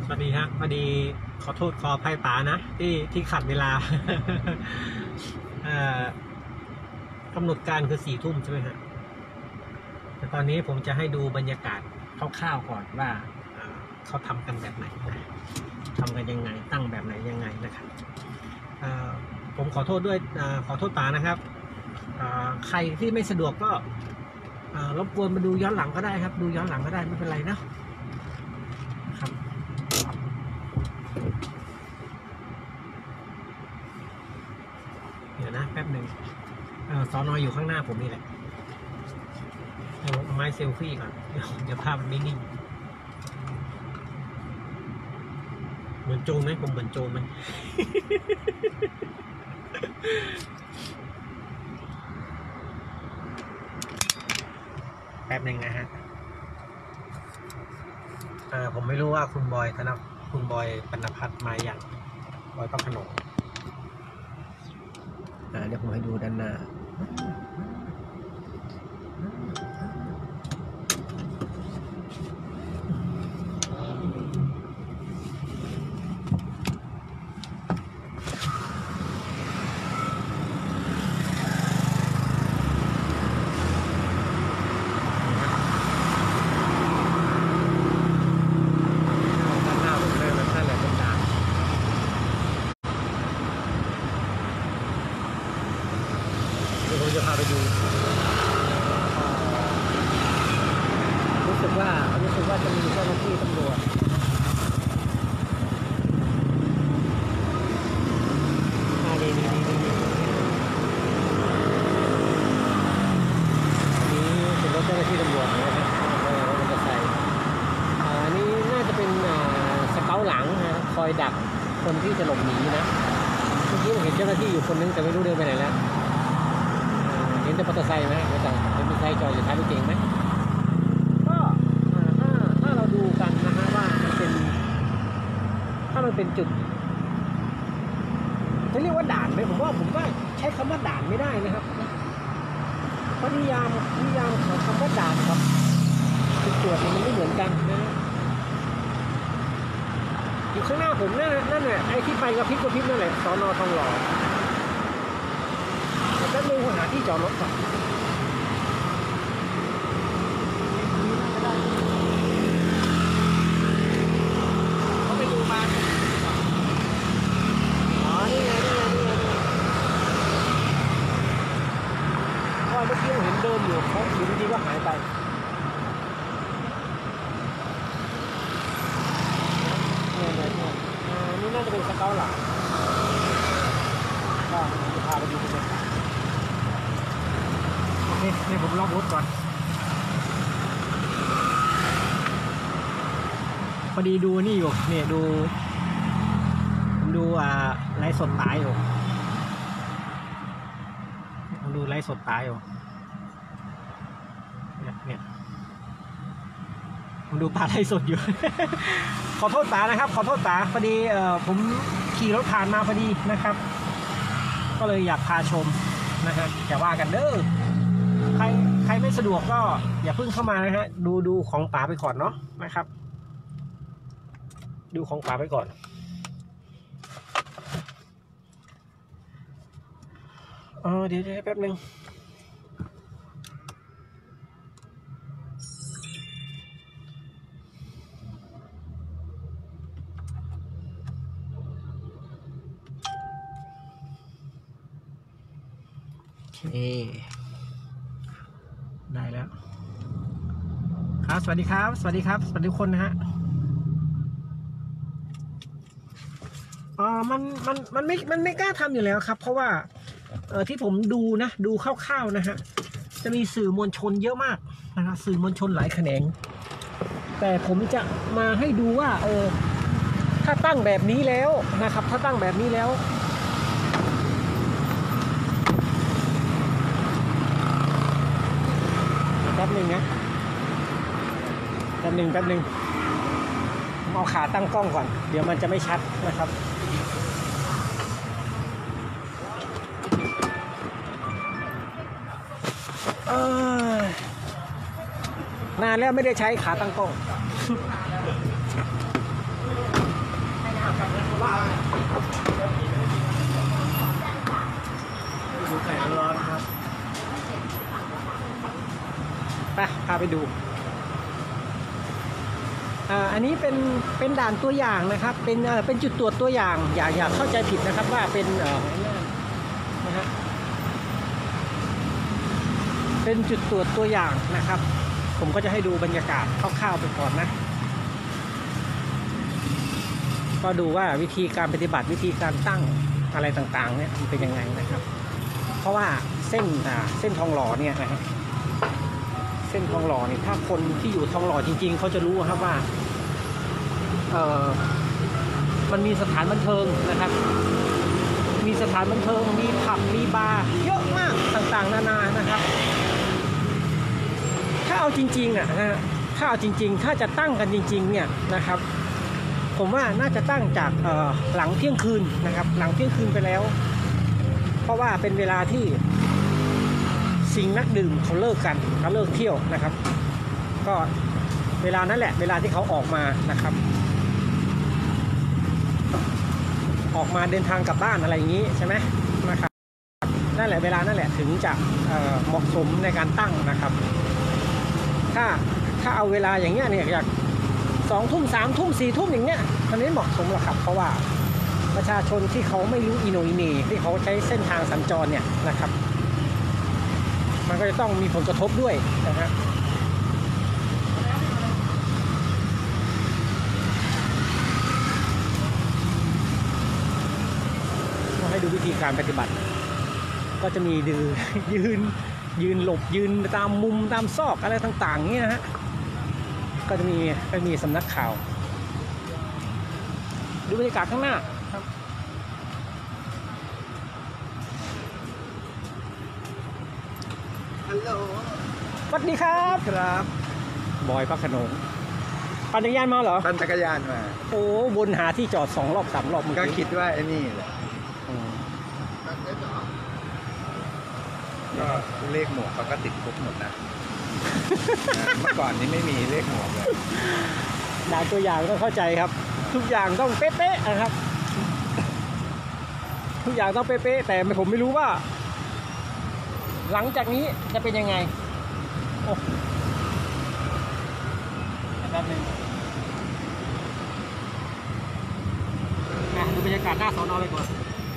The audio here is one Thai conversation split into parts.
สวัสดีฮะพอดีขอโทษขออภัยป๋านะที่ขัดเวลา กำหนดการคือ4 ทุ่มใช่ไหมฮะแต่ตอนนี้ผมจะให้ดูบรรยากาศคร่าวๆก่อนว่าเขาทำกันแบบไหนทำกันยังไงตั้งแบบไหนยังไงนะครับผมขอโทษด้วยขอโทษป๋านะครับใครที่ไม่สะดวกก็รบกวนมาดูย้อนหลังก็ได้ครับดูย้อนหลังก็ได้ไม่เป็นไรนะครับเดี๋ยวนะแป๊บหนึ่งสอนออยู่ข้างหน้าผมนี่แหละเอาไม้เซลฟี่ก่อนเดี๋ยวภาพมันไม่นิ่งเหมือนโจรไหมผมเหมือนโจรไหม แป๊บหนึ่งนะฮะผมไม่รู้ว่าคุณบอยปณพัฒน์มาอย่างบอยพระโขนงเดี๋ยวผมให้ดูด้านหน้าผมจะพาไปดูรู้สึกว่าจะมีเจ้าหน้าที่ตำรวจนี่เป็นรถเจ้าหน้าที่ตำรวจนะครับรถมอเตอร์ไซค์อันนี้น่าจะเป็นสเกาต์หลังนะคอยดักคนที่จะหลบหนีนะเมื่อกี้ผมเห็นเจ้าหน้าที่อยู่คนนึงแต่ไม่รู้เดินไปไหนแล้วเห็นแต่มอเตอร์ไซค์ไหมมอเตอร์ไซค์จอดอยู่ท้ายรถเก๋งไหมก็ถ้าเราดูกันนะฮะว่ามันเป็นถ้ามันเป็นจุดจะเรียกว่าด่านไหมผมว่าใช้คำว่าด่านไม่ได้นะครับเพราะนิยามของคำว่าด่านครับจุดตรวจมันไม่เหมือนกันนะอยู่ข้างหน้าผมนั่นแหละไอ้ที่ไปกระพริบนั่นแหละสน.ทองหล่อแล้วก็หาที่จอดรถก่อนเขาไปดูมานี่ไงเพราะเมื่อกี้เห็นเดินอยู่เขาอยู่ดีๆก็หายไปนี่น่าจะเป็นสเกาต์หลังก็จะพาไปดูกันนี่ผมล็อกรถก่อนพอดีดูนี่อยู่เนี่ยผมดูไลฟ์สดตายอยู่ผมดูไลฟ์สดตายอยู่เนี่ยผมดูปลาไลฟ์สดอยู่ ขอโทษป๋านะครับขอโทษป๋าพอดีผมขี่รถผ่านมาพอดีนะครับก็เลยอยากพาชมนะฮะอย่าว่ากันเด้อใครไม่สะดวกก็อย่าเพิ่งเข้ามานะฮะดูของป๋าไปก่อนเนาะนะครับดูของป๋าไปก่อนเดี๋ยวแป๊บนึงได้แล้วครับสวัสดีครับสวัสดีทุกคนนะฮะมันไม่กล้าทำอยู่แล้วครับเพราะว่าที่ผมดูคร่าวๆนะฮะจะมีสื่อมวลชนเยอะมากนะครับสื่อมวลชนหลายแขนงแต่ผมจะมาให้ดูว่าถ้าตั้งแบบนี้แล้วนะครับถ้าตั้งแบบนี้แล้วแป๊บหนึ่งเอาขาตั้งกล้องก่อนเดี๋ยวมันจะไม่ชัดนะครับนานแล้วไม่ได้ใช้ขาตั้งกล้องาไปดูอันนี้เป็นด่านตัวอย่างนะครับเป็นจุดตรวจตัวอย่างอย่าเข้าใจผิดนะครับว่าเป็นนะฮะเป็นจุดตรวจตัวอย่างนะครับผมก็จะให้ดูบรรยากาศคร่าวๆไปก่อนนะก็ดูว่าวิธีการปฏิบัติวิธีการตั้งอะไรต่างๆเนี่ยมันเป็นยังไงนะครับเพราะว่าเส้นทองหล่อเนี่ยนะฮะเส้นทองหล่อเนี่ยถ้าคนที่อยู่ทองหล่อจริงๆเขาจะรู้ครับว่ามันมีสถานบันเทิงนะครับมีสถานบันเทิงมีผับมีบาร์เยอะมากต่างๆนานานะครับถ้าเอาจริงๆถ้าเอาจริงๆถ้าจะตั้งกันจริงๆเนี่ยนะครับผมว่าน่าจะตั้งจากหลังเที่ยงคืนนะครับหลังเที่ยงคืนไปแล้วเพราะว่าเป็นเวลาที่สิ่งนักดื่มเขาเลิกกันเขาเลิกเที่ยวนะครับก็เวลานั้นแหละเวลาที่เขาออกมานะครับออกมาเดินทางกลับบ้านอะไรอย่างนี้ใช่ไหมนะครับนั่นแหละเวลานั่นแหละถึงจะเหมาะสมในการตั้งนะครับถ้าเอาเวลาอย่างเงี้ยเนี่ยอยาก2 ทุ่ม3 ทุ่ม4 ทุ่มอย่างเงี้ยมันไม่เหมาะสมหรอกครับเพราะว่าประชาชนที่เขาไม่รู้อิโนอิเนที่เขาใช้เส้นทางสัญจรเนี่ยนะครับมันก็จะต้องมีผลกระทบด้วยนะฮะให้ดูวิธีการปฏิบัติก็จะมียืนหลบยืนตามมุมตามซอกอะไรต่างๆเงี้ยนะฮะก็จะมีสำนักข่าวดูบรรยากาศข้างหน้าครับฮัลโหลสวัสดีครับครับบอยพระโขนงปั่นจักรยานมาเหรอปั่นจักรยานมาโอ้วนหาที่จอด2 รอบ 3 รอบมันก็คิดว่าไอ้นี่แหละก็เลขหมวกเขาก็ติดคุกหมดนะเมื่อก่อนนี้ไม่มีเลขหมวกเลยด่านตัวอย่างต้องเข้าใจครับทุกอย่างต้องเป๊ะๆนะครับทุกอย่างต้องเป๊ะๆแต่ผมไม่รู้ว่าหลังจากนี้จะเป็นยังไงโอ้แป๊บนึงดูบรรยากาศหน้าสน.เลยก่อน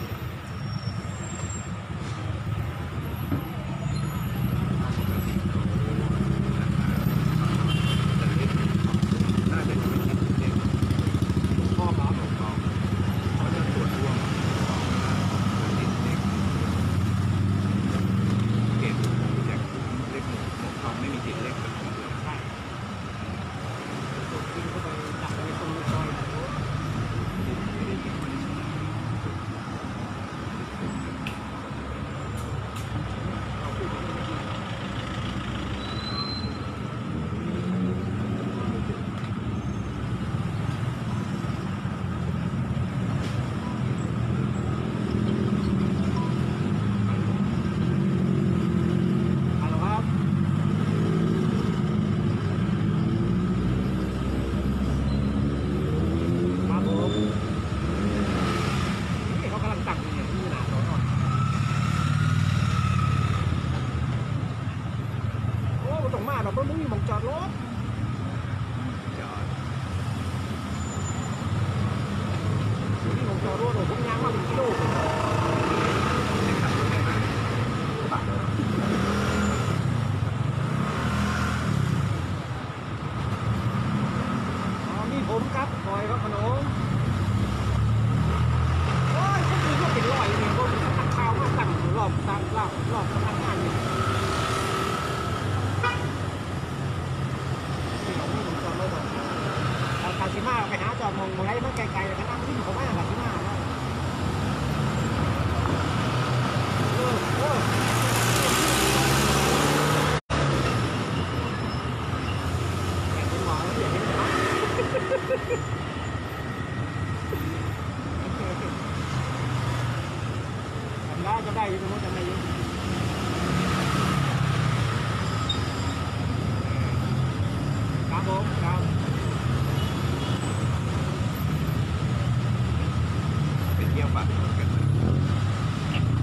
ไม่มีมันจอดรถนี่ผมจอดรถผมยางมา1 กิโลนี่ผมครับบอยครับขนมโอ้ยคนอื่นก็เป็นร้อยเองก็เป็นนักข่าวมาตั้งรอบสำนักงานเนี่ยคาซิมาไปหาจอดมองไรมันไกลๆแต่นั่งที่ผมไม่คาซิมาแล้วอยากเป็นหมอแล้วอยากเป็นหมอจำได้อยู่ตรงนู้นจำได้อยู่ครับผมครับไปเที่ยวบ้านกัน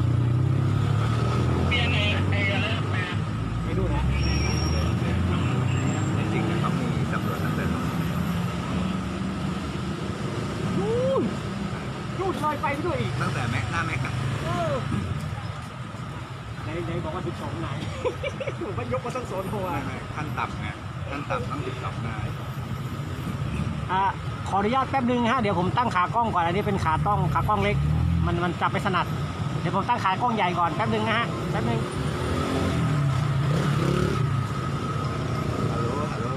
เปลี่ยนไอ้อะไรไปดูนะลอยไฟไปด้วยอีกตั้งแต่แม็กหน้าแม็กอะไหนบอกว่า12 นาย ผมว่ายกมาตั้งโซนหัวไม่ขั้นต่ำไงขั้นต่ำต้อง12 นายขออนุญาตแป๊บนึงฮะเดี๋ยวผมตั้งขากล้องก่อนอันนี้เป็นขากล้องเล็กมันจับไม่ถนัดเดี๋ยวผมตั้งขากล้องใหญ่ก่อนแป๊บนึงนะฮะแป๊บนึงฮัลโหล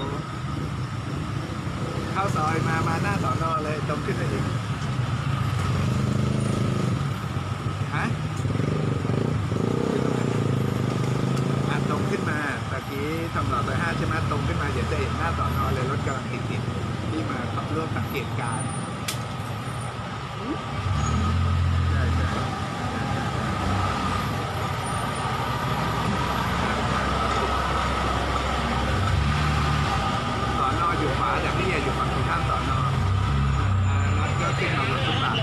เข้าซอยมาหน้าสอนอเลยตรงขึ้นไปอีกฮะตรงขึ้นมาตะกี้ทำหลอด105ใช่ไหมตรงขึ้นมาเดี๋ยวจะเห็นหน้าสอนอเลยรถกำลังติดที่มาร่วมสังเกตการณ์ใช่สอนออยู่ขวาจากนี่อยู่ฝั่งตรงข้ามสอนอรถก็ขึ้นมาบนฟุตบาท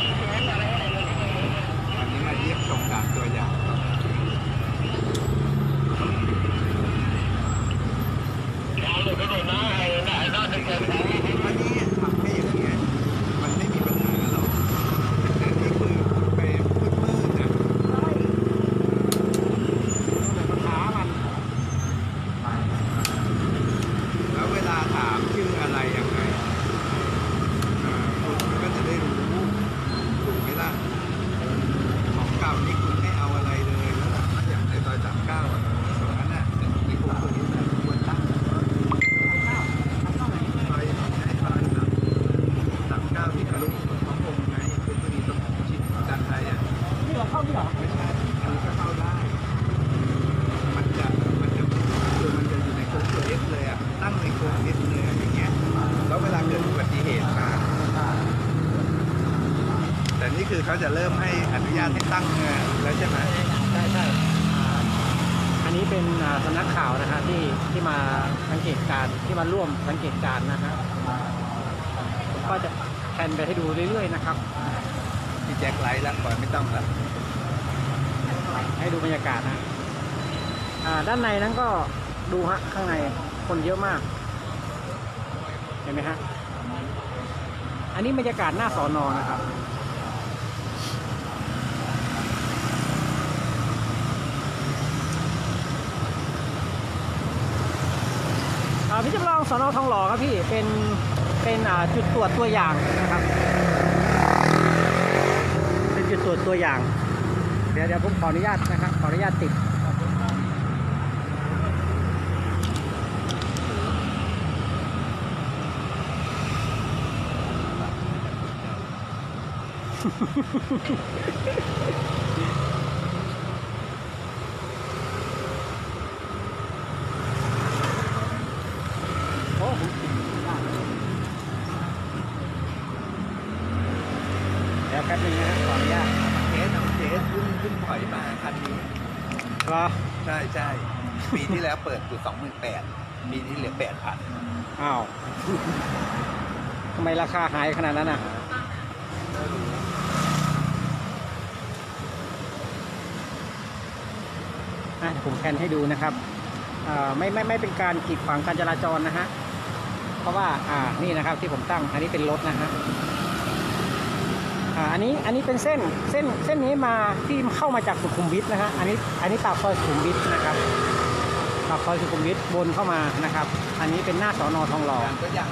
อันนี้มาเยี่ยมชมการตัวอย่างอันนี้ทำให้อย่างเงี้ยมันไม่มีปัญหาหรอกแต่นี่คือไปมืดๆนะปัญหามันแล้วเวลาถามชื่ออะไรยังไงคุณก็จะได้รู้ถูกไหมล่ะของเก่านี่คุณไม่เอาอะไรเลยแล้วล่ะอย่างในซอย39อ่ะตรงนั้นน่ะในกรุงเทพน่ะควรตั้งซอย39ที่ทะลุของผมไงเป็นที่ตรงชิดจันทร์ไทยอ่ะนี่เราเข้านี่เหรอไม่ใช่อันนี้ก็เข้าได้ มันจะคือมันจะอยู่ในโค้งตัว S เลยอ่ะ ตั้งในโค้ง S เลยอย่างเงี้ย แล้วเวลาเกิดอุบัติเหตุมาแต่นี่คือเขาจะเริ่มให้อนุญาตให้ตั้งแล้วใช่ไหมใช่อันนี้เป็นสำนักข่าวนะฮะที่มาสังเกตการที่มาร่วมสังเกตการนะฮะก็จะแทนไปให้ดูเรื่อยๆนะครับพี่แจ็คไลท์แล้วก่อนไม่ต้องละให้ดูบรรยากาศนะด้านในนั้นก็ดูฮะข้างในคนเยอะมากเห็นไหมฮะอันนี้บรรยากาศหน้าสอนอนะครับพี่จำลองสอนอทองหล่อครับพี่เป็นจุดตรวจตัวอย่างนะครับเป็นจุดตรวจตัวอย่างเดี๋ยวผมขออนุญาตนะครับขออนุญาตติดโอ้เดี๋ยวแป๊บนึงนะครับขออนุญาตเคสเพิ่งถอยมาคันนี้รอใช่ปีที่แล้วเปิดอยู่28,000ปีนี้เหลือ8,000 อ้าวทำไมราคาหายขนาดนั้นอ่ะผมแพนให้ดูนะครับไม่เป็นการกีดขวางการจราจรนะฮะเพราะว่านี่นะครับที่ผมตั้งอันนี้เป็นรถนะฮะอันนี้เป็นเส้นนี้มาที่เข้ามาจากสุขุมวิทนะฮะอันนี้ปากซอยสุขุมวิทนะครับปากซอยสุขุมวิทบนเข้ามานะครับอันนี้เป็นหน้าสอนอทองหล่อด่านตัวอย่าง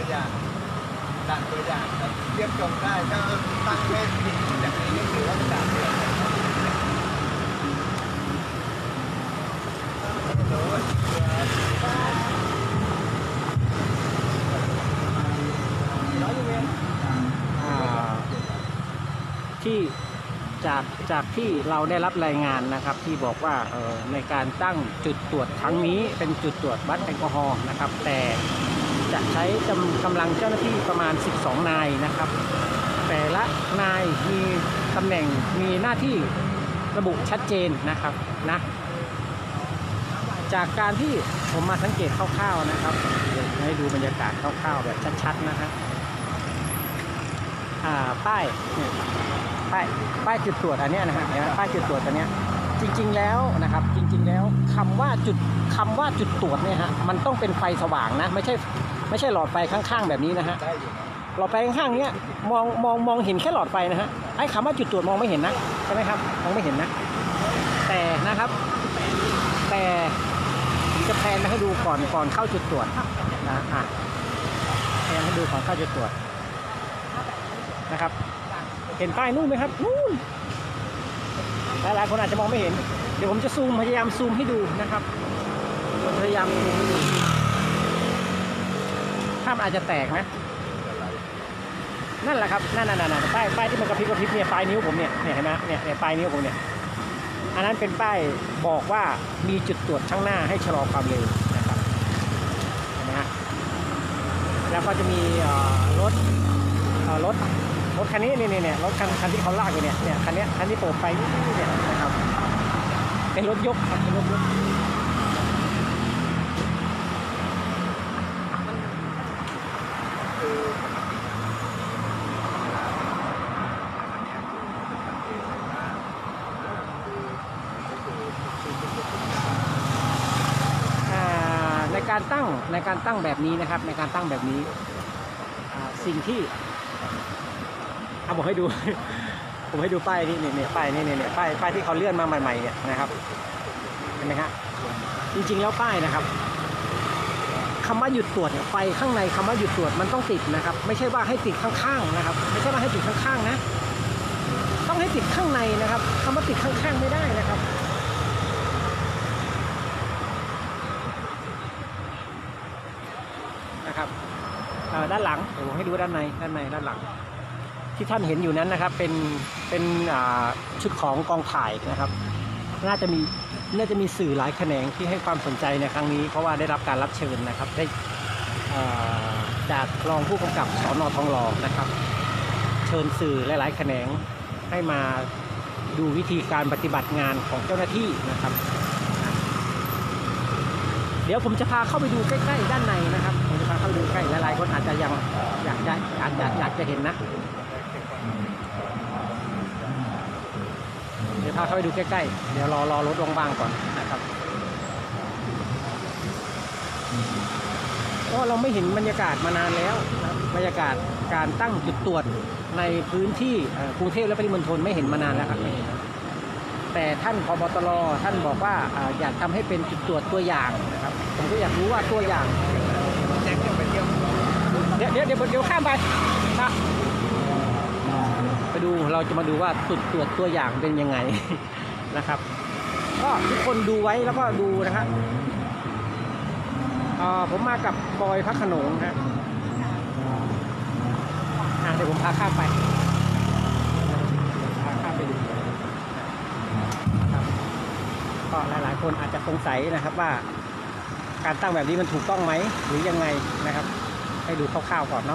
เทียบชมได้ถ้าตั้งเวทีอย่างนี้นี่ถือว่าเป็นด่านตัวอย่างที่จากที่เราได้รับรายงานนะครับที่บอกว่าในการตั้งจุดตรวจครั้งนี้เป็นจุดตรวจวัดแอลกอฮอล์นะครับแต่จะใช้กำลังเจ้าหน้าที่ประมาณ12 นายนะครับแต่ละนายมีตำแหน่งมีหน้าที่ระบุชัดเจนนะครับนะจากการที่ผมมาสังเกตคร่าวๆนะครับเดี๋ยวให้ดูบรรยากาศคร่าวๆแบบชัดๆนะครับป้ายจุดตรวจอันนี้นะฮะป้ายจุดตรวจอันนี้จริงๆแล้วนะครับจริงๆแล้วคำว่าจุดตรวจเนี่ยฮะมันต้องเป็นไฟสว่างนะไม่ใช่หลอดไฟข้างๆแบบนี้นะฮะหลอดไฟข้างๆเนี้ยมองเห็นแค่หลอดไฟนะฮะไอ้คำว่าจุดตรวจมองไม่เห็นนะใช่ไหมครับมองไม่เห็นนะแต่นะครับแต่ผมจะแพนมาให้ดูก่อนเข้าจุดตรวจนะแพนให้ดูก่อนเข้าจุดตรวจนะครับเห็นป้ายนู่นไหมครับนู่นหลายคนอาจจะมองไม่เห็นเดี๋ยวผมจะพยายามซูมให้ดูนะครับพยายามซูมให้ดูภาพอาจจะแตกนะนั่นแหละครับนั่นป้ายที่มันกระพริบเนี่ยปลายนิ้วผมเนี่ยเห็นไหมเนี่ยปลายนิ้วผมเนี่ยอันนั้นเป็นป้ายบอกว่ามีจุดตรวจข้างหน้าให้ชะลอความเร็วนะครับเห็นไหมฮะแล้วก็จะมีรถคันนี้เนี่ยรถคันที่เขาลากอยู่เนี่ยคันที่เปิดไฟเนี่ยนะครับเป็นรถยกครับเป็นรถยกในการตั้งแบบนี้นะครับในการตั้งแบบนี้สิ่งที่ผมให้ดู ผมให้ดูป้ายนี่ป้ายป้ายที่เขาเลื่อนมาใหม่ๆเนี่ยนะครับเห็นไหมครับจริงๆแล้วป้ายนะครับคำว่าหยุดตรวจเนี่ยไฟข้างในคำว่าหยุดตรวจมันต้องติดนะครับไม่ใช่ว่าให้ติดข้างๆนะครับไม่ใช่ว่าให้ติดข้างๆนะต้องให้ติดข้างในนะครับคำว่าติดข้างๆไม่ได้นะครับด้านหลังเดี๋ยวผมให้ดูด้านหลังที่ท่านเห็นอยู่นั้นนะครับเป็นชุดของกองถ่ายนะครับน่าจะมีสื่อหลายแขนงที่ให้ความสนใจในครั้งนี้เพราะว่าได้รับการรับเชิญนะครับได้จากรองผู้กำกับสน.ทองหล่อนะครับเชิญสื่อหลายๆแขนงให้มาดูวิธีการปฏิบัติงานของเจ้าหน้าที่นะครับเดี๋ยวผมจะพาเข้าไปดูใกล้ๆด้านในนะครับผมจะพาเข้าไปดูใกล้หลายๆคนอาจจะยังอยากจะเห็นนะเดี๋ยวพาเข้าไปดูใกล้ๆเดี๋ยวรอรถว่างๆก่อนนะครับเพราะเราไม่เห็นบรรยากาศมานานแล้วนะบรรยากาศการตั้งจุดตรวจในพื้นที่กรุงเทพและปริมณฑลไม่เห็นมานานแล้วครับแต่ท่านผบ.ตร.ท่านบอกว่าอยากทำให้เป็นจุดตรวจตัวอย่างนะครับผมก็อยากรู้ว่าตัวอย่างแจ็คจะไปเที่ยวเดี๋ยวข้ามไปนะไปดูเราจะมาดูว่าจุดตรวจตัวอย่างเป็นยังไงนะครับก็ทุกคนดูไว้แล้วก็ดูนะครับผมมากับบอยพระโขนงนะเดี๋ยวผมพาข้ามไปดูก็หลายๆคนอาจจะสงสัยนะครับว่าการตั้งแบบนี้มันถูกต้องไหมหรือยังไงนะครับให้ดูคร่าวๆก่อนเนาะ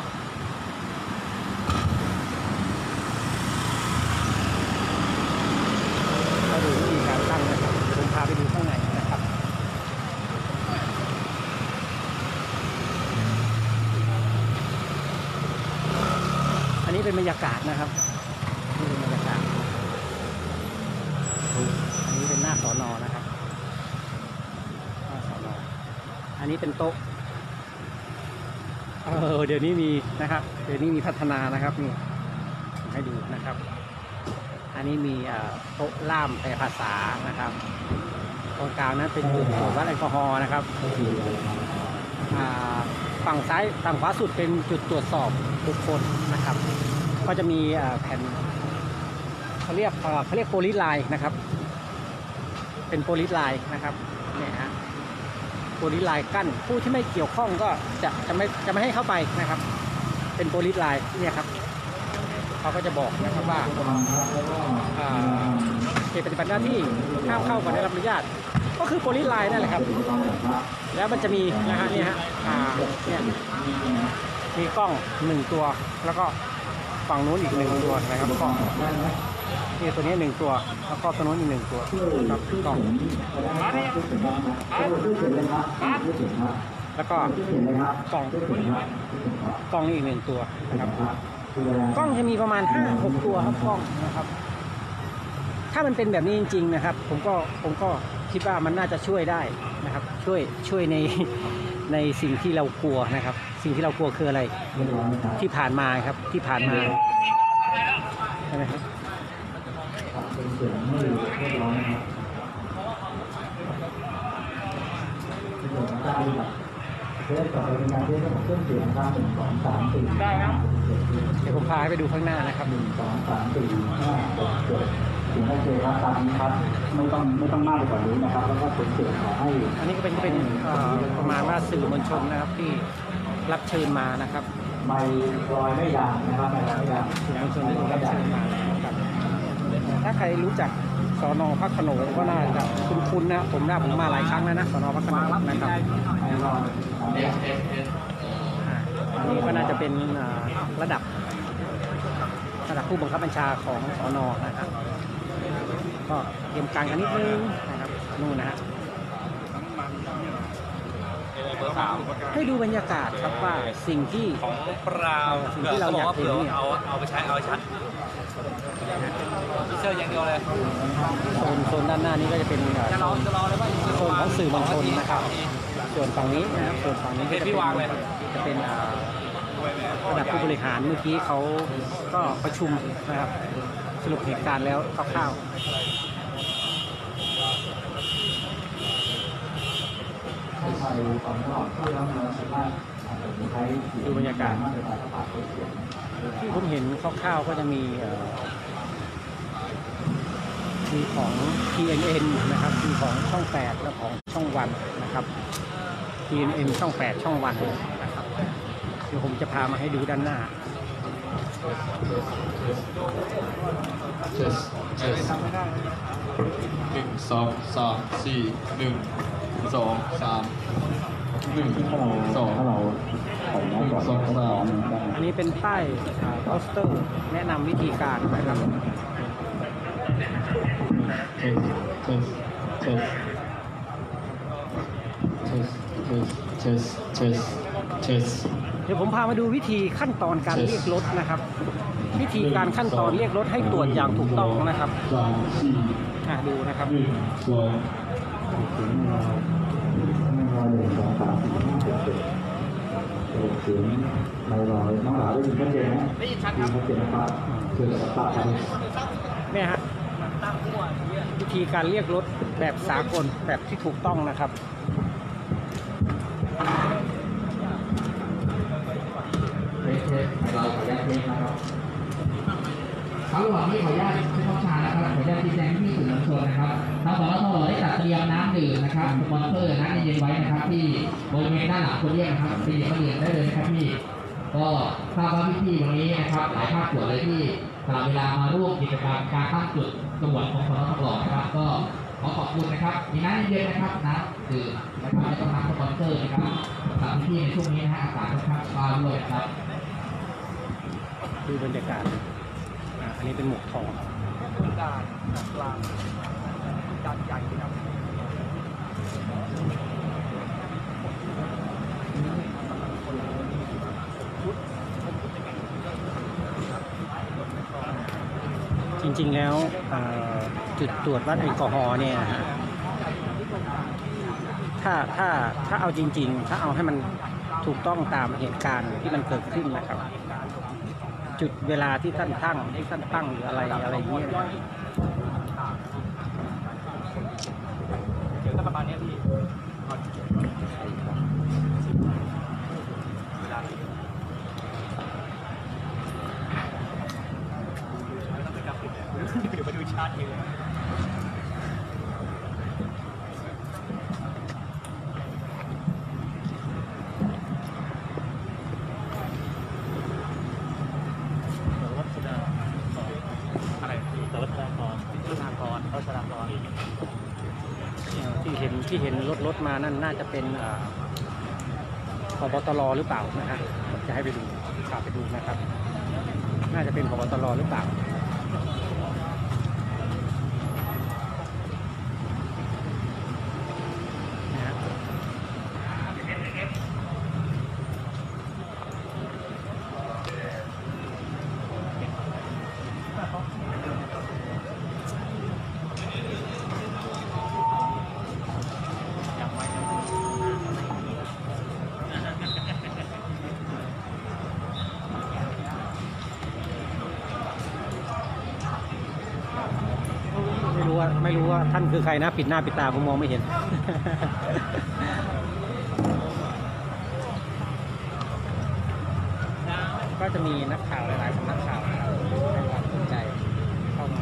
ก็ดูวิธีการตั้งนะครับผมพาไปดูข้างในนะครับอันนี้เป็นบรรยากาศนะครับนี่เป็นบรรยากาศอันนี้เป็นหน้าสน.นะครับหน้าสน.อันนี้เป็นโต๊ะเดี๋ยวนี้มีนะครับเดี๋ยวนี้มีพัฒนานะครับนี่ให้ดูนะครับอันนี้มีโต๊ะล่ามแปลภาษานะครับตรงกลางนั้นเป็นจุดตรวจวัดแอลกอฮอล์นะครับฝั่งซ้ายฝั่งขวาสุดเป็นจุดตรวจสอบบุคคลนะครับก็จะมีแผ่นเขาเรียกโพลิสไลน์นะครับเป็นโพลิสไลน์นะครับเนี่ยฮะโพลิสไลน์กั้นผู้ที่ไม่เกี่ยวข้องก็จะไม่ให้เข้าไปนะครับเป็นโพลิสไลน์เนี่ยครับเขาก็จะบอกนะครับว่าเขตปฏิบัติหน้าที่ห้ามเข้าก่อนได้รับอนุญาตก็คือโพลิสไลน์นั่นแหละครับแล้วมันจะมีนะฮะเนี่ยมีกล้อง1ตัวแล้วก็ฝั่งนู้นอีก1ตัวนะครับกล้องนี่ตัวนี้1ตัวแล้วก็ตัวนู้นอีก1ตัวครับกล้องแล้วก็กล้องนี่อีก1ตัวนะครับกล้องจะมีประมาณ 5-6 ตัวครับกล้องนะครับถ้ามันเป็นแบบนี้จริงๆนะครับผมก็คิดว่ามันน่าจะช่วยได้นะครับช่วยในในสิ่งที่เรากลัวนะครับ สิ่งที่เรากลัวคืออะไรที่ผ่านมาครับที่ผ่านมาใช่ไหมครับได้ครับเดี๋ยวผมพาให้ไปดูข้างหน้านะครับ1 2 3 4 5 6 7ถึงโอเคครับตามนี้ครับไม่ต้องมากไปกว่านี้นะครับแล้วก็เสียงขอให้อันนี้ก็เป็นประมาณว่าสื่อมวลชนนะครับที่รับเชิญมานะครับไม่ลอยไม่ดังนะครับไม่ลอยไม่ดังสื่อมวลชนที่รับเชิญมานะครับถ้าใครรู้จักสน.พระโขนงก็น่าจะคุ้นๆนะผมมาหลายครั้งแล้วนะสน.พระโขนงนะครับอันนี้ก็น่าจะเป็นระดับผู้บังคับบัญชาของสน.นะครับก็เตรียมการกันนิดนึงนะครับนู่นนะฮะให้ดูบรรยากาศครับว่าสิ่งที่ของเราสิ่งที่เราอยากเห็นเนี่ยเอาไปใช้เอาชัดพิเศษอย่างเดียวเลยโซนด้านหน้านี้ก็จะเป็นโซนของสื่อมวลชนนะครับส่วนฝั่งนี้นะครับส่วนฝั่งนี้จะเป็นระดับผู้บริหารเมื่อกี้เขาก็ประชุมนะครับสรุปเหตุการณ์แล้วคร่าวๆดูบรรยากาศที่ผมเห็นคร่าวๆก็จะมีของ TNN นะครับมีของช่อง 8 และของช่องวันนะครับ TNN ช่อง 8 ช่องวันนะครับเดี๋ยวผมจะพามาให้ดูด้านหน้า 1 2 3 4 1 2 3 1 2 อันนี้เป็นป้ายโปสเตอร์แนะนำวิธีการนะครับเดี๋ยวผมพามาดูวิธีขั้นตอนการเรียกรถนะครับวิธีการขั้นตอนเรียกรถให้ตรวจอย่างถูกต้องนะครับดูนะครับเสียงไม่ลอยน้องหลาได้ยินชัดเจนไหมได้ยินชัดครับชัดเจนนะครับเชิญกับตาครับเนี่ยฮะวิธีการเรียกรถแบบสากลแบบที่ถูกต้องนะครับเราขออนุญาตเทสนะครับครับระหว่างนี้ขออนุญาตผู้บังคับบัญชานะครับขออนุญาตชี้แจงที่สื่อมวลชนนะครับทางสนทได้จัดเตรียมน้ำดื่มนะครับสปอนเซอร์น้ำเย็นไว้นะครับที่บริเวณด้านหลังโพเดียมนะครับไปหยิบมาดื่มได้เลยนะครับพี่ก็ทราบว่าพี่ๆวันนี้นะครับหลายภาคส่วนเลยที่สละเวลามาร่วมกิจกรรมการตั้งจุดตรวจของสนทนะครับก็ขอขอบคุณนะครับมีน้ำเย็นนะครับน้ำดื่มนะครับและก็น้ำสปอนเซอร์นะครับสำหรับพี่ๆในช่วงนี้นะฮะอากาศค่อนข้างร้อนด้วยครับดูบรรยากาศอันนี้เป็นหมวกทองด่านกลางด่านใหญ่ครับจริงๆแล้วจุดตรวจวัดแอลกอฮอล์เนี่ยถ้าเอาจริงๆถ้าเอาให้มันถูกต้องตามเหตุการณ์ที่มันเกิดขึ้นนะครับจุดเวลาที่ท่านตั้งหรืออะไรอย่างเงี้ยเดี๋ยวถ้าประมาณนี้พี่เดี๋ยวมาดูชาร์ตเองที่เห็นรถมานั่นน่าจะเป็นผบ.ตร.หรือเปล่านะฮะจะให้ไปดูกลับไปดูนะครับน่าจะเป็นผบ.ตร.หรือเปล่าว่าท่านคือใครนะปิดหน้าปิดตาผมมองไม่เห็น ก็จะมีนักข่าวหลายๆสำนักข่าวนะครับให้ความสนใจเข้ามา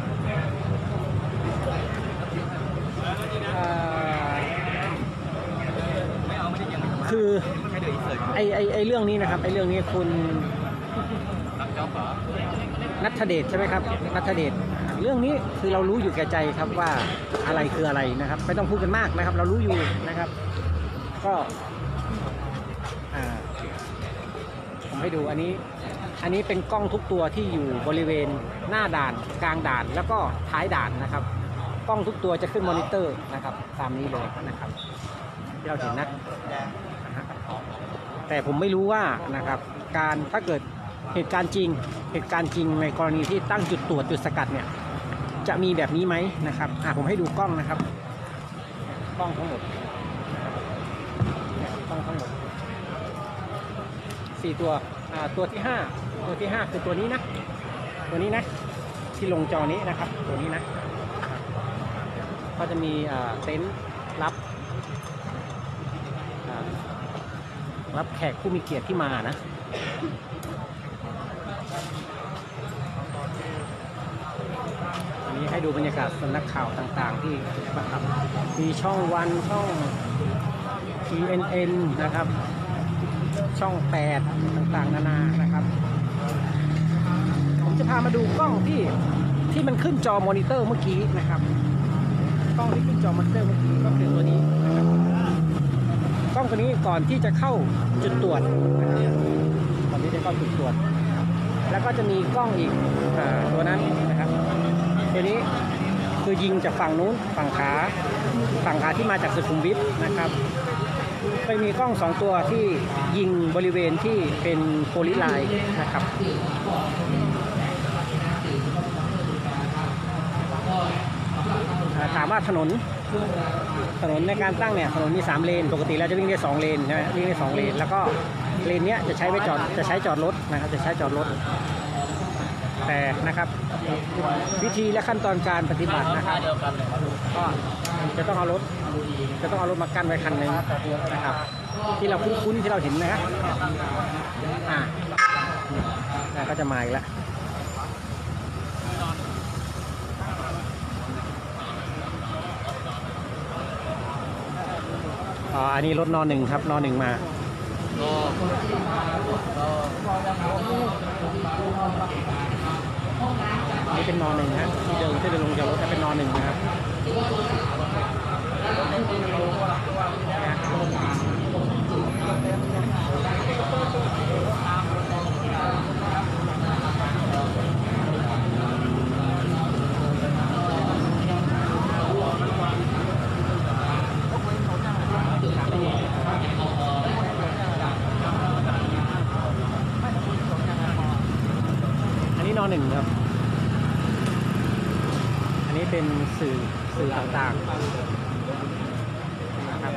คือไอเรื่องนี้นะครับไอเรื่องนี้คุณณัฐเดชใช่ไหมครับณัฐเดชเรื่องนี้คือเรารู้อยู่แก่ใจครับว่าอะไรคืออะไรนะครับไม่ต้องพูดกันมากนะครับ เรารู้อยู่นะครับก็ผมให้ดูอันนี้เป็นกล้องทุกตัวที่อยู่บริเวณหน้าด่านกลางด่านแล้วก็ท้ายด่านนะครับกล้องทุกตัวจะขึ้นมอนิเตอร์นะครับตามนี้เลยนะครับที่เราเห็นนะแต่ผมไม่รู้ว่านะครับการถ้าเกิดเหตุการณ์จริงในกรณีที่ตั้งจุดตรวจจุดสกัดเนี่ยจะมีแบบนี้ไหมนะครับผมให้ดูกล้องนะครับกล้องทั้งหมดกล้องทั้งหมด4ตัวตัวที่5คือตัวนี้นะที่ลงจอนี้นะครับตัวนี้นะก็จะมีเต็นท์รับแขกผู้มีเกียรติที่มานะอันนี้ให้ดูบรรยากาศสำนักข่าวต่างๆที่นะครับมีช่องวันช่อง TNN นะครับช่อง8ต่างๆนานานะครับผมจะพามาดูกล้องที่มันขึ้นจอมอนิเตอร์เมื่อกี้นะครับกล้องที่ขึ้นจอมอนิเตอร์เมื่อกี้ก็คือตัวนี้นะครับกล้องตัวนี้ก่อนที่จะเข้าจุดตรวจก่อนที่จะเข้าจุดตรวจแล้วก็จะมีกล้องอีกตัวนั้นนะครับตัวนี้คือยิงจากฝั่งนู้นฝั่งขาที่มาจากสุขุมวิทนะครับไปมีกล้อง2ตัวที่ยิงบริเวณที่เป็นโพลิไลน์นะครับถามว่าถนนในการตั้งเนี่ยถนนมี3เลนปกติแล้วจะวิ่งได้2เลนใช่ไหมวิ่งได้2เลนแล้วก็เลนเนี้ยจะใช้จอดรถนะครับจะใช้จอดรถแต่นะครับวิธีและขั้นตอนการปฏิบัตินะครับก็จะต้องเอารถมากั้นไว้คันหนึ่งนะครับที่เราคุ้นที่เราเห็นนะครับก็จะมาอีกแล้วอันนี้รถน.1ครับน.1มานี่เป็นน.1ฮะที่เดินลงจากรถจะเป็นน.1นะครับอันนี้น.1ครับอันนี้เป็นสื่อต่างๆนะครับ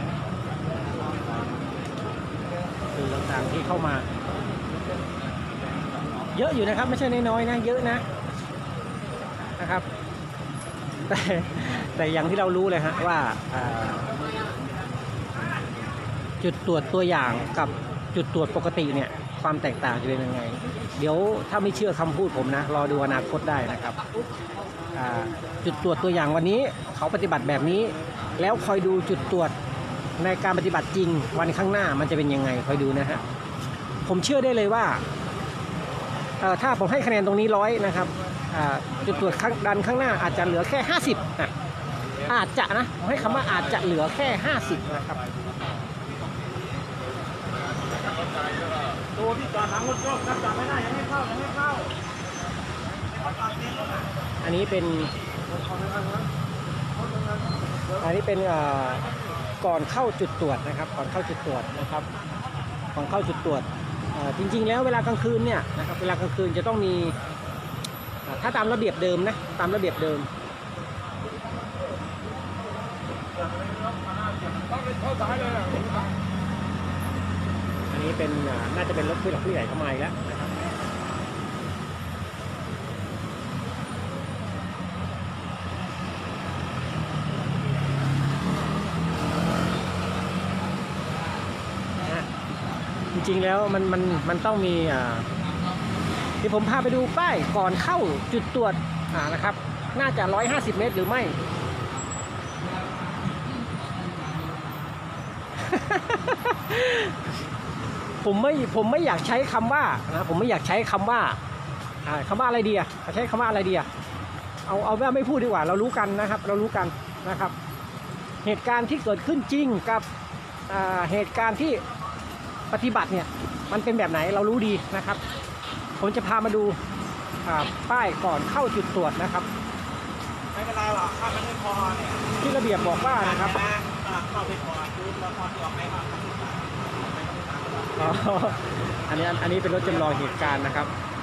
สื่อต่างๆที่เข้ามาเยอะอยู่นะครับไม่ใช่น้อยๆนะเยอะนะครับแต่อย่างที่เรารู้เลยฮะว่าจุดตรวจตัวอย่างกับจุดตรวจปกติเนี่ยความแตกต่างจะเป็นยังไงเดี๋ยวถ้าไม่เชื่อคำพูดผมนะรอดูอนาคตได้นะครับจุดตรวจตัวอย่างวันนี้เขาปฏิบัติแบบนี้แล้วคอยดูจุดตรวจในการปฏิบัติจริงวันข้างหน้ามันจะเป็นยังไงคอยดูนะฮะผมเชื่อได้เลยว่าถ้าผมให้คะแนนตรงนี้100นะครับจุดตรวจดันข้างหน้าอาจจะเหลือแค่50นะอาจจะนะผมให้คำว่าอาจจะเหลือแค่50นะครับตัวที่จอดหลังรถก็จอดไม่ได้ยังไม่เข้าอันนี้เป็นก่อนเข้าจุดตรวจนะครับก่อนเข้าจุดตรวจนะครับก่อนเข้าจุดตรวจจริงๆแล้วเวลากลางคืนเนี่ยนะครับเวลากลางคืนจะต้องมีถ้าตามระเบียบเดิมนะตามระเบียบเดิมอันนี้เป็นน่าจะเป็นรถผู้หลักผู้ใหญ่เข้ามาอีกแล้วนะครับริงๆแล้วมันต้องมีที่ผมพาไปดูป้ายก่อนเข้าจุดตรวจนะครับน่าจะ150 เมตรหรือไม่ ผมไม่อยากใช้คำว่านะผมไม่อยากใช้คำว่าอะไรดีอะใช้คำว่าอะไรดีอะเอาว่าไม่พูดดีกว่าเรารู้กันนะครับเรารู้กันนะครับเหตุการณ์ที่เกิดขึ้นจริงกับเหตุการณ์ที่ปฏิบัติเนี่ยมันเป็นแบบไหนเรารู้ดีนะครับผมจะพามาดูป้ายก่อนเข้าจุดตรวจนะครับไม่เป็นไรหรอกถ้ามันไม่พอเนี่ยที่ระเบียบบอกว่านะครับเข้าไปก่อนแล้วพอที่ออกไปก็อันนี้เป็นรถจำลองเหตุการณ์นะครับ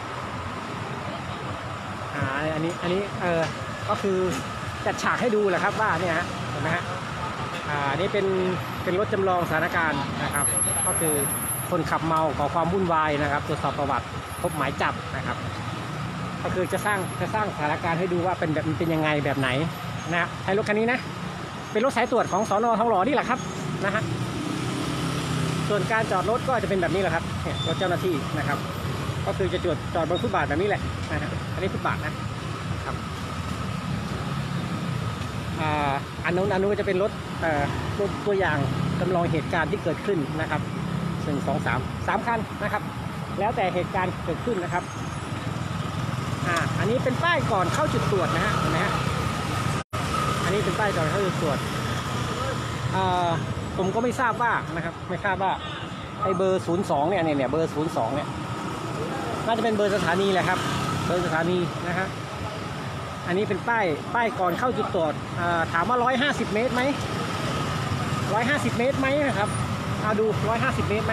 อันนี้ก็คือจัดฉากให้ดูแหละครับว่าเนี่ยฮะเห็นไหมฮะอันนี้เป็นรถจำลองสถานการณ์นะครับก็คือคนขับเมาก่อความวุ่นวายนะครับตรวจสอบประวัติพบหมายจับนะครับก็คือจะสร้างสถานการณ์ให้ดูว่ามันเป็นยังไงแบบไหนนะใช้รถคันนี้นะเป็นรถสายตรวจของสน.ทองหล่อนี่แหละครับนะฮะส่วนการจอดรถก็จะเป็นแบบนี้แหละครับเนี่ยรถเจ้าหน้าที่นะครับก็คือจะจอดบนฟุตบาทแบบนี้แหละนะฮะอันนี้ฟุตบาทนะครับอันนู้นก็จะเป็นรถตัวอย่างจำลองเหตุการณ์ที่เกิดขึ้นนะครับ1 2 3 คันนะครับแล้วแต่เหตุการณ์เกิดขึ้นนะครับอันนี้เป็นป้ายก่อนเข้าจุดตรวจนะฮะเห็นไหมฮะอันนี้เป็นป้ายก่อนเข้าจุดตรวจผมก็ไม่ทราบว่านะครับไม่ทราบว่าไอ้เบอร์02เนี่ยเบอร์02เนี่ยน่าจะเป็นเบอร์สถานีแหละครับเบอร์สถานีนะฮะอันนี้เป็นป้ายก่อนเข้าจุดตรวจถามว่า150 เมตรไหม150 เมตรไหมนะครับดู150 เมตรไหม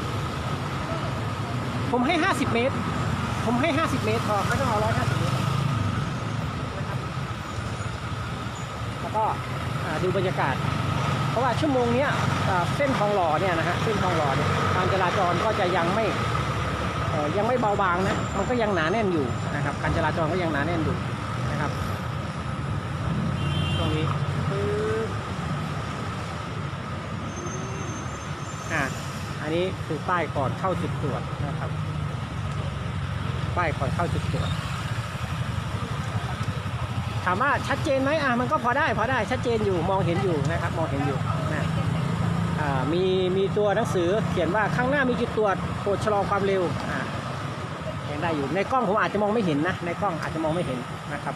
ผมให้50 เมตรผมให้50 เมตรพอไม่ต้องเอา150 เมตรนะครับแล้วก็ดูบรรยากาศเพราะว่าชั่วโมงนี้เส้นทองหล่อเนี่ยนะฮะเส้นทองหล่อเนี่ยการจราจรก็จะยังไม่เบาบางนะมันก็ยังหนาแน่นอยู่นะครับการจราจรก็ยังหนาแน่นอยู่นะครับตรงนี้อันนี้คือป้ายก่อนเข้าจุดตรวจนะครับป้ายก่อนเข้าจุดตรวจถามว่าชัดเจนไหมมันก็พอได้ชัดเจนอยู่มองเห็นอยู่นะครับมองเห็นอยู่นะมีตัวหนังสือเขียนว่าข้างหน้ามีจุดตรวจโปรดชะลอความเร็วยังได้อยู่ในกล้องผมอาจจะมองไม่เห็นนะในกล้องอาจจะมองไม่เห็นนะครับ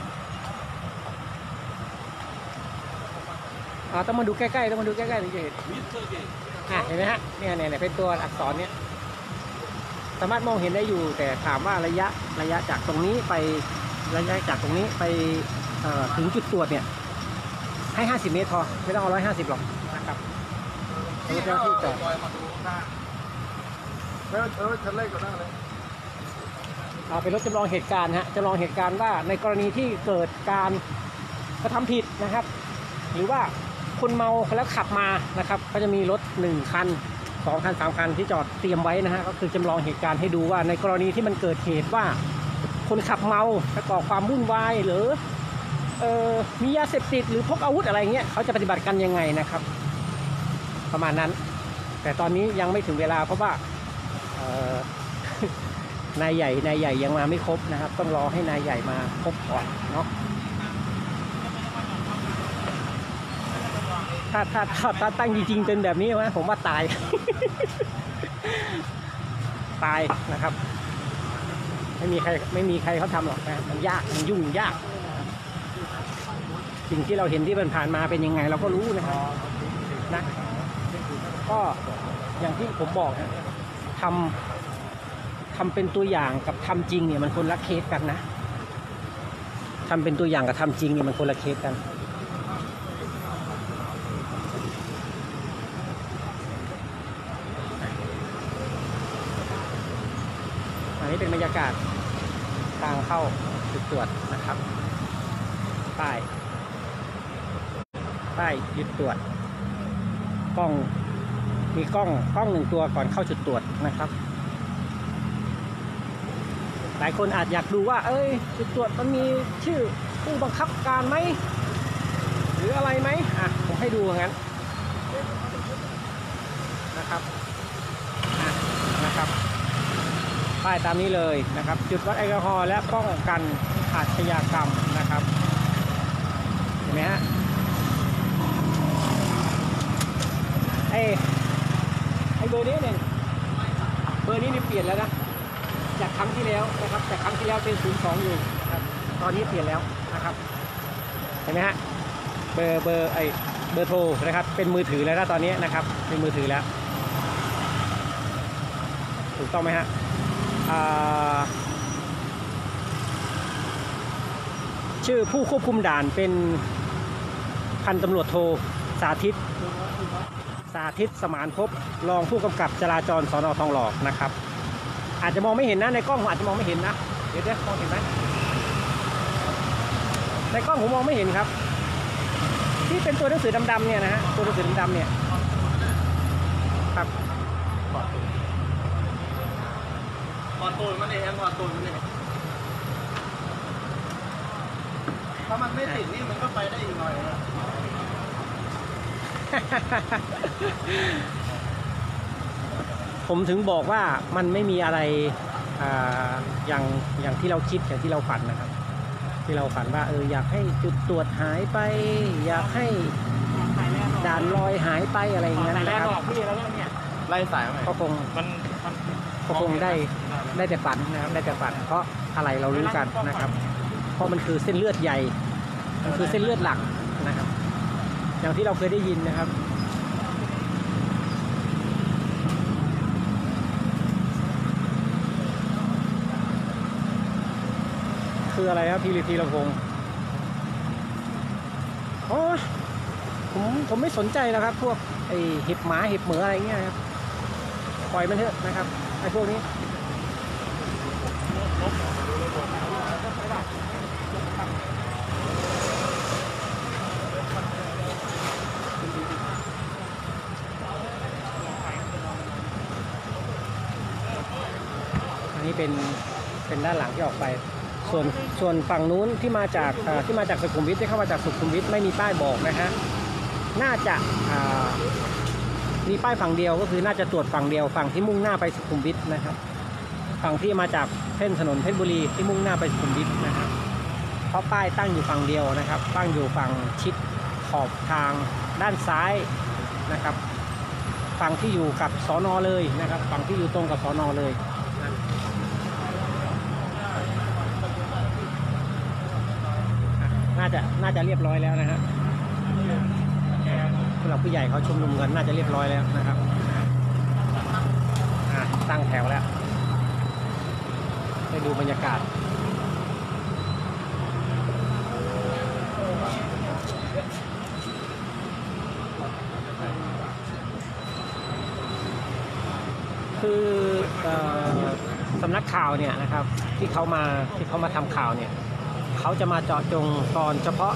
ต้องมาดูใกล้ๆถึงจะเห็นเห็นไหมฮะเนี่ยเป็นตัวอักษรเนี่ยสามารถมองเห็นได้อยู่แต่ถามว่าระยะจากตรงนี้ไปถึงจุดตรวจเนี่ยให้50 เมตรพอไม่ต้องเอา150หรอกนะครับเจ้าที่จอดชั้นแรกก็ได้เลยเป็นรถจำลองเหตุการณ์จำลองเหตุการณ์ว่าในกรณีที่เกิดการกระทำผิดนะครับหรือว่าคนเมาแล้วขับมานะครับก็จะมีรถ1 คัน 2 คัน 3 คันที่จอดเตรียมไว้นะฮะก็คือจำลองเหตุการณ์ให้ดูว่าในกรณีที่มันเกิดเหตุว่าคนขับเมาและก่อความวุ่นวายหรือมียาเสพติดหรือพกอาวุธอะไรเงี้ยเขาจะปฏิบัติกันยังไงนะครับประมาณนั้นแต่ตอนนี้ยังไม่ถึงเวลาเพราะว่านายใหญ่ยังมาไม่ครบนะครับต้องรอให้นายใหญ่มาครบก่อนเนาะถ้าตั้งจริงๆเป็นแบบนี้นะผมว่าตาย ตายนะครับไม่มีใครเขาทำหรอกนะมันยากมันยุ่งยากสิ่งที่เราเห็นที่ผ่านมาเป็นยังไงเราก็รู้นะครับนะก็อย่างที่ผมบอกนะทำเป็นตัวอย่างกับทำจริงเนี่ยมันคนละเคสกันนะทำเป็นตัวอย่างกับทำจริงเนี่ยมันคนละเคสกันอันนี้เป็นบรรยากาศทางเข้าจุดตรวจนะครับป้ายจุดตรวจกล้องมีกล้อง1 ตัวก่อนเข้าจุดตรวจนะครับหลายคนอาจอยากดูว่าจุดตรวจมันมีชื่อผู้บังคับการไหมหรืออะไรไหมผมให้ดูงั้นนะครับนะนะครับป้ายตามนี้เลยนะครับจุดวัดแอลกอฮอล์และป้องกันอาชญากรรมนะครับเห็นไหมฮะไอ้เบอร์นี้เนี่ยเบอร์นี้นี่เปลี่ยนแล้วนะจากครั้งที่แล้วนะครับจากครั้งที่แล้วเป็น02อยู่นะครับตอนนี้เปลี่ยนแล้วนะครับเห็นไหมฮะเบอร์โทรนะครับเป็นมือถือแล้วนะตอนนี้นะครับเป็นมือถือแล้วถูกต้องไหมฮะชื่อผู้ควบคุมด่านเป็นพันตำรวจโทสาธิตสมานภพรองผู้กำกับจราจรสน.ทองหล่อนะครับอาจจะมองไม่เห็นนะในกล้องผมอาจจะมองไม่เห็นนะเดี๋ยวมองเห็นไหมในกล้องผมมองไม่เห็นครับที่เป็นตัวหนังสือดำๆเนี่ยนะฮะตัวหนังสือดำๆเนี่ยครับถอดตูนมันเองถอดตูนมันเองถ้ามันไม่ติดนี่มันก็ไปได้อีกหน่อยนะผมถึงบอกว่ามันไม่มีอะไรอย่างที่เราคิดอย่างที่เราฝันนะครับที่เราฝันว่าอยากให้จุดตรวจหายไปอยากให้ด่านลอยหายไปอะไรอย่างเงี้ยนะครับไล่สายไหมก็คงได้แต่ฝันนะครับได้แต่ฝันเพราะอะไรเรารู้กันนะครับเพราะมันคือเส้นเลือดใหญ่มันคือเส้นเลือดหลักนะครับอย่างที่เราเคยได้ยินนะครับคืออะไรครับพี่ฤทธีรพงศ์อ๋อผมไม่สนใจแล้วครับพวกไอเห็บหมาเห็บเหมืออะไรเงี้ยครับปล่อยมันเถอะนะครับไอพวกนี้อันนี้เป็นด้านหลังที่ออกไปส่วนฝั่งนู้นที่มาจากสุขุมวิทที่เข้ามาจากสุขุมวิทไม่มีป้ายบอกนะฮะน่าจะมีป้ายฝั่งเดียวก็คือน่าจะตรวจฝั่งเดียวฝั่งที่มุ่งหน้าไปสุขุมวิทนะครับฝั่งที่มาจากถนนเพชรบุรีที่มุ่งหน้าไปสุขุมวิทนะครับเพราะป้ายตั้งอยู่ฝั่งเดียวนะครับตั้งอยู่ฝั่งชิดขอบทางด้านซ้ายนะครับฝั่งที่อยู่กับสน.เลยนะครับฝั่งที่อยู่ตรงกับสน.เลยน่าจะเรียบร้อยแล้วนะฮะสำหรับผู้ใหญ่เขาชุมนุมกันน่าจะเรียบร้อยแล้วนะครับตั้งแถวแล้วไปดูบรรยากาศคือสำนักข่าวเนี่ยนะครับที่เขามาทำข่าวเนี่ยเขาจะมาเจาะจงตอนเฉพาะ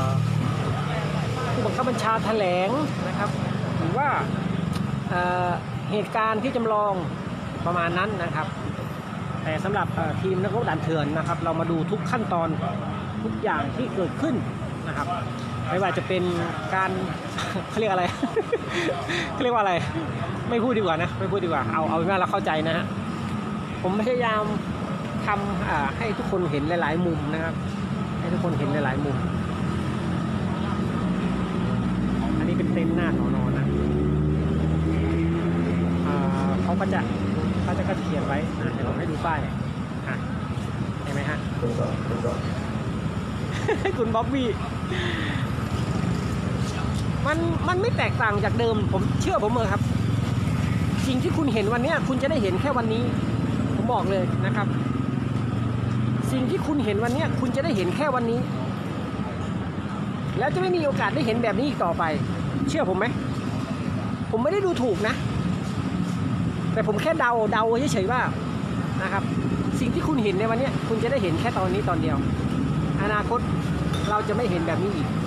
ผู้บังคับบัญชาแถลงนะครับหรือว่าเหตุการณ์ที่จำลองประมาณนั้นนะครับแต่สำหรับทีมนักรบด่านเถื่อนนะครับเรามาดูทุกขั้นตอนทุกอย่างที่เกิดขึ้นนะครับไม่ว่าจะเป็นการเขาเรียกอะไร เขาเรียกว่าอะไรไม่พูดดีกว่านะไม่พูดดีกว่าเอาเป็นว่าเราเข้าใจนะฮะผมพยายามทำให้ทุกคนเห็นหลายๆมุมนะครับให้ทุกคนเห็นหลายๆมุมอันนี้เป็นเต็นท์หน้าสน.นะเขาก็จะเขียนไว้เดี๋ยวผมให้ดูป้ายเห็นไหมฮะ คุณบ๊อบบี้มันไม่แตกต่างจากเดิมผมเชื่อผมเลยครับสิ่งที่คุณเห็นวันนี้คุณจะได้เห็นแค่วันนี้ผมบอกเลยนะครับสิ่งที่คุณเห็นวันนี้คุณจะได้เห็นแค่วันนี้แล้วจะไม่มีโอกาสได้เห็นแบบนี้อีกต่อไปเชื่อผมไหมผมไม่ได้ดูถูกนะแต่ผมแค่เดาเฉยๆว่านะครับสิ่งที่คุณเห็นในวันนี้คุณจะได้เห็นแค่ตอนนี้ตอนเดียวอนาคตเราจะไม่เห็นแบบนี้อีก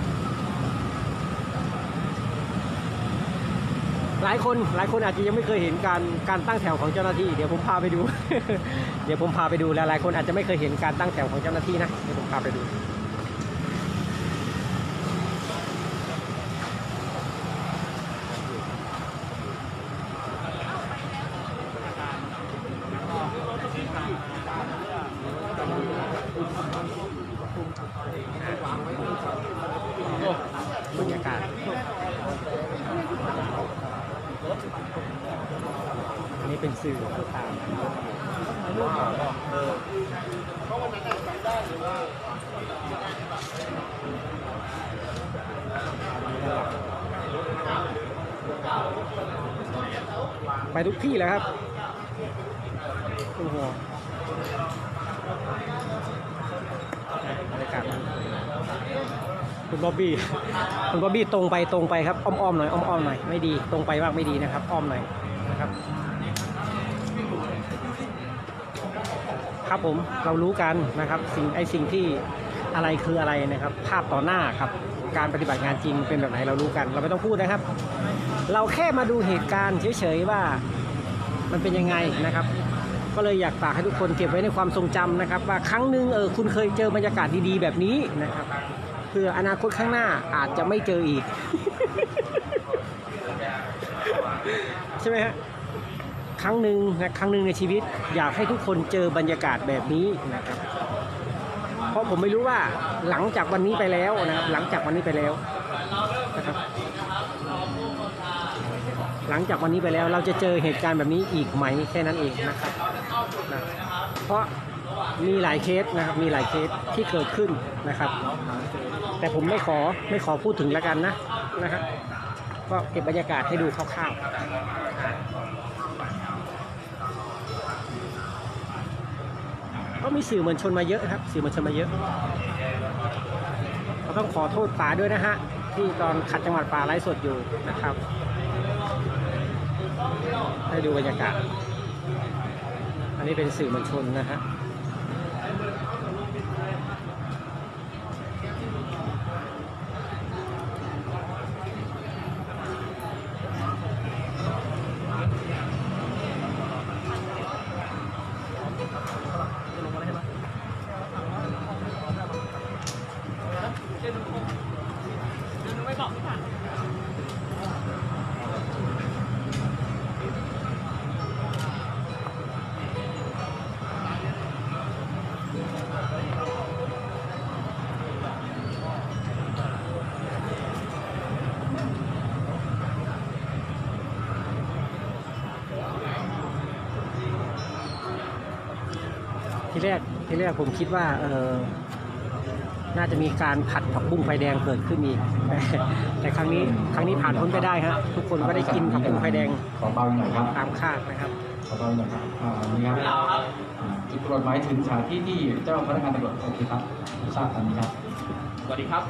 หลายคนอาจจะยังไม่เคยเห็นการตั้งแถวของเจ้าหน้าที่เดี๋ยวผมพาไปดู เดี๋ยวผมพาไปดูหลายคนอาจจะไม่เคยเห็นการตั้งแถวของเจ้าหน้าที่นะเดี๋ยวผมพาไปดูสื่อข่าวไปทุกที่แล้วครับคุณหัวบรรยากาศคุณบ๊อบบี้ตรงไปครับอ้อมๆหน่อยอ้อมๆหน่อยไม่ดีตรงไปมากไม่ดีนะครับอ้อมหน่อยนะครับครับผมเรารู้กันนะครับสิ่งที่อะไรคืออะไรนะครับภาพต่อหน้าครับการปฏิบัติงานจริงเป็นแบบไหนเรารู้กันเราไม่ต้องพูดนะครับเราแค่มาดูเหตุการณ์เฉยๆว่ามันเป็นยังไงนะครับก็เลยอยากฝากให้ทุกคนเก็บไว้ในความทรงจำนะครับว่าครั้งหนึ่งคุณเคยเจอบรรยากาศดีๆแบบนี้นะครับเพื่ออนาคตข้างหน้าอาจจะไม่เจออีก ใช่ไหมฮะครั้งหนึ่งในชีวิตอยากให้ทุกคนเจอบรรยากาศแบบนี้นะครับเพราะผมไม่รู้ว่าหลังจากวันนี้ไปแล้วนะครับหลังจากวันนี้ไปแล้วนะครับหลังจากวันนี้ไปแล้วเราจะเจอเหตุการณ์แบบนี้อีกไหมแค่นั้นเองนะครับนะเพราะมีหลายเคสนะครับมีหลายเคสที่เกิดขึ้นนะครับแต่ผมไม่ขอพูดถึงแล้วกันนะครับก็เก็บบรรยากาศให้ดูคร่าวๆก็มีสื่อมวลชนมาเยอะครับสื่อมวลชนมาเยอะเราต้องขอโทษป๋าด้วยนะฮะที่ตอนขัดจังหวัดป๋าไลฟ์สดอยู่นะครับให้ดูบรรยากาศอันนี้เป็นสื่อมวลชนนะฮะทีแรกผมคิดว่าน่าจะมีการผัดผักบุ้งไฟแดงเกิดขึ้นอีกแต่ครั้งนี้ผ่านพ้นไปได้ฮะทุกคนก็ได้กินผักบุ้งไฟแดงขอเบาหน่อยครับตามคาดนะครับขอเบาหน่อยครับนี่ครับจุดตรวจหมายถึงสถานที่ที่เจ้าพนักงานตำรวจโอเคครับทราบตามนี้ครับสวัสดีครับ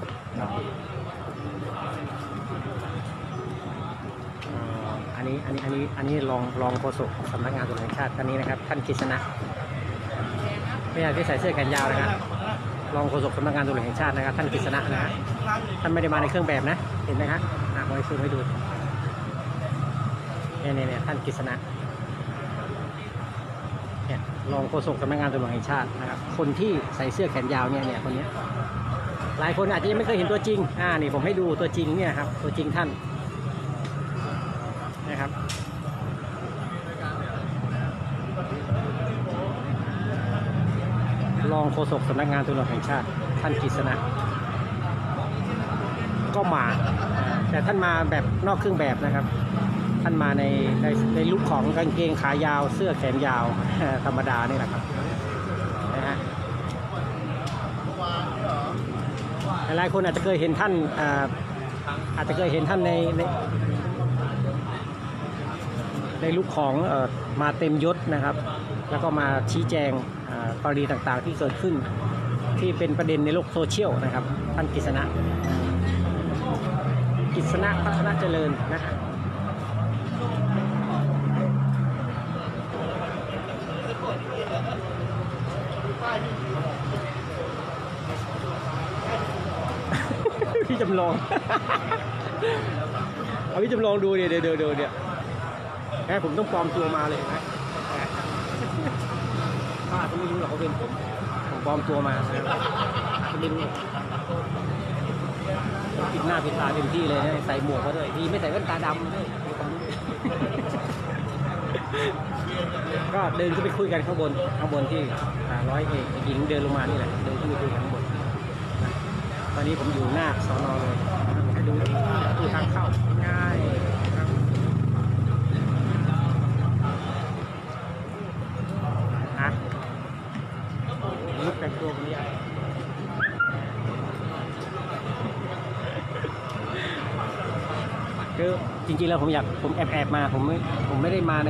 อันนี้รองโฆษกสำนักงานตำรวจแห่งชาติท่านนี้นะครับท่านกฤษณะไม่ใช่ที่ใส่เสื้อแขนยาวนะครับรองโฆษกสำนักงานตำรวจแห่งชาตินะครับท่านกฤษณะนะฮะท่านไม่ได้มาในเครื่องแบบนะเห็นไหมครับบอยซูมให้ดูเนี่ยท่านกฤษณะเนี่ยรองโฆษกสำนักงานตำรวจแห่งชาตินะครับคนที่ใส่เสื้อแขนยาวเนี่ยคนนี้หลายคนอาจจะยังไม่เคยเห็นตัวจริงนี่ผมให้ดูตัวจริงเนี่ยครับตัวจริงท่านนะครับรองโฆษกสำนักงานตำรวจแห่งชาติท่านกฤษณะก็มาแต่ท่านมาแบบนอกเครื่องแบบนะครับท่านมาในลุคของกางเกงขายาวเสื้อแขนยาวธรรมดานี่แหละครับนะฮะหลายคนอาจจะเคยเห็นท่านในลุคของมาเต็มยศนะครับแล้วก็มาชี้แจงกรณีต่างๆที่เกิดขึ้นที่เป็นประเด็นในโลกโซเชียลนะครับท่านกฤษณะพัฒนาเจริญนะพี่จำลองเอาพี่จำลองดูเดี๋ยวผมต้องปลอมตัวมาเลยนะเขาอาจจะไม่รู้หรอกเขาเป็นผมปลอมตัวมาจะไม่รู้ปิดหน้าปิดตาเต็มที่เลยนะใส่หมวกก็ด้วยพี่ไม่ใส่แว่นตาดำด้วยก็เดินขึ้นไปคุยกันข้างบนที่ร้อยเอกหญิงเดินลงมานี่แหละเดินขึ้นไปคุยกันข้างบนตอนนี้ผมอยู่หน้าสน.เลยให้ดูทางเข้าง่ายครับคือจริงๆแล้วผมแอบมาผมไม่ได้มาใน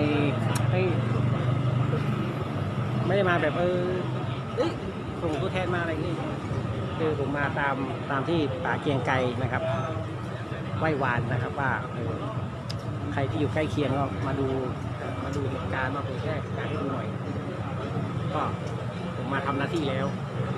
ไม่ได้มาแบบส่งตัวแทนมาอะไรนี่คือผมมาตามที่ป่าเกียงไกรนะครับไหว้วานนะครับว่าใครที่อยู่ใกล้เคียงก็มาดูเหตุการณ์มาเผยแพร่เหตุการณ์ให้ดูหน่อยก็ผมมาทำหน้าที่แล้ว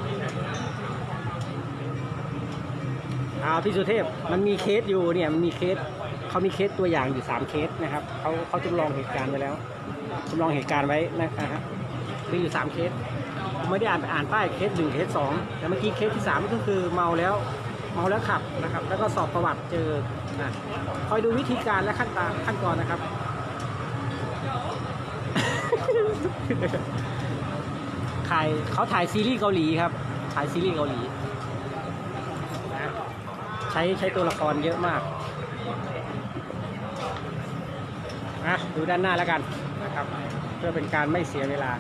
พี่สุเทพมันมีเคสอยู่เนี่ยมันมีเคสเขามีเคสตัวอย่างอยู่3เคสนะครับเขาจำลองเหตุการณ์ไว้แล้วจำลองเหตุการณ์ไว้นะครับมีอยู่3เคสผมไม่ได้อ่านป้ายเคส1เคส2แต่เมื่อกี้เคสที่3ก็คือเมาแล้วขับนะครับแล้วก็สอบประวัติเจอคอยดูวิธีการและขั้นตอนนะครับ เขาถ่ายซีรีส์เกาหลีครับถ่ายซีรีส์เกาหลีนะใช้ตัวละครเยอะมากดูด้านหน้าแล้วกันนะครับเพื่อเป็นการไม่เสียเวลา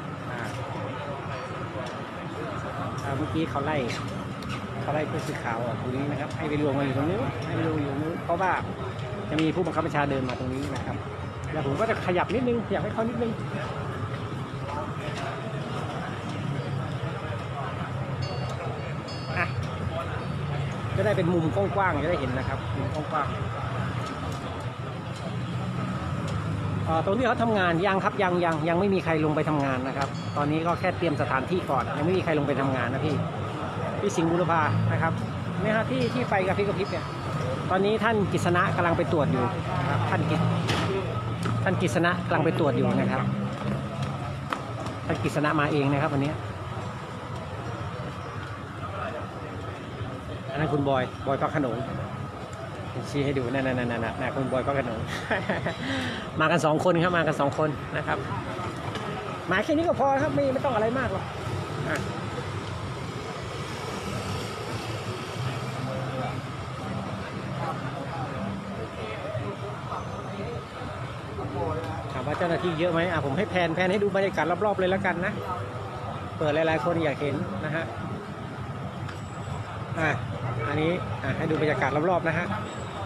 เมื่อกี้เขาไล่ผู้สื่อข่าวออกตรงนี้นะครับให้ไปรวมกันอยู่ตรงนี้ให้ไปรวมอยู่ตรงนู้นเพราะว่าจะมีผู้บังคับบัญชาเดินมาตรงนี้นะครับแล้วผมก็จะขยับนิดนึงขยับให้เขานิดนึงจะได้เป็นมุมกว้างๆจะได้เห็นนะครับมุมกว้างๆตรงที่เขาทำงานยังครับยังไม่มีใครลงไปทำงานนะครับตอนนี้ก็แค่เตรียมสถานที่ก่อนยังไม่มีใครลงไปทำงานนะพี่สิงห์บุรพานะครับนี่ฮะที่ไฟกระพริบเนี่ยตอนนี้ท่านกฤษณะกำลังไปตรวจอยู่นะครับท่านกฤษณะกำลังไปตรวจอยู่นะครับท่านกฤษณะมาเองนะครับวันนี้อันนั้นคุณบอยพระโขนงชี้ให้ดูนั่นคุณบอยพระโขนง มากัน2คนครับมากัน2คนนะครับมาแค่นี้ก็พอครับไม่ต้องอะไรมากหรอกถามว่าเจ้าหน้าที่เยอะไหมผมให้แพนให้ดูบรรยากาศรอบๆเลยแล้วกันนะเปิดหลายๆคนอยากเห็นนะฮะอันนี้ให้ดูบรรยากาศรอบๆนะฮะ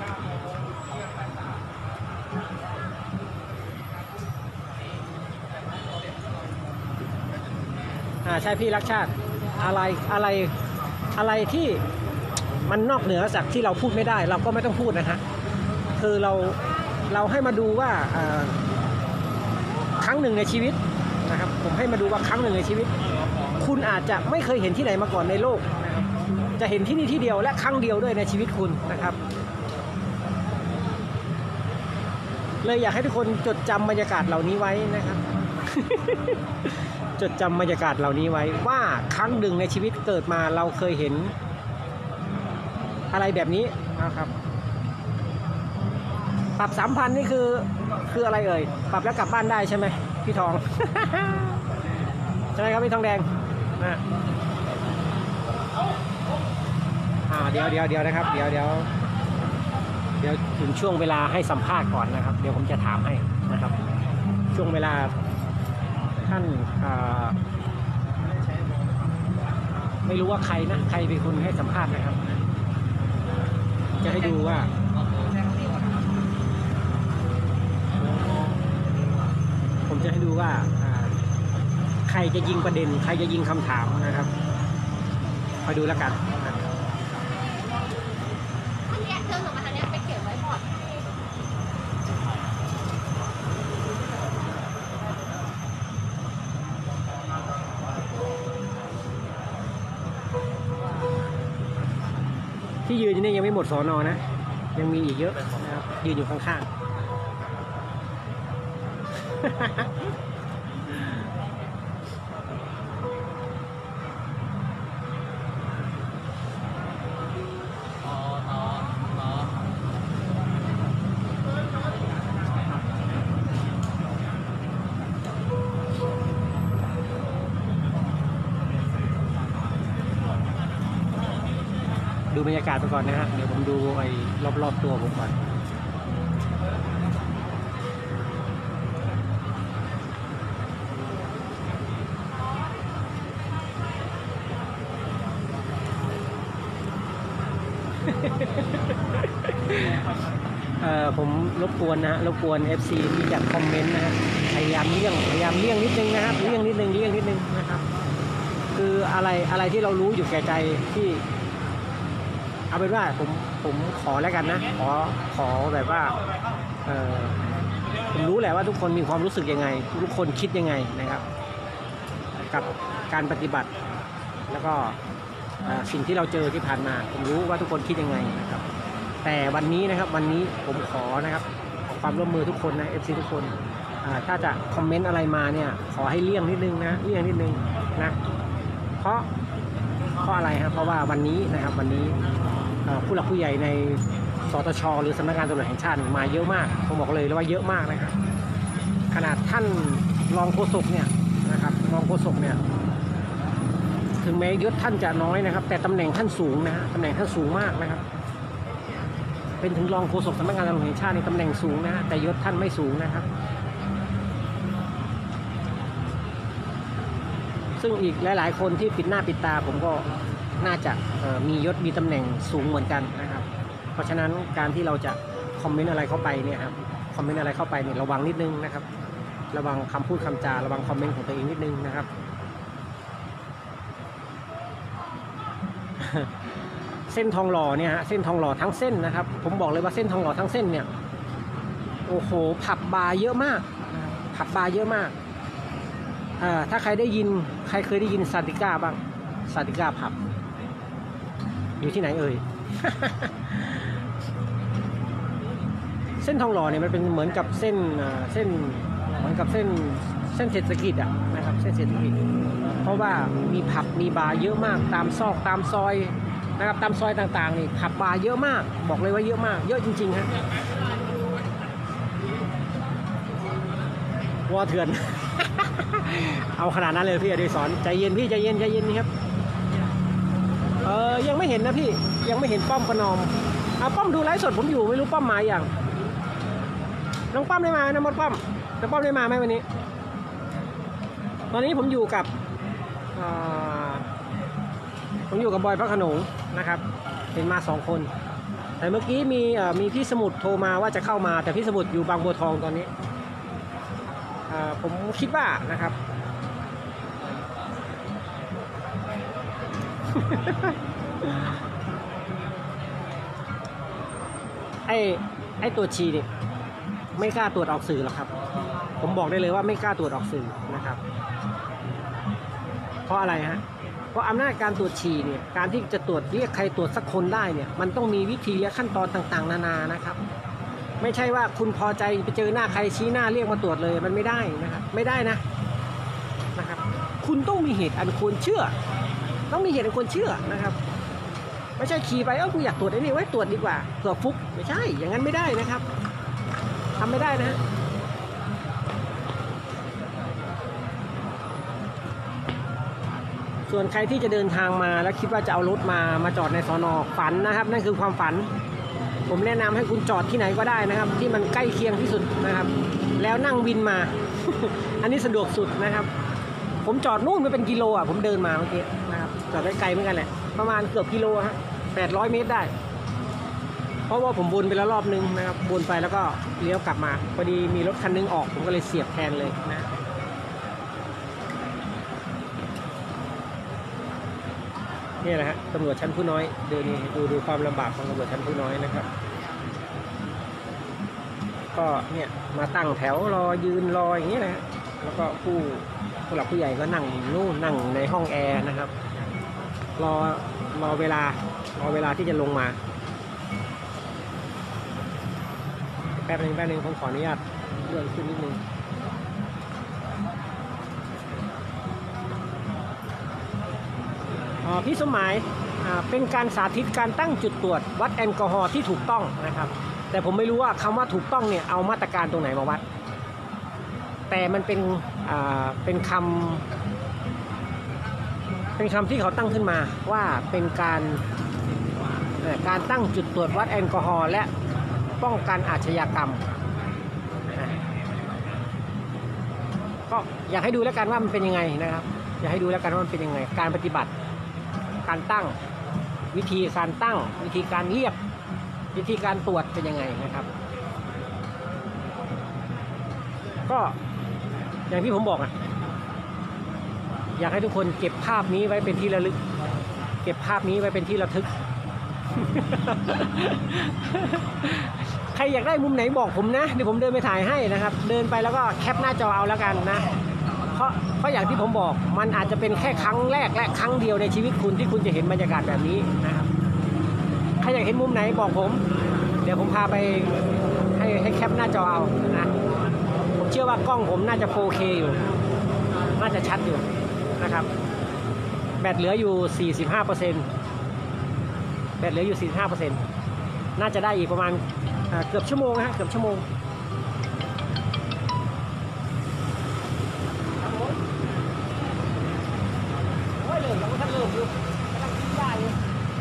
ใช่พี่รักชาติอะไรที่มันนอกเหนือจากที่เราพูดไม่ได้เราก็ไม่ต้องพูดนะฮะคือเราให้มาดูว่าครั้งหนึ่งในชีวิตนะครับผมให้มาดูว่าครั้งหนึ่งในชีวิตคุณอาจจะไม่เคยเห็นที่ไหนมาก่อนในโลกนะครับจะเห็นที่นี่ที่เดียวและครั้งเดียวด้วยในชีวิตคุณนะครับเลยอยากให้ทุกคนจดจำบรรยากาศเหล่านี้ไว้นะครับ จดจำบรรยากาศเหล่านี้ไว้ว่าครั้งหนึ่งในชีวิตเกิดมาเราเคยเห็นอะไรแบบนี้นะครับปรับ 3,000 นี่คืออะไรเอ่ยปรับแล้วกลับบ้านได้ใช่ไหมพี่ทอง ใช่ไหมครับพี่ทองแดงนะเดี๋ยวนะครับเดี๋ยวถึงช่วงเวลาให้สัมภาษณ์ก่อนนะครับเดี๋ยวผมจะถามให้นะครับช่วงเวลาท่านไม่รู้ว่าใครเป็นคนให้สัมภาษณ์นะครับจะให้ดูว่าผมจะให้ดูว่าใครจะยิงประเด็นใครจะยิงคำถามนะครับคอยดูแล้วกันที่ยืนอยู่นี่ยังไม่หมดสน.นะยังมีอีกเยอะนะครับยืนอยู่ข้างๆดูบรรยากาศไปก่อนนะฮะเดี๋ยวผมดูไอ้รอบๆตัวผมก่อนผมรบกวนนะรบกวน FC ที่จะคอมเมนต์นะฮะพยายามเลี่ยงนิดนึงนะครับเลี่ยงนิดนึงนะครับ คืออะไรที่เรารู้อยู่แก่ใจที่เอาเป็นว่าผมขอแล้วกันนะขอแบบว่าผมรู้แหละว่าทุกคนมีความรู้สึกยังไงทุกคนคิดยังไงนะครับกับการปฏิบัติแล้วก็สิ่งที่เราเจอที่ผ่านมาผมรู้ว่าทุกคนคิดยังไงนะครับแต่วันนี้นะครับวันนี้ผมขอนะครับขอความร่วมมือทุกคนนะ FC ทุกคนถ้าจะคอมเมนต์อะไรมาเนี่ยขอให้เลี่ยงนิดนึงนะเลี่ยงนิดนึงนะเพราะอะไรครับเพราะว่าวันนี้นะครับวันนี้ผู้หลักผู้ใหญ่ในสตช.หรือสำนักงานตำรวจแห่งชาติมาเยอะมากผมบอกเลยว่าเยอะมากนะครับขนาดท่านรองโฆษกเนี่ยนะครับรองโฆษกเนี่ยถึงแม้ยศท่านจะน้อยนะครับแต่ตำแหน่งท่านสูงนะฮะตำแหน่งท่านสูงมากนะครับเป็นถึงรองโฆษกสำนักงานตำรวจแห่งชาติในตำแหน่งสูงนะฮะแต่ยศท่านไม่สูงนะครับซึ่งอีกหลายๆคนที่ปิดหน้าปิดตาผมก็น่าจะมียศมีตำแหน่งสูงเหมือนกันนะครับเพราะฉะนั้นการที่เราจะคอมเมนต์อะไรเข้าไปเนี่ยครับคอมเมนต์อะไรเข้าไปเนี่ยระวังนิดนึงนะครับระวังคำพูดคำจาระวังคอมเมนต์ของตัวเองนิดนึงนะครับ เส้นทองหล่อเนี่ยฮะเส้นทองหล่อทั้งเส้นนะครับผมบอกเลยว่าเส้นทองหล่อทั้งเส้นเนี่ยโอ้โหผับบาร์เยอะมากผับบาร์เยอะมากถ้าใครเคยได้ยินซาติก้าบ้างซาติก้าผับอยู่ที่ไหนเอ่ย เส้นทองหล่อเนี่ยมันเป็นเหมือนกับเส้นเหมือนกับเส้นเศรษฐกิจอ่ะนะครับเส้นเศรษฐกิจเพราะว่ามีผับมีบาร์เยอะมากตามซอกตามซอยนะครับตามซอยต่างๆนี่ผับบาร์เยอะมากบอกเลยว่าเยอะมากเยอะจริงๆฮะวอเถื่อน เอาขนาดนั้นเลยพี่อดิศรใจเย็นพี่ใจเย็นนี่ครับยังไม่เห็นนะพี่ยังไม่เห็นป้อมประนอมป้อมดูไลฟ์สดผมอยู่ไม่รู้ป้อมมาอย่างน้องป้อมได้มานะมดป้อมแต่ป้อมได้มาไหมวันนี้ตอนนี้ผมอยู่กับบอยพระโขนงนะครับเห็นมา2 คนแต่เมื่อกี้มีพี่สมุทรโทรมาว่าจะเข้ามาแต่พี่สมุทรอยู่บางบัวทองตอนนี้ผมคิดว่านะครับ ไอ้ตัวชีเนี่ยไม่กล้าตรวจออกสื่อหรอกครับผมบอกได้เลยว่าไม่กล้าตรวจออกสื่อนะครับเพราะอะไรฮะเพราะอำนาจการตรวจฉี่เนี่ยการที่จะตรวจเรียกใครตรวจสักคนได้เนี่ยมันต้องมีวิธีและขั้นตอนต่างๆนานานะครับไม่ใช่ว่าคุณพอใจไปเจอหน้าใครชี้หน้าเรียกมาตรวจเลยมันไม่ได้นะครับไม่ได้นะครับคุณต้องมีเหตุอันควรเชื่อต้องมีเหตุอันควรเชื่อนะครับไม่ใช่ขี่ไปกูอยากตรวจไอ้นี่ไว้ตรวจดีกว่าเผื่อฟุกไม่ใช่อย่างนั้นไม่ได้นะครับทำไม่ได้นะส่วนใครที่จะเดินทางมาแล้วคิดว่าจะเอารถมาจอดในสน.ฝันนะครับนั่นคือความฝันผมแนะนำให้คุณจอดที่ไหนก็ได้นะครับที่มันใกล้เคียงที่สุดนะครับแล้วนั่งวินมา อันนี้สะดวกสุดนะครับผมจอดนู่นไปเป็นกิโลผมเดินมาเมื่อกี้นะครับจอดได้ไกลเหมือนกันแหละประมาณเกือบกิโลฮะ800 เมตรได้เพราะว่าผมวนไปแล้วรอบนึงนะครับวนไปแล้วก็เลี้ยวกลับมาพอดีมีรถคันนึงออกผมก็เลยเสียบแทนเลยนะนี่แหละฮะตำรวจชั้นผู้น้อยเดินดูความลำบากของตำรวจชั้นผู้น้อยนะครับก็เนี่ยมาตั้งแถวรอยืนรออย่างนี้นะฮะแล้วก็ผู้หลักผู้ใหญ่ก็นั่งนู่นนั่งในห้องแอร์นะครับรอเวลาที่จะลงมาแป๊บนึงผมขออนุญาตเลื่อนขึ้นนิดนึงพี่สมหมายเป็นการสาธิตการตั้งจุดตรวจวัดแอลกอฮอล์ที่ถูกต้องนะครับแต่ผมไม่รู้ว่าคำว่าถูกต้องเนี่ยเอามาตรการตรงไหนมาวัดแต่มันเป็นคำที่เขาตั้งขึ้นมาว่าเป็นการตั้งจุดตรวจวัดแอลกอฮอล์และป้องกันอาชญากรรมก็อยากให้ดูแล้วกันว่ามันเป็นยังไงนะครับอยากให้ดูแล้วกันว่ามันเป็นยังไงการปฏิบัติการตั้งวิธีการตั้งวิธีการเรียกวิธีการตรวจเป็นยังไงนะครับก็อย่างที่ผมบอกอยากให้ทุกคนเก็บภาพนี้ไว้เป็นที่ระลึก เก็บภาพนี้ไว้เป็นที่ระทึก ใครอยากได้มุมไหนบอกผมนะเดี๋ยวผมเดินไปถ่ายให้นะครับ เดินไปแล้วก็แคปหน้าจอเอาแล้วกันนะเพราะอย่างที่ผมบอกมันอาจจะเป็นแค่ครั้งแรกและครั้งเดียวในชีวิตคุณที่คุณจะเห็นบรรยากาศแบบนี้นะครับใครอยากเห็นมุมไหนบอกผมเดี๋ยวผมพาไปให้แคปหน้าจอเอานะผมเชื่อว่ากล้องผมน่าจะ 4K อยู่น่าจะชัดอยู่นะครับแบตเหลืออยู่ 45%แบตเหลืออยู่ 45%น่าจะได้อีกประมาณเกือบชั่วโมงนะฮะเกือบชั่วโมงโอ้ยเลยยังไม่ทันเริ่มอยู่กำลังกินได้อยู่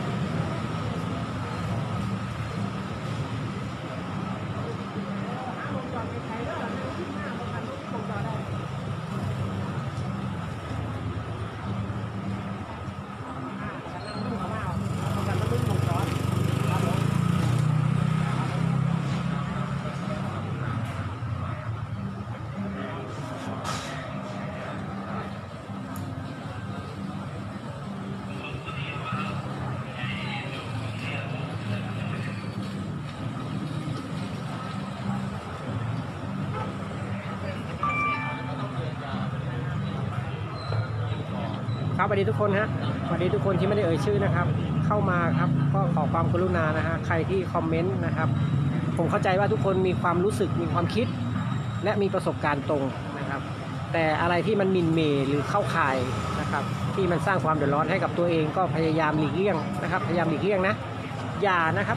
ครับสวัสดีทุกคนฮะสวัสดีทุกคนที่ไม่ได้เอ่ยชื่อนะครับเข้ามาครับก็ขอความกรุณานะฮะใครที่คอมเมนต์นะครับผมเข้าใจว่าทุกคนมีความรู้สึกมีความคิดและมีประสบการณ์ตรงนะครับแต่อะไรที่มันหมิ่นเหม่หรือเข้าข่ายนะครับที่มันสร้างความเดือดร้อนให้กับตัวเองก็พยายามหลีกเลี่ยงนะครับพยายามหลีกเลี่ยงนะอย่านะครับ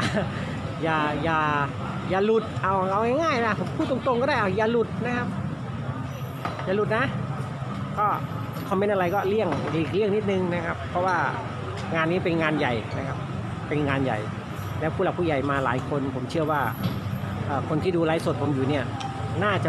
อย่าหลุดเอาง่ายๆนะผมพูดตรงๆก็ได้อย่าหลุดนะครับอย่าหลุดนะก็คอมเมนต์อะไรก็หลีกเลี่ยงนิดนึงนะครับเพราะว่างานนี้เป็นงานใหญ่นะครับเป็นงานใหญ่แล้วผู้หลักผู้ใหญ่มาหลายคนผมเชื่อว่าคนที่ดูไลฟ์สดผมอยู่เนี่ยน่าจะ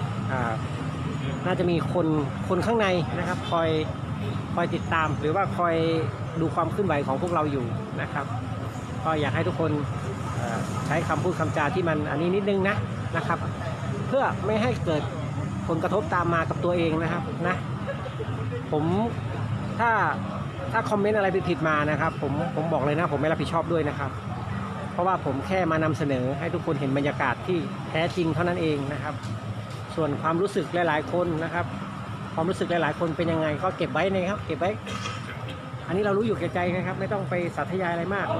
มีคนข้างในนะครับคอยติดตามหรือว่าคอยดูความเคลื่อนไหวของพวกเราอยู่นะครับก็อยากให้ทุกคนใช้คำพูดคำจาที่มันอันนี้นิดนึงนะครับเพื่อไม่ให้เกิดผลกระทบตามมากับตัวเองนะครับนะผมถ้าคอมเมนต์อะไรผิดมานะครับผมบอกเลยนะผมไม่รับผิดชอบด้วยนะครับเพราะว่าผมแค่มานำเสนอให้ทุกคนเห็นบรรยากาศที่แท้จริงเท่านั้นเองนะครับส่วนความรู้สึกหลายๆคนนะครับความรู้สึกหลายๆคนเป็นยังไงก็เก็บไว้นะครับเก็บไว้อันนี้เรารู้อยู่แก่ใจนะครับไม่ต้องไปสาธยายอะไรมาก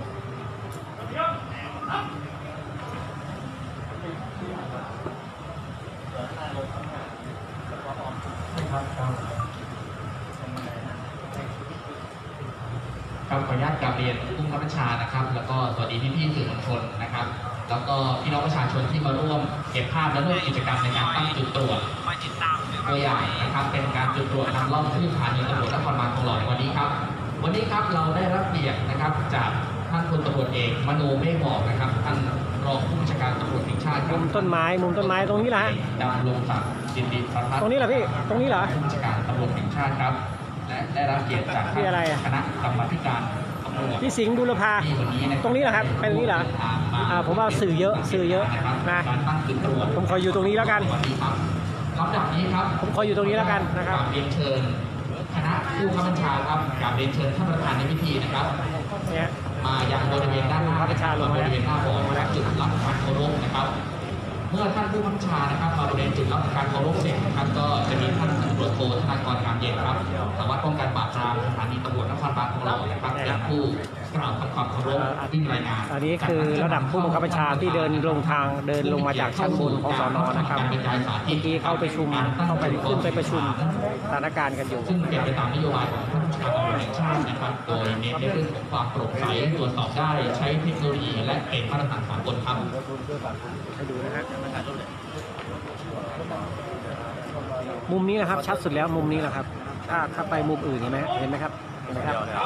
นะครับขออนุญาตกราบเรียนผู้บังคับบัญชานะครับแล้วก็สวัสดีพี่ๆสื่อมวลชนนะครับแล้วก็พี่น้องประชาชนที่มาร่วมเก็บภาพและร่วมกิจกรรมในการตั้งจุดตรวจตัวอย่างนะครับเป็นการจุดตรวจนำร่องที่สถานีตำรวจนครบาลทองหล่อวันนี้ครับเราได้รับเกียรตินะครับจากท่านพลตำรวจเอกมโนเมฆหมอกนะครับท่านรองผู้บัญชาการตำรวจแห่งชาติมุมต้นไม้ตรงนี้แหละดำรงศักดิ์จิตติประภัสตรงนี้เหรอพี่ตรงนี้เหรอผู้บัญชาการตำรวจแห่งชาติครับและได้รับเกียรติจากคณะกรรมาธิการพี่สิงห์ดุลภาตรงนี้เหรอครับเป็นตรงนี้เหรอผมว่าสื่อเยอะนะผมขออยู่ตรงนี้แล้วกันลำดับนี้ครับผมขออยู่ตรงนี้แล้วกันนะครับเรียนเชิญคณะผู้บังคับบัญชาครับกับเรียนเชิญท่านประธานในพิธีนะครับมายังบริเวณด้านหน้าบริเวณหน้าหอและจุดรับการเคารพนะครับเมื่อท่านผู้บัญชานะครับมาบริเวณจุดรับการเคารพเสร็จนะครับก็จะมีท่านตำรวจโทธนากรงามเย็นครับสารวัตรป้องกันปราบปรามสถานีตำรวจนครบาลทองหล่อนะครับเป็นผู้กล่าวทำความเคารพวิ่งรายงานอันนี้คือระดับผู้บังคับบัญชาที่เดินลงมาจากชั้นบนของสน.นะครับเมื่อกี้เข้าไปขึ้นไปประชุมสถานการณ์กันอยู่ซึ่งเป็นไปตามนโยบายของท่านผู้บัญชาการตำรวจแห่งชาตินะครับโดยเน้นในเรื่องของความโปร่งใสตรวจสอบได้ใช้เทคโนโลยีและเป็นมาตรฐานสากลครับให้ดูนะฮะมุมนี้นะครับชัดสุดแล้วมุมนี้แหละครับถ้าไปมุมอื่นเห็นไหมครับเนี่ย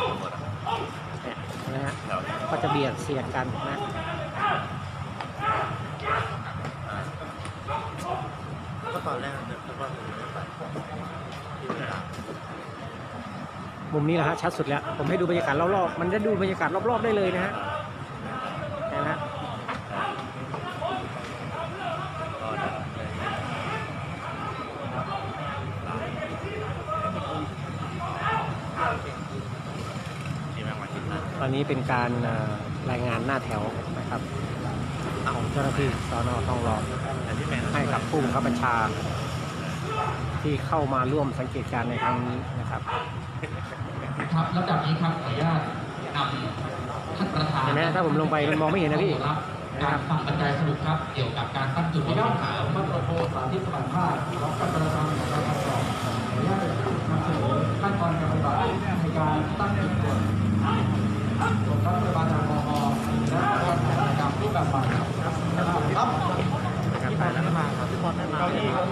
นะฮะก็จะเบียดเสียดกันนะก็ตอนแรกนึกว่ามุมนี้แหละฮะชัดสุดแล้วผมให้ดูบรรยากาศรอบๆมันจะดูบรรยากาศรอบๆได้เลยนะฮะนะฮะอนนี้เป็นการรายงานหน้าแถวนะครับของเจ้าหน้าที่สน.ทองหล่อให้กับผู้บังคับบัญชาที่เข้ามาร่วมสังเกตการณ์ในครั้งนี้นะครับครับลำดับนี้ครับขออนุญาตนำท่านประธานเห็นไหมถ้าผมลงไปมันมองไม่เห็นนะพี่รับการฟังบรรยายสรุปครับเกี่ยวกับการตั้งจุดบริการขาวมัตโทสาธิตสมรรถภาพของการกระทำของการทดสอบขออนุญาตนำเสนอขั้นตอนการปฏิบัติในการตั้งจุดตรวจวัดปริมาณแอลกอฮอล์และการทำกิจกรรมรูปแบบใหม่ครับไปแล้วมาครับทุกคนได้มา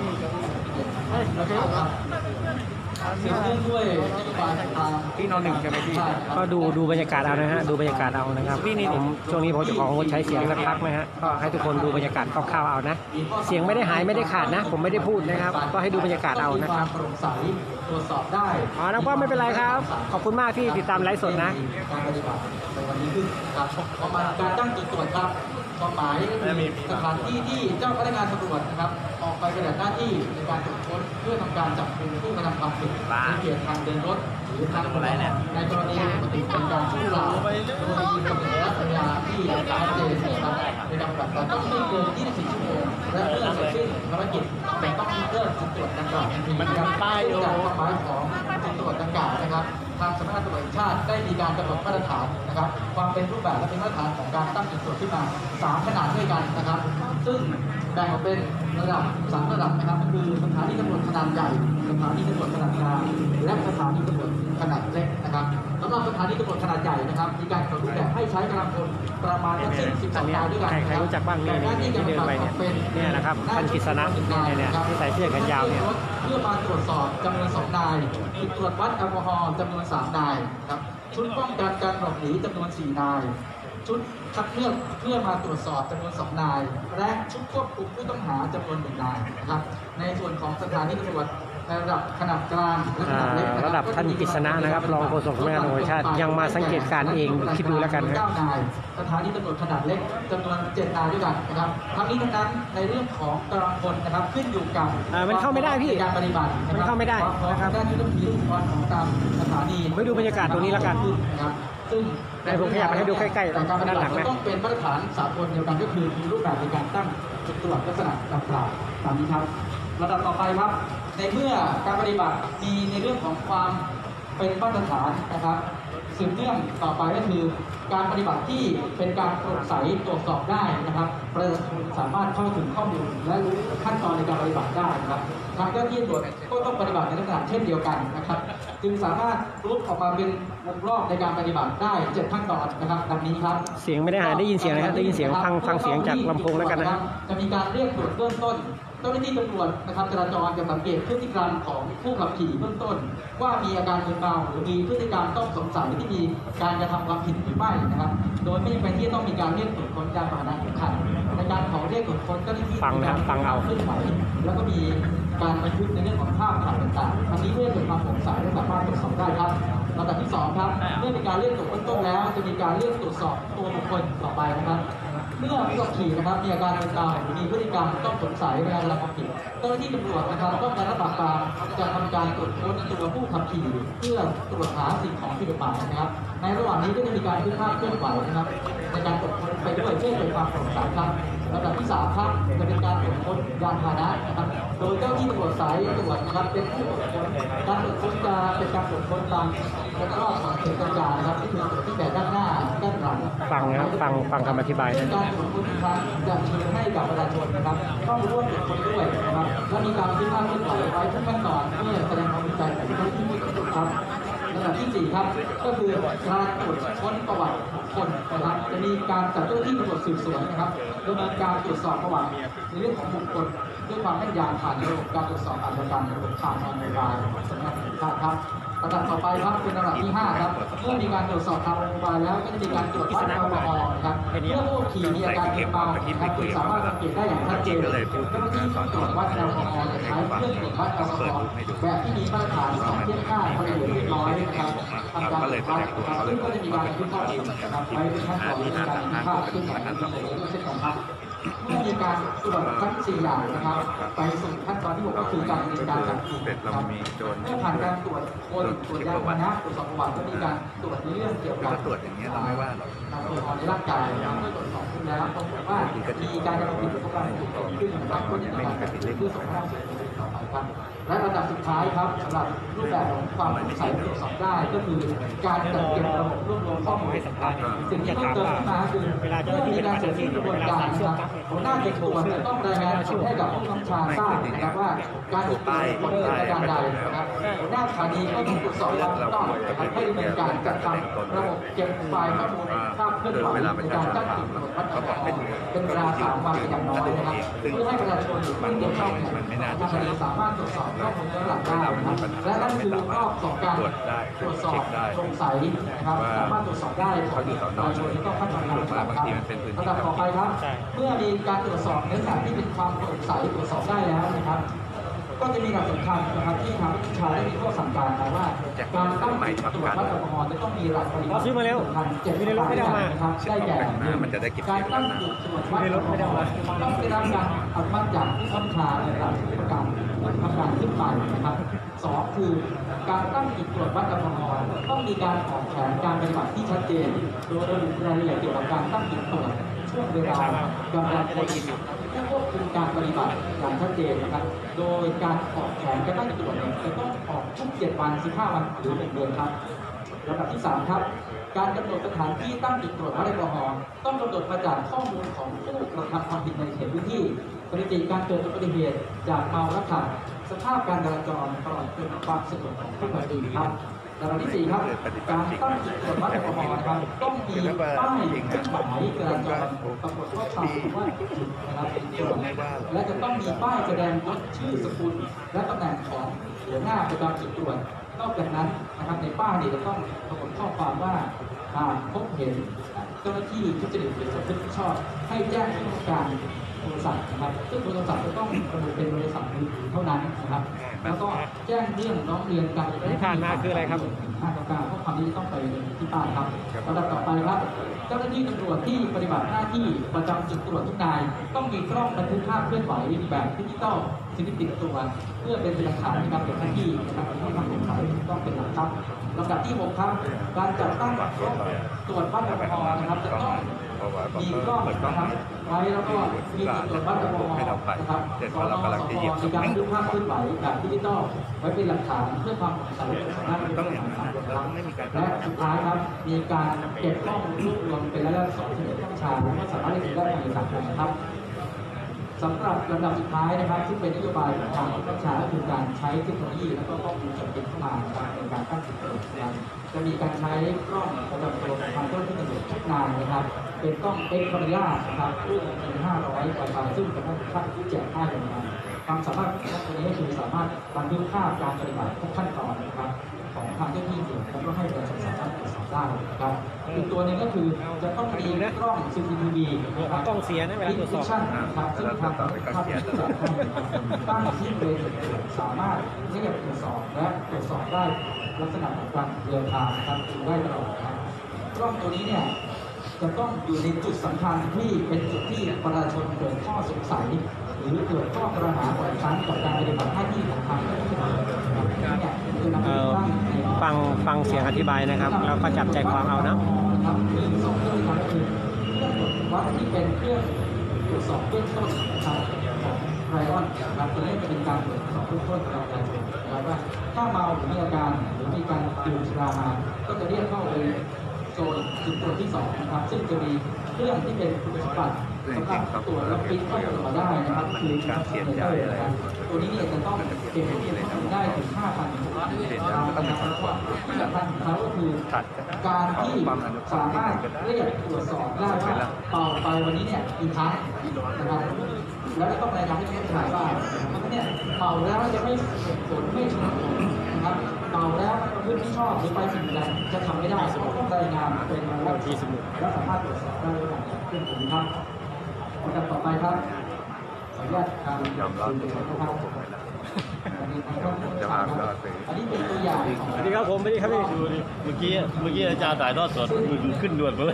สืบเนื่องด้วยนโยบายต่างๆพี่นอนหนึ่งใช่ไหมพี่ก็ดูบรรยากาศเอานะฮะดูบรรยากาศเอานะครับผมช่วงนี้ผมจะของงดใช้เสียงสักพักนะฮะก็ให้ทุกคนดูบรรยากาศคร่าวๆเอานะเสียงไม่ได้หายไม่ได้ขาดนะ ผมไม่ได้พูดนะครับก็ให้ดูบรรยากาศเอานะครับโปร่งใสตรวจสอบได้อ๋อนะก็ไม่เป็นไรครับขอบคุณมากที่ติดตามไลฟ์สดนะการปฏิบัติในวันนี้ขึ้นครับประมาณการตั้งจุดตรวจครับความหมายสถานที่ที่เจ้าพนักงานตำรวจนะครับออกไปปฏิบัติหน้าที่ในการตรวจค้นเพื่อทำการจับกุมผู้กระทำความผิดในเขตทางเดินรถหรือทางถนนในกรณีปฏิบัติการชั่วคราวโดยมีกำหนดระยะที่ชัดเจนนะครับในการปฏิบัติการต้องไม่เกิน24 ชั่วโมงและเมื่อเสร็จสิ้นภารกิจแต่ต้องเริ่มจุดตรวจดังกล่าวทันทีนะครับจากความหมายของจุดตรวจดังกล่าวนะครับทางสำนักงานตำรวจแห่งชาติได้มีการกำหนดมาตรฐานนะครับความเป็นรูปแบบและเป็นมาตรฐานของการตั้งจุดตรวจขึ้นมา3 ขนาดด้วยกันนะครับซึ่งแบ่งออกเป็นระดับ3 ระดับนะครับก็คือสถานีตำรวจขนาดใหญ่สถานีตำรวจขนาดกลางและสถานีตำรวจขนาดเล็กนะครับสำหรับสถานีตำรวจขนาดใหญ่นะครับมีการกำหนดรูปแบบให้ใช้กำลังพลประมาณทั้งสิ้น12 นายด้วยกันใครรู้จักบ้างนี่ที่เดินไปเนี่ยนะครับท่านกฤษณะเนี่ยที่ใส่เสื้อแขนยาวเนี่ยเพื่อมาตรวจสอบจำนวน2 นายจุดตรวจวัดแอลกอฮอล์จำนวน3 นายครับชุดป้องกันการหลบหนีจำนวน4 นายชุดคัดเลือกเพื่อมาตรวจสอบจำนวน2 นายและชุดควบคุมผู้ต้องหาจำนวน1 นายนะครับในส่วนของสถานีตำรวจระดับขนาดกลางและขนาดเล็กระดับท่านกฤษณะนะครับรองโฆษกสำนักงานตำรวจแห่งชาติยังมาสังเกตการณ์เองคิดดูแล้วกันนะ 9 นายสถานีตำรวจขนาดเล็กจำนวน7 นายด้วยกันนะครับทั้งนี้ทั้งนั้นในเรื่องของกำลังพลนะครับขึ้นอยู่กับมันเข้าไม่ได้พี่การปฏิบัติมันเข้าไม่ได้นะครับด้านยุทธวิธีของตามสถานีไปดูบรรยากาศตรงนี้แล้วกันนะครับซึ่งให้ผมขยับไปให้ดูใกล้ๆแต่การปฏิด้านหลับัติงนะก็ต้องเป็นมาตรฐานสากลเดียวกันก็คือมีรูปแบบในการตั้งจุดตรวจลักษณะดังกล่าวตามนี้ครับระดับต่อไปครับในเมื่อการปฏิบัติมีในเรื่องของความเป็นมาตรฐานนะครับสืบเนื่องต่อไปก็คือการปฏิบัติที่เป็นการโปร่งใสตรวจสอบได้นะครับประชาชนสามารถเข้าถึงข้อมูลและรู้ขั้นตอนในการปฏิบัติได้นะครับทางเจ้าหน้าที่ตำรวจก็ต้องปฏิบัติในลักษณะเช่นเดียวกันนะครับจึงสามารถรูปออกมาเป็นวงรอบในการปฏิบัติได้7 ขั้นตอนนะครับดังนี้ครับเสียงไม่ได้หายได้ยินเสียงนะครับได้ยินเสียงฟังเสียงจากลำโพงแล้วกันนะจะมีการเรียกตรวจเบื้องต้นเจ้าหน้าที่ตำรวจนะครับจราจรจะสังเกตพฤติกรรมของผู้ขับขี่เบื้องต้น ว่ามีอาการมึนเมาหรือมีพฤติกรรมต้องสงสัยที่มีการกระทำความผิดหรือไม่นะครับ โดยไม่จำเป็นที่ต้องมีการเรียกตรวจค้นยานพาหนะทุกคันในการขอเรียกตรวจค้นเจ้าหน้าที่ฟังนะครับฟังเอาเคลื่อนไหวแล้วก็มีการบันทึกในเรื่องของภาพถ่ายต่างๆทั้งนี้เพื่อเกิดความโปร่งใสและสามารถตรวจสอบได้ครับลำดับที่ 2 ครับเมื่อมีการเรียกตรวจเบื้องต้นแล้วจะมีการเรียกตรวจสอบตัวบุคคลต่อไปนะครับ เมื่อผู้ขับขี่นะครับมีอาการมึนเมาหรือมีพฤติกรรมต้องสงสัยในการกระทำความผิดเจ้าหน้าที่ตำรวจนะครับต้องการรับปราบปรามจะทำการตรวจค้นตัวผู้ขับขี่เพื่อตรวจหาสิ่งของผิดกฎหมายนะครับในระหว่างนี้ก็จะมีการบันทึกภาพเคลื่อนไหวนะครับในการตรวจค้นไปด้วยเพื่อเกิดความโปร่งใสครับลำดับที่ 3 ครับจะเป็นการตรวจค้นยานพาหนะนะครับโดยเจ้าที่ตำรวจสายตรวจนะครับเป็นผู้ตรวจค้นการตรวจค้นจะเป็นการตรวจค้นตามรอบของเขตกระจายนะครับที่คือตรวจที่แต่ด้านหน้าด้านหลังฟังนะครับฟังคำอธิบายนะการตรวจค้นอีกครั้งจะเชิญให้กับประชาชนนะครับเข้าร่วมตรวจค้นด้วยนะครับและมีการบันทึกภาพเคลื่อนไหวไว้ทุกขั้นตอนเพื่อแสดงความดีใจกับเจ้าหน้าที่ตำรวจครับระดับที่ 4 ครับก็คือการตรวจค้นประวัติคนนะครับจะมีการจัดเจ้าหน้าที่ตำรวจสืบสวนนะครับดำเนินการตรวจสอบประวัติในเรื่องของบุคคลด้วยความแม่นยำผ่านระบบการตรวจสอบอาชญากรรมระบบผ่านออนไลน์สำนักงานชาติครับระดับต่อไปครับเป็นระดับที่ 5 ครับเมื่อมีการตรวจสอบทางโมบายแล้วก็จะมีการตรวจวัดแอลกอฮอล์นะครับเมื่อผู้ขี่มีอาการมึนเมานะครับสามารถสังเกตได้อย่างชัดเจนเจ้าหน้าที่ต้องตรวจวัดแอลกอฮอล์ใช้เครื่องตรวจวัดแอลกอฮอล์แบบที่มีมาตรฐาน2.5 ประโยชน์เรียบร้อยนะครับทำการตรวจวัดนะครับซึ่งก็จะมีการบันทึกภาพนะครับไว้เป็นขั้นตอนในการบันทึกภาพขึ้นมาในเช่นกันครับเมื่อมีการตรวจทั้ง4อย่างนะครับไปสู่ขั้นตอนที่6ก็คือการดำเนินการจับกุมเป็ดเรามีโจรเมื่อผ่านการตรวจคนตรวจยานพาหนะตรวจสอบประวัติก็มีการตรวจในเรื่องเกี่ยวกับถ้าตรวจอย่างเงี้ยเราไม่ว่าหรอกแอลกอฮอล์ในร่างกายนะครับเมื่อตรวจสอบขึ้นแล้วพบว่ามีการกระทำผิดประการถูกเกิดขึ้นนะครับก็จะมีการจับกุมเพื่อส่งพนักงานสอบสวนต่อไปครับและระดับสุดท้ายครับสำหรับรูปแบบของความสงสัยตรวจสอบได้ก็คือการจัดเก็บระบบรวบรวมข้อมูลสิ่งที่ต้องเติมขึ้นมาคือเมื่อมีการเสร็จสิ้นกระบวนการนะครับหัวหน้าเด็กตรวจจะต้องรายงานผลให้กับผู้บังคับบัญชาทราบนะครับว่าการตรวจผลเป็นประการใดนะครับหัวหน้าสถานีก็ต้องตรวจสอบความถูกต้องนะครับให้ดำเนินการจัดทำระบบเก็บไฟล์ข้อมูลภาพเคลื่อนไหวในการตั้งจุดตรวจวัดแอลกอฮอล์เป็นเวลา3 วันอย่างน้อยนะครับเพื่อให้ประชาชนที่เกี่ยวข้องทางคดีสามารถตรวจสอบข้อมูลย้อนหลังได้นะครับและนั่นคือรอบของการตรวจสอบโปร่งใสนะครับสามารถตรวจสอบได้ของประชาชนและก็ขั้นตอนการปฏิบัติครับลำดับต่อไปครับเมื่อมีการตรวจสอบเนื้อหาที่เป็นความโปร่งใสตรวจสอบได้แล้วนะครับก็จะมีหลักสำคัญนะครับที่ทางผู้บัญชาได้มีข้อสั่งการมาว่าการตั้งจุดตรวจวัดแอลกอฮอล์จะต้องมีหลักปฏิบัติสำคัญ7ประการนะครับได้แก่การตั้งจุดตรวจวัดแอลกอฮอล์ต้องได้รับการอนุมัติจากผู้บัญชาในระดับประการขึ้นไปนะครับ2คือการตั้งจุดตรวจวัดแอลกอฮอล์ต้องมีการออกแผนการปฏิบัติที่ชัดเจนโดยระบุรายละเอียดเกี่ยวกับการตั้งจุดตรวจช่วงเวลากำลังคนและควบคุมการปฏิบัติอย่างชัดเจนนะครับโดยการออกแผนการตั้งจุดตรวจจะต้องออกทุก7 วัน 15 วันหรือ1 เดือนครับลำดับที่3ครับการกำหนดสถานที่ตั้งจุดตรวจวัดแอลกอฮอล์ต้องกำหนดมาจากข้อมูลของผู้กระทำความผิดในเขตพื้นที่สถิติการเกิดอุบัติเหตุจากเมาและขับสภาพการจราจรตลอดจนความสะดวกของผู้ขับขี่ครับลำดับที่4ครับการตั้งจุดตรวจวัดแอลกอฮอล์นะครับต้องมีป้ายเครื่องหมายจราจรปรากฏข้อความว่าจุดนะครับเป็นจุดและจะต้องมีป้ายแสดงยศชื่อสกุลและตำแหน่งของหัวหน้าประจำจุดตรวจนอกจากนั้นนะครับในป้ายจะต้องปรากฏข้อความว่าหากพบเห็นเจ้าหน้าที่ทุจริตหรือประพฤติมิชอบให้แจ้งผู้ต้องการโทรศัพท์นะครับซึ่งโทรศัพท์จะต้องระบุเป็นโทรศัพท์มือถือเท่านั้นนะครับแล้วก็แจ้งเรื่องร้องเรียนการที่ผ่านมาคืออะไรครับ599ข้อความนี้ต้องไปที่ป้ายครับลำดับต่อไปครับเจ้าหน้าที่ตำรวจที่ปฏิบัติหน้าที่ประจำจุดตรวจทุกนายต้องมีกล้องบันทึกภาพเคลื่อนไหวแบบดิจิตอลชนิดติดตัวเพื่อเป็นหลักฐานในการปฏิบัติหน้าที่นะครับที่ทำสงสัยต้องเป็นหลักครับลำดับที่6ครับการจัดตั้งกล้องตรวจวัดแอลกอฮอล์นะครับจะต้องมีกล้องนะครับไว้แล้วก็มีจุดตรวจวัดแอลกอฮอล์นะครับสน.สพ.มีการบันทึกภาพเคลื่อนไหวแบบดิจิตอลไว้เป็นหลักฐานเพื่อความโปร่งใสของการปฏิบัติหน้าที่ครับและสุดท้ายครับมีการเก็บข้อมูลรวบรวมเป็นรายละเอียดเฉพาะผู้ชาและสามารถเรียนรู้ได้ในสังคมครับสำหรับลำดับสุดท้ายนะครับซึ่งเป็นนโยบายของทางผู้บัญชาก็คือการใช้เทคโนโลยีและก็ข้อมูลจากเข้ามาในการตั้งจุดตรวจนะครับจะมีการใช้กล้องประจำตัวของทางเจ้าหน้าที่ตำรวจทุกนายนะครับเป็นกล้องเอ็กซ์คาเมรานะครับรุ่น 500 ไวไฟซึ่งเป็นภาพที่แจกให้นะครับความสามารถของตัวนี้ก็คือสามารถบันทึกภาพการปฏิบัติทุกขั้นตอนนะครับของทางเจ้าหน้าที่ตำรวจแล้วก็ให้ประชาชนสามารถตรวจสอบได้นะครับอีกตัวหนึ่งก็คือจะต้องมีกล้อง CCTV นะครับกล้องเสียนะเวลาตรวจสอบครับซึ่งทางภาพที่จะตั้งที่บริเวณสามารถเรียกตรวจสอบและตรวจสอบได้ลักษณะของการเรียลไทม์นะครับดูได้ตลอดครับกล้องตัวนี้เนี่ยจะต้องอยู่ในจุดสำคัญที่เป็นจุดที่ประชาชนเกิดข้อสงสัยหรือเกิดข้อกระหาบ่อยครั้งกับการปฏิบัติหน้าที่ของทางเจ้าหน้าที่ตำรวจเนี่ยคือนำไปตั้งในฟังเสียงอธิบายนะครับแล้วก็จับใจความเอานะครับมี2เครื่องครับก็คือเครื่องตรวจวัดที่เป็นเครื่องตรวจสอบเบื้องต้นนะครับของไรออนนะครับตัวนี้จะเป็นการตรวจสอบเบื้องต้นของประชาชนนะครับว่าถ้าเมาหรือมีอาการหรือมีการดื่มสุรามาก็จะเรียกเข้าไปโซนจุดตรวจที่2นะครับซึ่งจะมีเครื่องที่เป็นคุณสมบัติสำหรับตรวจและปริ้นข้อมูลออกมาได้นะครับคือการเขียนใจนะครับตัวนี้เนี่ยจะต้องเก็บข้อมูลได้ถึง 5,000 ถึง 6,000 ครั้งนะครับเพราะที่สำคัญของเขาก็คือการที่สามารถเรียกตรวจสอบได้ว่าเป่าไปวันนี้เนี่ยกี่ครั้งนะครับแล้วก็ต้องรายงานให้ผู้ชายว่าเนี่ยเป่าแล้วจะไม่ผลไม่ชนนะครับเป่าแล้วมันประพฤติไม่ชอบหรือไปสิ่งใดจะทำไม่ได้ต้องรายงานเป็นรายละเอียดและสามารถตรวจสอบได้ด้วยกันเครื่องตัวนี้ครับลำดับต่อไปครับขออนุญาตการยอมรับนะครับจะพาไปรอดไปอันนี้เป็นตัวอย่างของสวัสดีครับผมสวัสดีครับพี่ดูดิเมื่อกี้อาจารย์ถ่ายทอดสดมันขึ้นด่วนเลย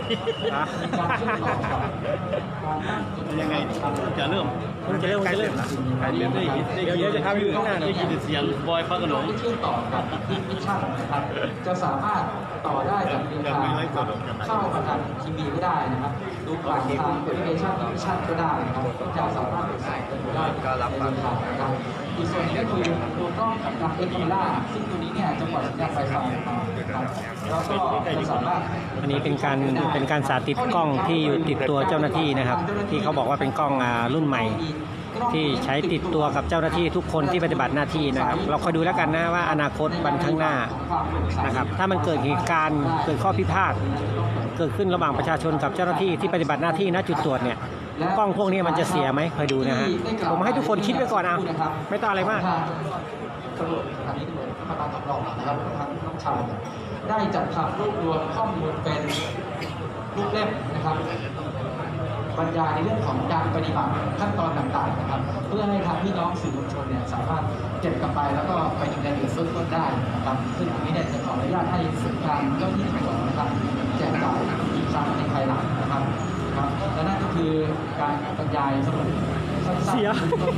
ยังไงจะเริ่มผมจะเริ่มใครเริ่มได้ยินเดี๋ยวจะทำอยู่ข้างหน้าได้ยินเสียงบอยพระขนงที่เชื่อมต่อกับมิชชั่นนะครับจะสามารถต่อได้กับเรียนทางนะครับเข้ามาทางทีวีก็ได้นะครับดูผ่านทางแอปพลิเคชันมิชชั่นก็ได้นะครับจะสามารถไปใส่ได้ในเรียนทางนะครับอีกส่วนนึงก็คือตัวกล้องกับเอ็กซ์ล่าซึ่งตัวนี้เนี่ยจะปล่อยสัญญาณไฟฟ้าออกมานะครับแล้วก็จะสามารถอันนี้เป็นการสาธิตกล้องที่อยู่ติดตัวเจ้าหน้าที่นะครับ ที่เขาบอกว่าเป็นกล้องรุ่นใหม่ ที่ใช้ติดตัวกับเจ้าหน้าที่ทุกคนที่ปฏิบัติหน้าที่นะครับ เราคอยดูแล้วกันนะว่าอนาคตวันข้างหน้านะครับถ้ามันเกิดเหตุการณ์เกิดข้อพิพาทเกิดขึ้นระหว่างประชาชนกับเจ้าหน้าที่ที่ปฏิบัติหน้าที่ณจุดตรวจเนี่ยกล้องพวกนี้มันจะเสียไหมคอยดูนะฮะผมให้ทุกคนคิดไว้ก่อนเอาไม่ต้องอะไรมากตำรวจสถานีตำรวจนครบาลทองหล่อนะครับทางน้องชายได้จัดทำรวบรวมข้อมูลเป็นรูปเล่มนะครับบรรยายในเรื่องของการปฏิบัติขั้นตอนต่างๆนะครับเพื่อให้ทางพี่น้องสื่อมวลชนเนี่ยสามารถเก็บกลับไปแล้วก็ไปดูในเรื่องต้นได้นะครับซึ่งตรงนี้เนี่ยจะขออนุญาตให้สื่อการเจ้าหน้าที่ตำรวจนะครับแจกจ่ายอีกครั้งในภายหลังนะครับและนั่นก็คือการบรรยายสรุปสั้นๆเสีย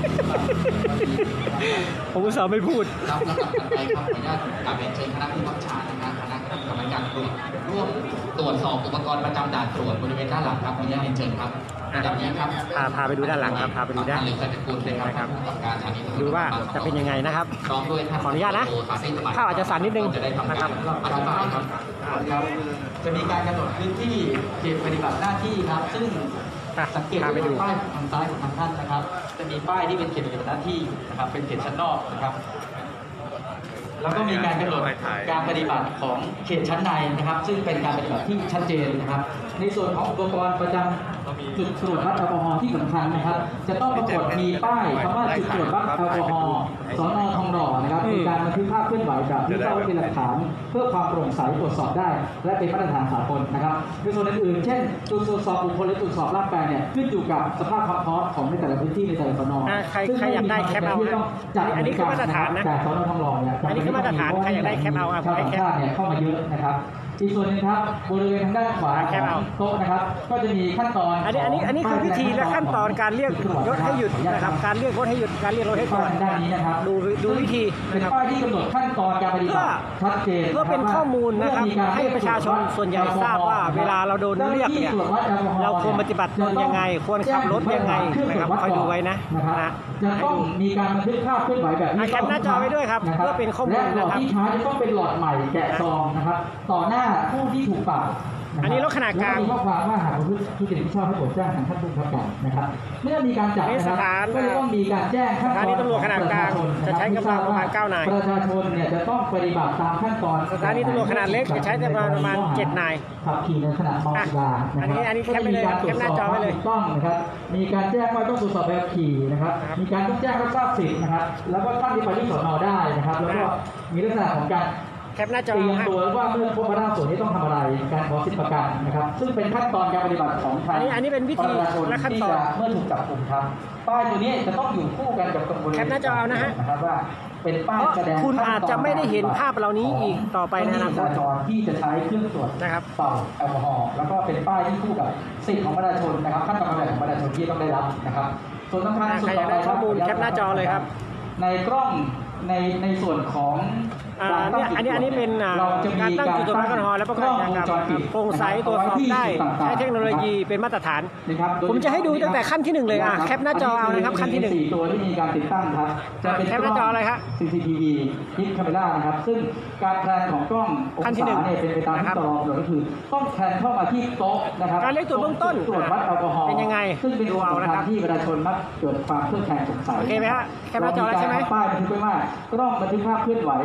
ผมอุตส่าห์ไม่พูดครับลำดับถัดไปครับขออนุญาตกราบเรียนเชิญคณะผู้บังคับบัญชานะครับคณะกรรมการตรวจร่วมตรวจสอบอุปกรณ์ประจำด่านตรวจบริเวณด้านหลังครับขออนุญาตเรียนเชิญครับระดับนี้ครับพาไปดูด้านหลังครับพาไปดูด้านหรือการจัดกุลเลยครับกับการสถานีตำรวจดูว่าจะเป็นยังไงนะครับพร้อมด้วยท่านขออนุญาตนะข้าวอาจจะสั่นนิดนึงจะได้ทำนะคการับรอธิบายครับครับจะมีการกำหนดพื้นที่เขตปฏิบัติหน้าที่ครับ ซึ่ง สังเกตพาไปดูป้ายทางซ้ายของทางท่านนะครับ จะมีป้ายที่เป็นเขตปฏิบัติหน้าที่นะครับ เป็นเขตชั้นนอกนะครับ แล้วก็มีการกำหนดการปฏิบัติของเขตชั้นในนะครับ ซึ่งเป็นการปฏิบัติที่ชัดเจนนะครับ ในส่วนของอุปกรณ์ประจำจุดตรวจวัดแอลกอฮอล์ที่สำคัญนะครับ จะต้องปรากฏมีป้ายคำว่าจุดตรวจวัดแอลกอฮอล์สน.ทองหล่อนะครับมีการบันทึกภาพเคลื่อนไหวแบบที่เข้าไว้เป็นหลักฐานเพื่อความโปร่งใสตรวจสอบได้ และเป็นมาตรฐานสากลนะครับในส่วนอื่นๆเช่นตรวจสอบบุคคลและตรวจสอบร่างกายเนี่ยขึ้นอยู่กับสภาพความพร้อมของในแต่ละพื้นที่ในแต่ละสน. ใครอยากได้แคปเอานะอันนี้คือมาตรฐานนะแต่สน.ทองหล่อเนี่ยอันนี้คือมาตรฐานใครอยากได้แคปเอาอ่ะชาวต่างชาติเนี่ยเข้ามาเยอะนะครับอีกส่วนหนึงครับบริเวณทางด้านขวาแคปเอาโต๊ะนะครับก็จะมีขั้นตอนอันนี้คือพิธีและขั้นตอนการเรียกรถให้หยุดนะครับการเรียกรถให้หยุดการเรียกรถให้จอดด้านนี้นะครับดูวิธีเป็นนะครับป้ายที่กำหนดขั้นตอนการปฏิบัติชัดเจนเพื่อเป็นข้อมูลนะครับให้ประชาชนส่วนใหญ่ทราบว่าเวลาเราโดนเรียกเนี่ยเราควรปฏิบัติตนยังไงควรขับรถยังไงนะครับคอยดูไว้นะจะต้องมีการบันทึกภาพเคลื่อนไหวแบบนี้แคปหน้าจอไว้ด้วยครับเพื่อเป็นข้อมูลและหลอดนะครับที่ใช้จะต้องเป็นหลอดใหม่แกะซองนะครับต่อหน้าผู้ที่ถูกปรับอันนี้รถขนาดกลางแล้วมีข้อความว่าหากผู้ทุจริตที่ชอบให้โปรดแจ้งทางท่านผู้กำกับการนะครับเมื่อมีการจับนะครับก็จะต้องมีการแจ้งขั้นตอนสถานีตำรวจขนาดกลางจะใช้กำลังประมาณ9 นายประชาชนเนี่ยจะต้องปฏิบัติตามขั้นตอนสถานีตำรวจขนาดเล็กจะใช้กำลังประมาณ7 นายขับขี่ในขณะเมาสุรานะครัอันนี้แคปไปเลยครับแคปหน้าจอไว้เลยต้องนะครับมีการแจ้งว่าต้องตรวจสอบใบขับขี่นะครับมีการต้องแจ้งรับทราบสิทธิ์นะครับแล้วก็ท่านที่ไปที่สน.ได้นะครับแล้วก็มีลักษณะของการแคปหน้าจอเตรียมฮะตัวว่าเมื่อพบพนักงานสวนนี้ต้องทำอะไรการขอสิทธิประกันนะครับซึ่งเป็นขั้นตอนการปฏิบัติของทางอันนี้เป็นวิธีประชาชนและขั้นตอนที่จะเมื่อถูกจับกลุ่มครับป้ายตัวนี้จะต้องอยู่คู่กันกับตรงบริเวณแคปหน้าจอเอานะฮะนะครับว่าเป็นป้ายแสดงคุณอาจจะไม่ได้เห็นภาพเหล่านี้อีกต่อไปในอนาคตจราจรที่จะใช้เครื่องตรวจนะครับเป่าแอลกอฮอล์แล้วก็เป็นป้ายที่คู่กับสิทธิของประชาชนนะครับขั้นตอนการปฏิบัติของประชาชนที่ต้องได้รับนะครับส่วนสำคัญส่วนต่อไปใครอยากได้ข้อมูลแคปหน้าจอเลยครับในกล้องในส่วนของเนี่ยอันนี้เป็นการตั้งจุดตรวจวัดแอลกอฮอล์และป้องกันการกระทำโปร่งใสตรวจสอบได้ใช้เทคโนโลยีเป็นมาตรฐาน ผมจะให้ดูตั้งแต่ขั้นที่1เลยแคปหน้าจอเอานะครับขั้นที่1 4ตัวที่มีการติดตั้งครับจะเป็นแคปหน้าจออะไรครับ CCTV ทิปคาเมรานะครับซึ่งการแพลนของกล้ององขั้นที่ศาหนึ่งเนี่ยเป็นไปตามนะครัที่บตลอดก็คือต้องแพลนเข้ามาที่โต๊ะนะครับการเรียกตรวจเบื้องต้นตรวจวัดแอลกอฮอล์เป็นยังไงซึ่งเป็นดูเอาสำนะคคัรัญบที่ประชาชนมักเกิดความเครือบแคลงสงสัยโอเคไหมฮะแคปหน้าจอแล้วใช่ไหมเรมีการป้ายบันทึกไว้ว่ากล้องบันทึกภาพเคลื่อนไหวนะครับเพื่อ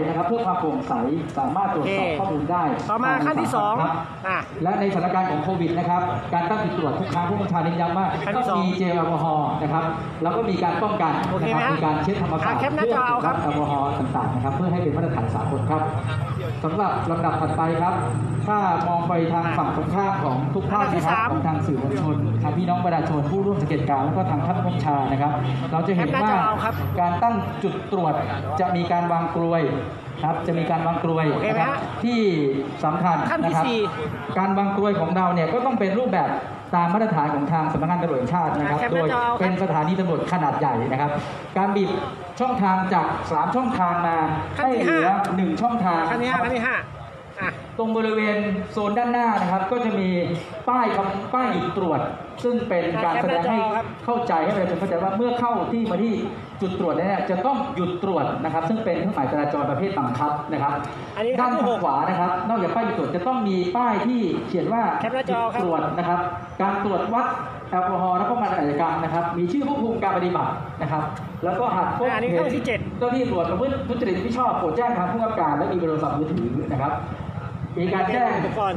ความโปร่งใสสามารถตรวจสอบข้อมูลได้ต่อมาขั้นที่สองอ่ะและในสถานการณ์ของโควิดนะครับการตั้งจุดตรวจทุกครั้งผู้บัญชาเน้นย้ำว่าขั้นที่ต้องสองมีเจลแอลกอฮอล์นะครับแล้วก็มีการป้องกันโอเคนะไหมครับฮะมีการเช็ดทำความสะอาดแคปหน้าจอเอาครับแอลกอฮอล์ต่างๆนะครับเพื่อให้เป็นมาตรฐานสากลครับสำหรับลำดับถัดไปครับ ถ้ามองไปทางฝั่งตรงข้ามของทุกภาคนะครับของทางสื่อมวลชนทางพี่น้องประชาชนผู้ร่วมสังเกตการณ์แล้วก็ทางท่านผู้บัญชานะครับ เราจะเห็นว่าการตั้งจุดตรวจจะมีการวางกลวยครับจะมีการวางกลวยนะครับที่สำคัญขั้นที่นะครับสี่การวางกลวยของเราเนี่ยก็ต้องเป็นรูปแบบตามมาตรฐานของทางสำนักงานตำรวจแห่งชาตินะครับแคปหโดน้าย จอครับเป็นสถานีตำรวจขนาดใหญ่นะครับ การบีบช่องทางจาก3ช่องทางมาให้เหลือ1ช่องทางขั้นที่ห้าขั้นที่ห้าอ่ะตรงบริเวณโซนด้านหน้านะครับ ก็จะมีป้ายหยุดตรวจ ซึ่งเป็นการแสดงให้เข้าใจให้ประชาชนเข้าใจว่าเมื่อเข้ามาที่จุดตรวจเนี่ยจะต้องหยุดตรวจนะครับ ซึ่งเป็นเครื่องหมายจราจรประเภทบังคับนะครับอันนี้ด้านขั้นที่ทาหงกขวานะครับ นอกจากป้ายหยุดตรวจจะต้องมีป้ายที่เขียนว่าแคปหน้าหจยุอดครับตรวจนะครับ การตรวจวัดแอลกอฮอล์และป้องกันอาชญากรรมนะครับ มีชื่อควบคุมการปฏิบัตินะครับ แล้วก็หากพบอันนี้เห็ขั้นที่เจ็ดเจ้าหน้าที่ตำรวจประพฤติทุจริตไม่ชอบโปรดแจ้งทางผู้กำกับการและมีเบอร์โทรศัพท์มือถือนะครับ มีการแจ้ง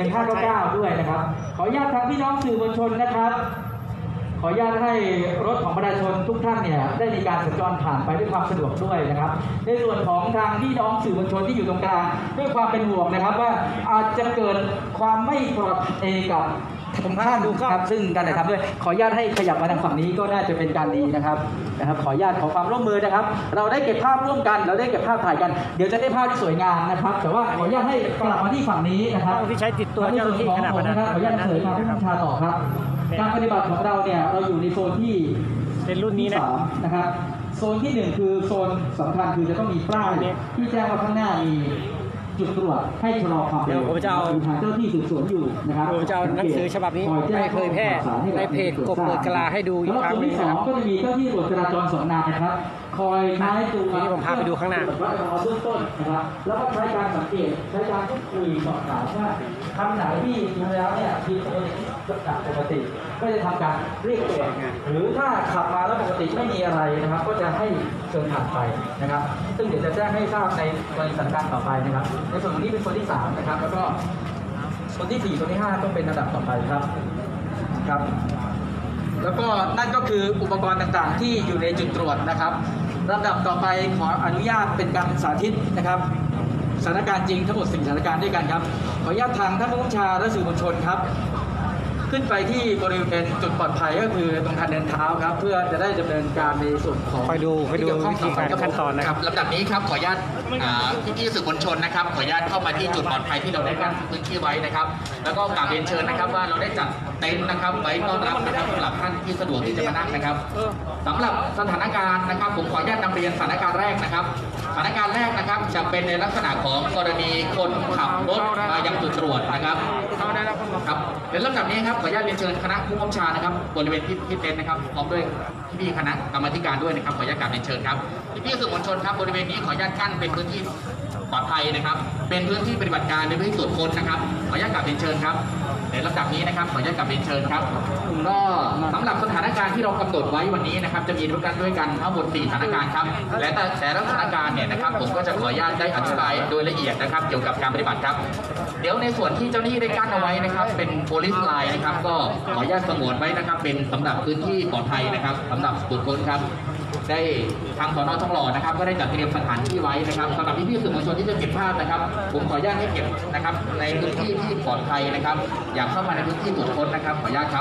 1599ด้วยนะครับ ขออนุญาตทางพี่น้องสื่อมวลชนนะครับ ขออนุญาตให้รถของประชาชนทุกท่านเนี่ยได้มีการสัญจรผ่านไปด้วยความสะดวกด้วยนะครับ ในส่วนของทางพี่น้องสื่อมวลชนที่อยู่ตรงกลางด้วยความเป็นห่วงนะครับว่าอาจจะเกิดความไม่ปลอดภัยกับทุกท่านครับซึ่งการถ่ายทำด้วยขออนุญาตให้ขยับมาทางฝั่งนี้ก็น่าจะเป็นการดีนะครับขออนุญาตขอความร่วมมือนะครับ เราได้เก็บภาพร่วมกันเราได้เก็บภาพถ่ายกันเดี๋ยวจะได้ภาพที่สวยงามนะครับ แต่ว่าขออนุญาตให้กลับมาที่ฝั่งนี้นะครับกล้องที่ใช้ติดตัวเจ้าหน้าที่ขนาดขออนุญาตเสริมมาผู้บัญชาต่อครับ การปฏิบัติของเราเนี่ยเราอยู่ในโซนที่เป็นรุ่นนี้ที่นะ 3นะครับโซนที่ 1 คือโซนสำคัญคือจะต้องมีป้ายที่แจ้งว่าข้างหน้ามีจุดตรวจให้ชะลอความเร็วเดี๋ยวผมจะเอาทางเจ้าที่สืบสวนอยู่นะครับผมจะเอาหนังสือฉบับนี้คอยแจ้งไปเผยแพร่ในเพจกบเปิดกะลาให้ดูอีกครั้งหนึ่งนะครับแล้วก็จะมีเจ้าที่ตรวจจราจร2 นายนะครับคอยใช้ตัวทีนี้ผมพาไปดูข้างหน้าตรวจวัดแอลกอฮอล์เบื้องต้นนะครับแล้วก็ใช้การสังเกตใช้การพูดคุยสอบถามว่าคำไหนที่ดูแล้วเนี่ยผิดปกติก็จะทำการเรียกตรวจหรือถ้าขับมาแล้วปกติไม่มีอะไรนะครับ ก็จะให้เชิญผ่านไปนะครับ ซึ่งเดี๋ยวจะแจ้งให้ทราบในกรณีสถานการณ์ต่อไปนะครับในส่วนนี้เป็นส่วนที่3นะครับแล้วก็ส่วนที่4ส่วนที่5ต้องเป็นระดับต่อไปครับครับ แล้วก็นั่นก็คืออุปกรณ์ต่างๆที่อยู่ในจุดตรวจนะครับลำดับต่อไปขออนุญาตเป็นการสาธิตนะครับสถานการณ์จริงทั้งหมด4สถานการณ์ด้วยกันครับขออนุญาตทางท่านผู้บัญชาและสื่อมวลชนครับขึ้นไปที่บริเวณจุดปลอดภัยก็คือตรงทางเดินเท้าครับเพื่อจะได้ดำเนินการในส่วนของคอยดูวิธีการขั้นตอนนะครับลำดับนี้ครับขออนุญาตพี่สื่อมวลชนนะครับขออนุญาตเข้ามาที่จุดปลอดภัยที่เราได้กั้นพื้นที่ไว้นะครับ แล้วก็กราบเรียนเชิญนะครับว่าเราได้จัดเต็นท์นะครับไว้ต้อนรับนะครับสำหรับท่านที่สะดวกที่จะมานั่งนะครับสำหรับสถานการณ์นะครับผมขออนุญาตนำเรียนสถานการณ์แรกนะครับสถานการณ์แรกนะครับจะเป็นในลักษณะของกรณีคนขับรถมายังจุดตรวจนะครับครับเดี๋ยวลำดับนี้ครับขออนุญาตเรียนเชิญคณะผู้กำกับชานะครับบริเวณที่เต็นท์นะครับพร้อมด้วยพี่คณะกรรมาธิการด้วยนะครับขออนุญาตกราบเรียนเชิญครับพี่สื่อมวลชนครับบริเวณนี้ขออนุญาตกั้นเป็นพื้นที่ปลอดภัยนะครับเป็นพื้นที่ปฏิบัติการเป็นพื้นที่ตรวจค้นนะครับขออนุญาตกราบเรียนเชิญครับในลำดับนี้นะครับขออนุญาตกราบเรียนเชิญครับก็สำหรับสถานการณ์ที่เรากำหนดไว้วันนี้นะครับจะมีด้วยกันทั้งหมด4สถานการณ์ครับและแต่ละสถานการณ์เนี่ยนะครับผมก็จะขออนุญาตได้อธิบายโดยละเอียดนะครับเกี่ยวกับการปฏิบัติครับเดี๋ยวในส่วนที่เจ้าหน้าที่ได้กั้นเอาไว้นะครับเป็นโพลิสไลน์นะครับก็ขออนุญาตสงวนไว้นะครับเป็นสำหรับพื้นที่ปลอดภัยนะครับสำหรับตรวจค้นครับได้ทางสน.ทองหล่อนะครับก็ได้จัดเตรียมสถานที่ไว้นะครับสำหรับพี่ๆสื่อมวลชนที่จะเก็บภาพนะครับผมขออนุญาตให้เก็บนะครับในพื้นที่ที่ปลอดภัยนะครับอยากเข้ามาในพื้นที่ตรวจค้นนะครับขออนุญาตครับ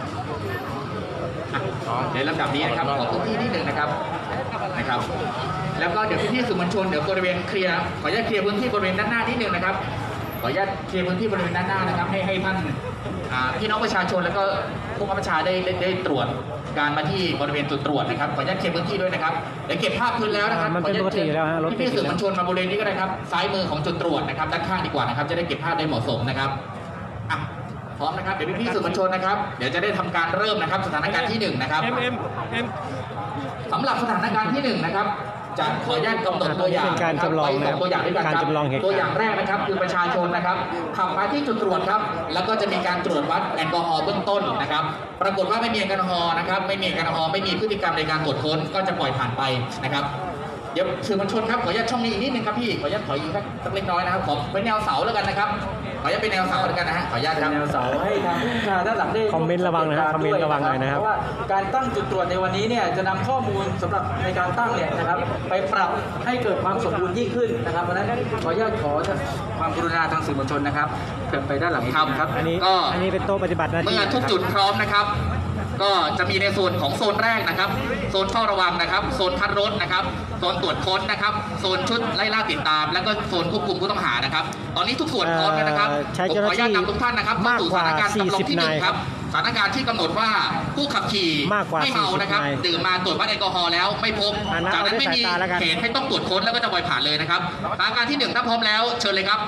ในลำดับนี้นะครับขอพื้นที่นิดนึงนะครับแล้วก็เดี๋ยวพี่ๆสื่อมวลชนเดี๋ยวบริเวณเคลียร์ขออนุญาตเคลียร์พื้นที่บริเวณด้านหน้านิดนึงนะครับขออนุญาตเคลียร์พื้นที่บริเวณด้านหน้านะครับให้ท่านพี่น้องประชาชนแล้วก็ผู้บังคับบัญชาได้ตรวจการมาที่บริเวณจุดตรวจนะครับขออนุญาตเคลียร์พื้นที่ด้วยนะครับเดี๋ยวเก็บภาพพื้นแล้วนะครับมันเป็นปกติแล้วฮะรถติดพี่สื่อมวลชนมาบริเวณนี้ก็ได้ครับซ้ายมือของจุดตรวจนะครับด้านข้างดีกว่านะครับจะได้เก็บภาพได้เหมาะสมนะครับพร้อมนะครับเดี๋ยวพี่สื่อมวลชนนะครับเดี๋ยวจะได้ทำการเริ่มนะครับสถานการณ์ที่1นะครับสำหรับสถานการณ์ที่1นะครับจะขออนุญาตกำหนดตัวอย่างเป็นการจำลองนะครับตัวอย่างด้วยกันการจำลองเหตุการณ์ตัวอย่างแรกนะครับคือประชาชนนะครับขับมาที่จุดตรวจครับแล้วก็จะมีการตรวจวัดแอลกอฮอล์เบื้องต้นนะครับปรากฏว่าไม่มีแอลกอฮอล์นะครับไม่มีแอลกอฮอล์ไม่มีพฤติกรรมในการตรวจค้นก็จะปล่อยผ่านไปนะครับเดี๋ยวสื่อมวลชนครับขออนุญาตช่องนี้อีกนิดนึงครับพี่ขออนุญาตถอยอีกสักเล็กน้อยนะครับขอเป็นแนวเสาแล้วกันนะครับขออนุญาตเป็นแนวเสาแล้วกันนะฮะขออนุญาตครับแนวเสาให้ทางผู้บัญชาการด้านหลังได้คอมเมนต์ระวังนะครับคอมเมนต์ระวังหน่อยนะครับเพราะว่าการตั้งจุดตรวจในวันนี้เนี่ยจะนำข้อมูลสำหรับในการตั้งเนี่ยนะครับไปปรับให้เกิดความสมบูรณ์ยิ่งขึ้นนะครับเพราะฉะนั้นขออนุญาตขอความกรุณาทางสื่อมวลชนนะครับเกิดไปด้านหลังครับอันนี้ก็อันนี้เป็นโต๊ะปฏิบัติหน้าที่เมื่อทุกจุดพร้อมนะครับ ก็จะมีในโซนของโซนแรกนะครับโซนเฝ้าระวังนะครับโซนคัดรถนะครับโซนตรวจค้นนะครับโซนชุดไล่ล่าติดตาม แล้วก็โซนควบคุมผู้ต้องหานะครับตอนนี้ทุกส่วนพร้อมแล้วนะครับใช้ผมเจ้าหขอน้าอนุญาตที่นำทุกท่านนะครับเข้าสู่สถานการณ์จำลองที่ 1 ครับสถานการณ์ที่กำหนดว่าผู้ขับขี่มากกว่าไม่เมานะครับ 40 ดื่มมาตรวจวัดแอลกอฮอล์แล้วไม่พบอ่านะจากนั้นเอาด้วยไม่มีสายตาแล้วกันเหตุให้ต้องตรวจค้นแล้วก็จะปล่อยผ่านเลยนะครับสถานการณ์ที่ 1ถ้าพร้อมแล้วเชิญเลยครับ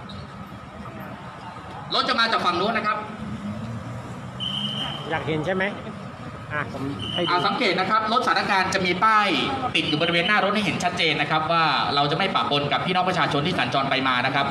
รถจะมาจากฝั่งนู้นนะครับอยากเห็นใช่ไหมผมให้ดูสังเกตนะครับรถสถานการณ์จะมีป้ายติดอยู่บริเวณหน้ารถให้เห็นชัดเจนนะครับว่าเราจะไม่ปะปนกับพี่น้องประชาชนที่สัญจรไปมานะครับ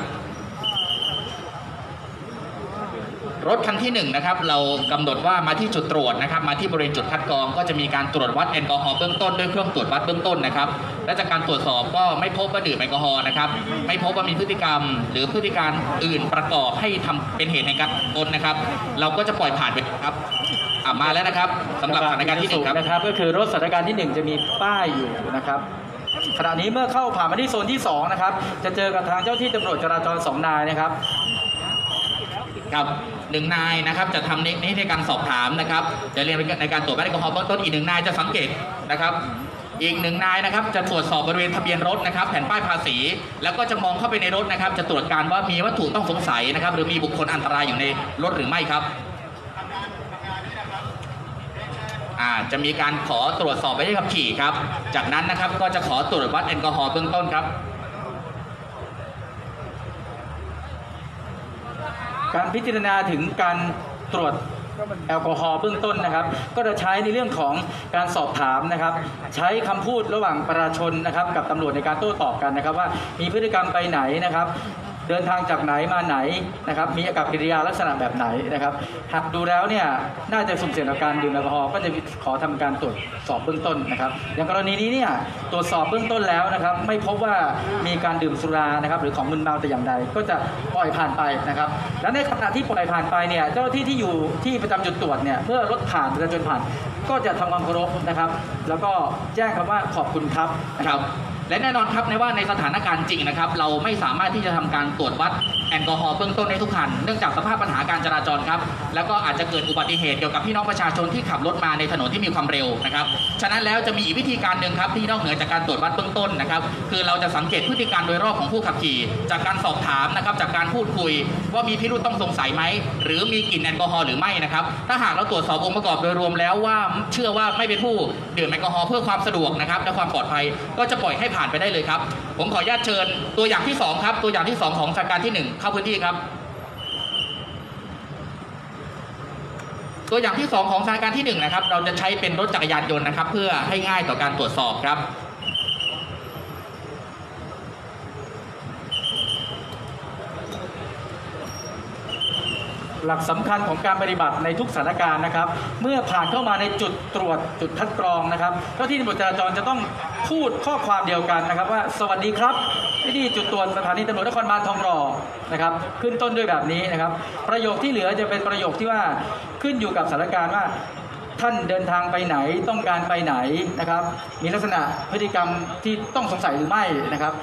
รถคันที่1นะครับเรากำหนดว่ามาที่จุดตรวจนะครับมาที่บริเวณจุดคัดกรองก็จะมีการตรวจวัดแอลกอฮอล์เบื้องต้นด้วยเครื่องตรวจวัดเบื้องต้นนะครับและจากการตรวจสอบก็ไม่พบว่าดื่มแอลกอฮอล์นะครับไม่พบว่ามีพฤติกรรม หรือพฤติการอื่นประกอบให้ทำเป็นเหตุในการปนนะครับเราก็จะปล่อยผ่านไปครับมาแล้วนะครับสำหรับสถานการณ์ที่1ครับนะครับก็คือรถสถานการณ์ที่ 1 จะมีป้ายอยู่นะครับขณะนี้เมื่อเข้าผ่านมาที่โซนที่2นะครับจะเจอกับทางเจ้าที่ตำรวจจราจร2 นายนะครับกับ1 นายนะครับจะทำในการสอบถามนะครับจะเรียนในการตรวจวัดแอลกอฮอล์เบื้องต้นอีก1 นายจะสังเกตนะครับอีก1 นายนะครับจะตรวจสอบบริเวณทะเบียนรถนะครับแผ่นป้ายภาษีแล้วก็จะมองเข้าไปในรถนะครับจะตรวจการว่ามีวัตถุต้องสงสัยนะครับหรือมีบุคคลอันตรายอยู่ในรถหรือไม่ครับจะมีการขอตรวจสอบใบขับขี่ครับจากนั้นนะครับก็จะขอตรวจวัดแอลกอฮอล์เบื้องต้นครับการพิจารณาถึงการตรวจแอลกอฮอล์เบื้องต้นนะครับก็จะใช้ในเรื่องของการสอบถามนะครับใช้คำพูดระหว่างประชาชนนะครับกับตำรวจในการโต้ตอบกันนะครับว่ามีพฤติกรรมไปไหนนะครับเดินทางจากไหนมาไหนนะครับมีอากับกิริยาลักษณะแบบไหนนะครับหากดูแล้วเนี่ยน่าจะสุ่มเสี่ยงต่อการดื่มแอลกอฮอล์ก็จะขอทำการตรวจสอบเบื้องต้นนะครับอย่างกรณีนี้เนี่ยตรวจสอบเบื้องต้นแล้วนะครับไม่พบว่ามีการดื่มสุรานะครับหรือของมึนเมาแต่อย่างใดก็จะปล่อยผ่านไปนะครับและในขณะที่ปล่อยผ่านไปเนี่ยเจ้าหน้าที่ที่อยู่ที่ประจำจุดตรวจเนี่ยเมื่อรถผ่านประชาชนผ่านก็จะทำความเคารพนะครับแล้วก็แจ้งคำว่าขอบคุณครับนะครับและแน่นอนครับในว่าในสถานการณ์จริงนะครับเราไม่สามารถที่จะทำการตรวจวัดแอลกอฮอล์เบื้องต้นในทุกคันเนื่องจากสภาพปัญหาการจราจรครับแล้วก็อาจจะเกิดอุบัติเหตุเกี่ยวกับพี่น้องประชาชนที่ขับรถมาในถนนที่มีความเร็วนะครับฉะนั้นแล้วจะมีอีกวิธีการหนึ่งครับที่นอกเหนือจากการตรวจวัดเบื้องต้นนะครับคือเราจะสังเกตพฤติการโดยรอบของผู้ขับขี่จากการสอบถามนะครับจากการพูดคุยว่ามีพิรุธต้องสงสัยไหมหรือมีกลิ่นแอลกอฮอล์หรือไม่นะครับถ้าหากเราตรวจสอบองค์ประกอบโดยรวมแล้วว่าเชื่อว่าไม่เป็นผู้ดื่มแอลกอฮอล์เพื่อความสะดวกนะครับและความปลอดภัยก็จะปล่อยให้ผ่านไปได้เลยครับผมขออนุญาตเชิญตัวอย่างที่2ครับตัวอย่างที่2ของสถานการณ์ที่1เข้าพื้นที่ครับตัวอย่างที่2ของสถานการณ์ที่1นะครับเราจะใช้เป็นรถจักรยานยนต์นะครับเพื่อให้ง่ายต่อการตรวจสอบครับหลักสำคัญของการปฏิบัติในทุกสถานการณ์นะครับเมื่อผ่านเข้ามาในจุดตรวจจุดคัดกรองนะครับเจ้าที่ตำรวจจราจรจะต้องพูดข้อความเดียวกันนะครับว่าสวัสดีครับที่จุดตรวจสถานีตำรวจนครบาลทองหล่อนะครับขึ้นต้นด้วยแบบนี้นะครับประโยคที่เหลือจะเป็นประโยคที่ว่าขึ้นอยู่กับสถานการณ์ว่าท่านเดินทางไปไหนต้องการไปไหนนะครับมีลักษณะพฤติกรรมที่ต้องสงสัยหรือไม่นะครับ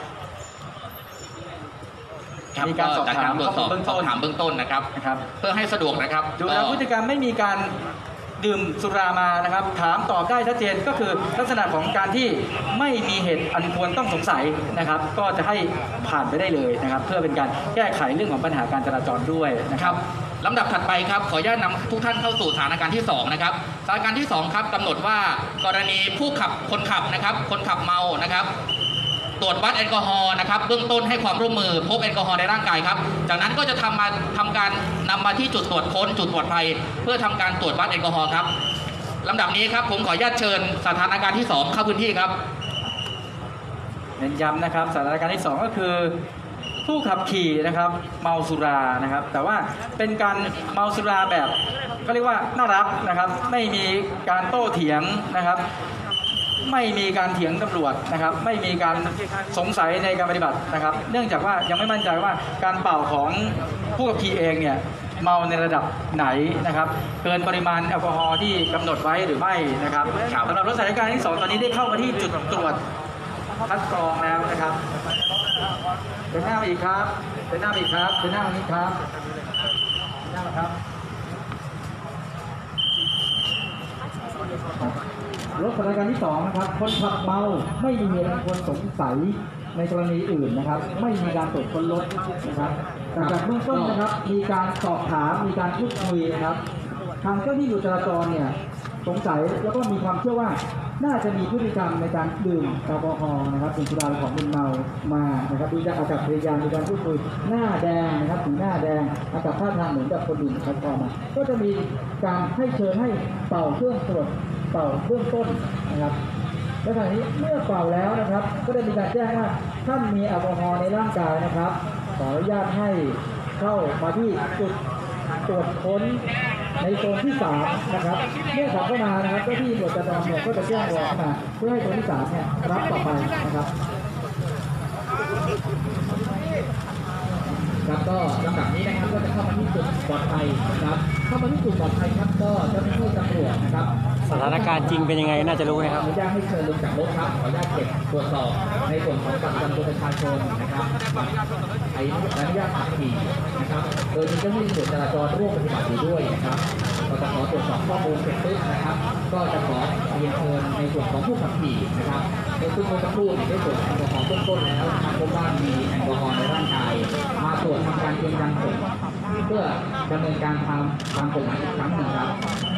มีการสอบถามเบื้องต้นนะครับเพื่อให้สะดวกนะครับดูแล้วพฤติกรรมไม่มีการดื่มสุรามานะครับถามตอบได้ชัดเจนก็คือลักษณะของการที่ไม่มีเหตุอันควรต้องสงสัยนะครับก็จะให้ผ่านไปได้เลยนะครับเพื่อเป็นการแก้ไขเรื่องของปัญหาการจราจรด้วยนะครับลำดับถัดไปครับขออนุญาตนำทุกท่านเข้าสู่สถานการณ์ที่2นะครับสถานการณ์ที่2ครับกำหนดว่ากรณีคนขับนะครับคนขับเมานะครับตรวจวัดแอลกอฮอล์นะครับเบื้องต้นให้ความร่วมมือพบแอลกอฮอล์ในร่างกายครับจากนั้นก็จะทำการนำมาที่จุดตรวจค้นจุดปลอดภัยเพื่อทำการตรวจวัดแอลกอฮอล์ครับลำดับนี้ครับผมขออนุญาตเชิญสถานการณ์ที่2เข้าพื้นที่ครับเน้นย้ำนะครับสถานการณ์ที่2ก็คือผู้ขับขี่นะครับเมาสุรานะครับแต่ว่าเป็นการเมาสุราแบบก็เรียกว่าน่ารักนะครับไม่มีการโต้เถียงนะครับไม่มีการเถียงตำรวจนะครับไม่มีการสงสัยในการปฏิบัตินะครับเนื่องจากว่ายังไม่มั่นใจว่าการเป่าของผู้ขับขี่เองเนี่ยเมาในระดับไหนนะครับเกินปริมาณแอลกอฮอล์ที่กำหนดไว้หรือไม่นะครับสำหรับรถสายการที่2ตอนนี้ได้เข้ามาที่จุดตรวจคัดกรองแล้วนะครับเดินหน้ามาอีกครับเดินหน้ามาอีกครับเดินหน้ามานี้ครับเดินหน้ามาครับรถสายการที่2นะครับคนขับเมาไม่มีเหตุอันควรสงสัยในกรณีอื่นนะครับไม่มีการตรวจค้นรถนะครับแต่จากเบื้องต้นนะครับมีการสอบถามมีการพูดคุยนะครับทางเจ้าที่อยู่จราจรเนี่ยสงสัยแล้วก็มีความเชื่อว่าน่าจะมีพฤติกรรมในการดื่มแอลกอฮอล์นะครับเป็นสุราของมึนเมามานะครับดูจากอากับพยายามในการพูดคุยหน้าแดงนะครับสีหน้าแดงอากับท่าทางเหมือนกับคนดื่มแอลกอฮอล์มาก็จะมีการให้เชิญให้เป่าเครื่องตรวจเป่าเบื้องต้นนะครับและขณะนี้เมื่อเป่าแล้วนะครับก็ได้มีการแจ้งว่าท่านมีแอลกอฮอล์ในร่างกายนะครับขออนุญาตให้เข้ามาที่จุดตรวจค้นในโซนที่3นะครับเมื่อขับเข้ามานะครับเจ้าที่ตรวจจราจรเนี่ยก็จะแจ้งรอเข้ามาเพื่อให้โซนที่3เนี่ยรับต่อไปนะครับครับก็ลำดับนี้นะครับก็จะเข้ามาที่จุดปลอดภัยนะครับเข้ามาที่จุดปลอดภัยครับก็เจ้าหน้าที่ตำรวจนะครับสถานการณ์จริงเป็นยังไงน่าจะรู้นะครับอนุญาตให้เชิญลงจากรถครับขออนุญาตเก็บตรวจสอบในส่วนของบัตรประจำตัวประชาชนนะครับอนุญาตขับขี่นะครับโดยมีเจ้าหน้าที่ตำรวจจราจรร่วมปฏิบัติอยู่ด้วยนะครับก็จะขอตรวจสอบข้อมูลเสร็จปุ๊บนะครับก็จะขอเรียนเชิญในส่วนของผู้ขับขี่นะครับในซึ่งเมื่อสักครู่ได้ตรวจแอลกอฮอล์เบื้องต้นแล้วนะครับพบว่ามีแอลกอฮอล์ในร่างกายมาตรวจทำการยืนยันผลเพื่อดำเนินการตามกฎหมายอีกครั้งหนึ่งครับ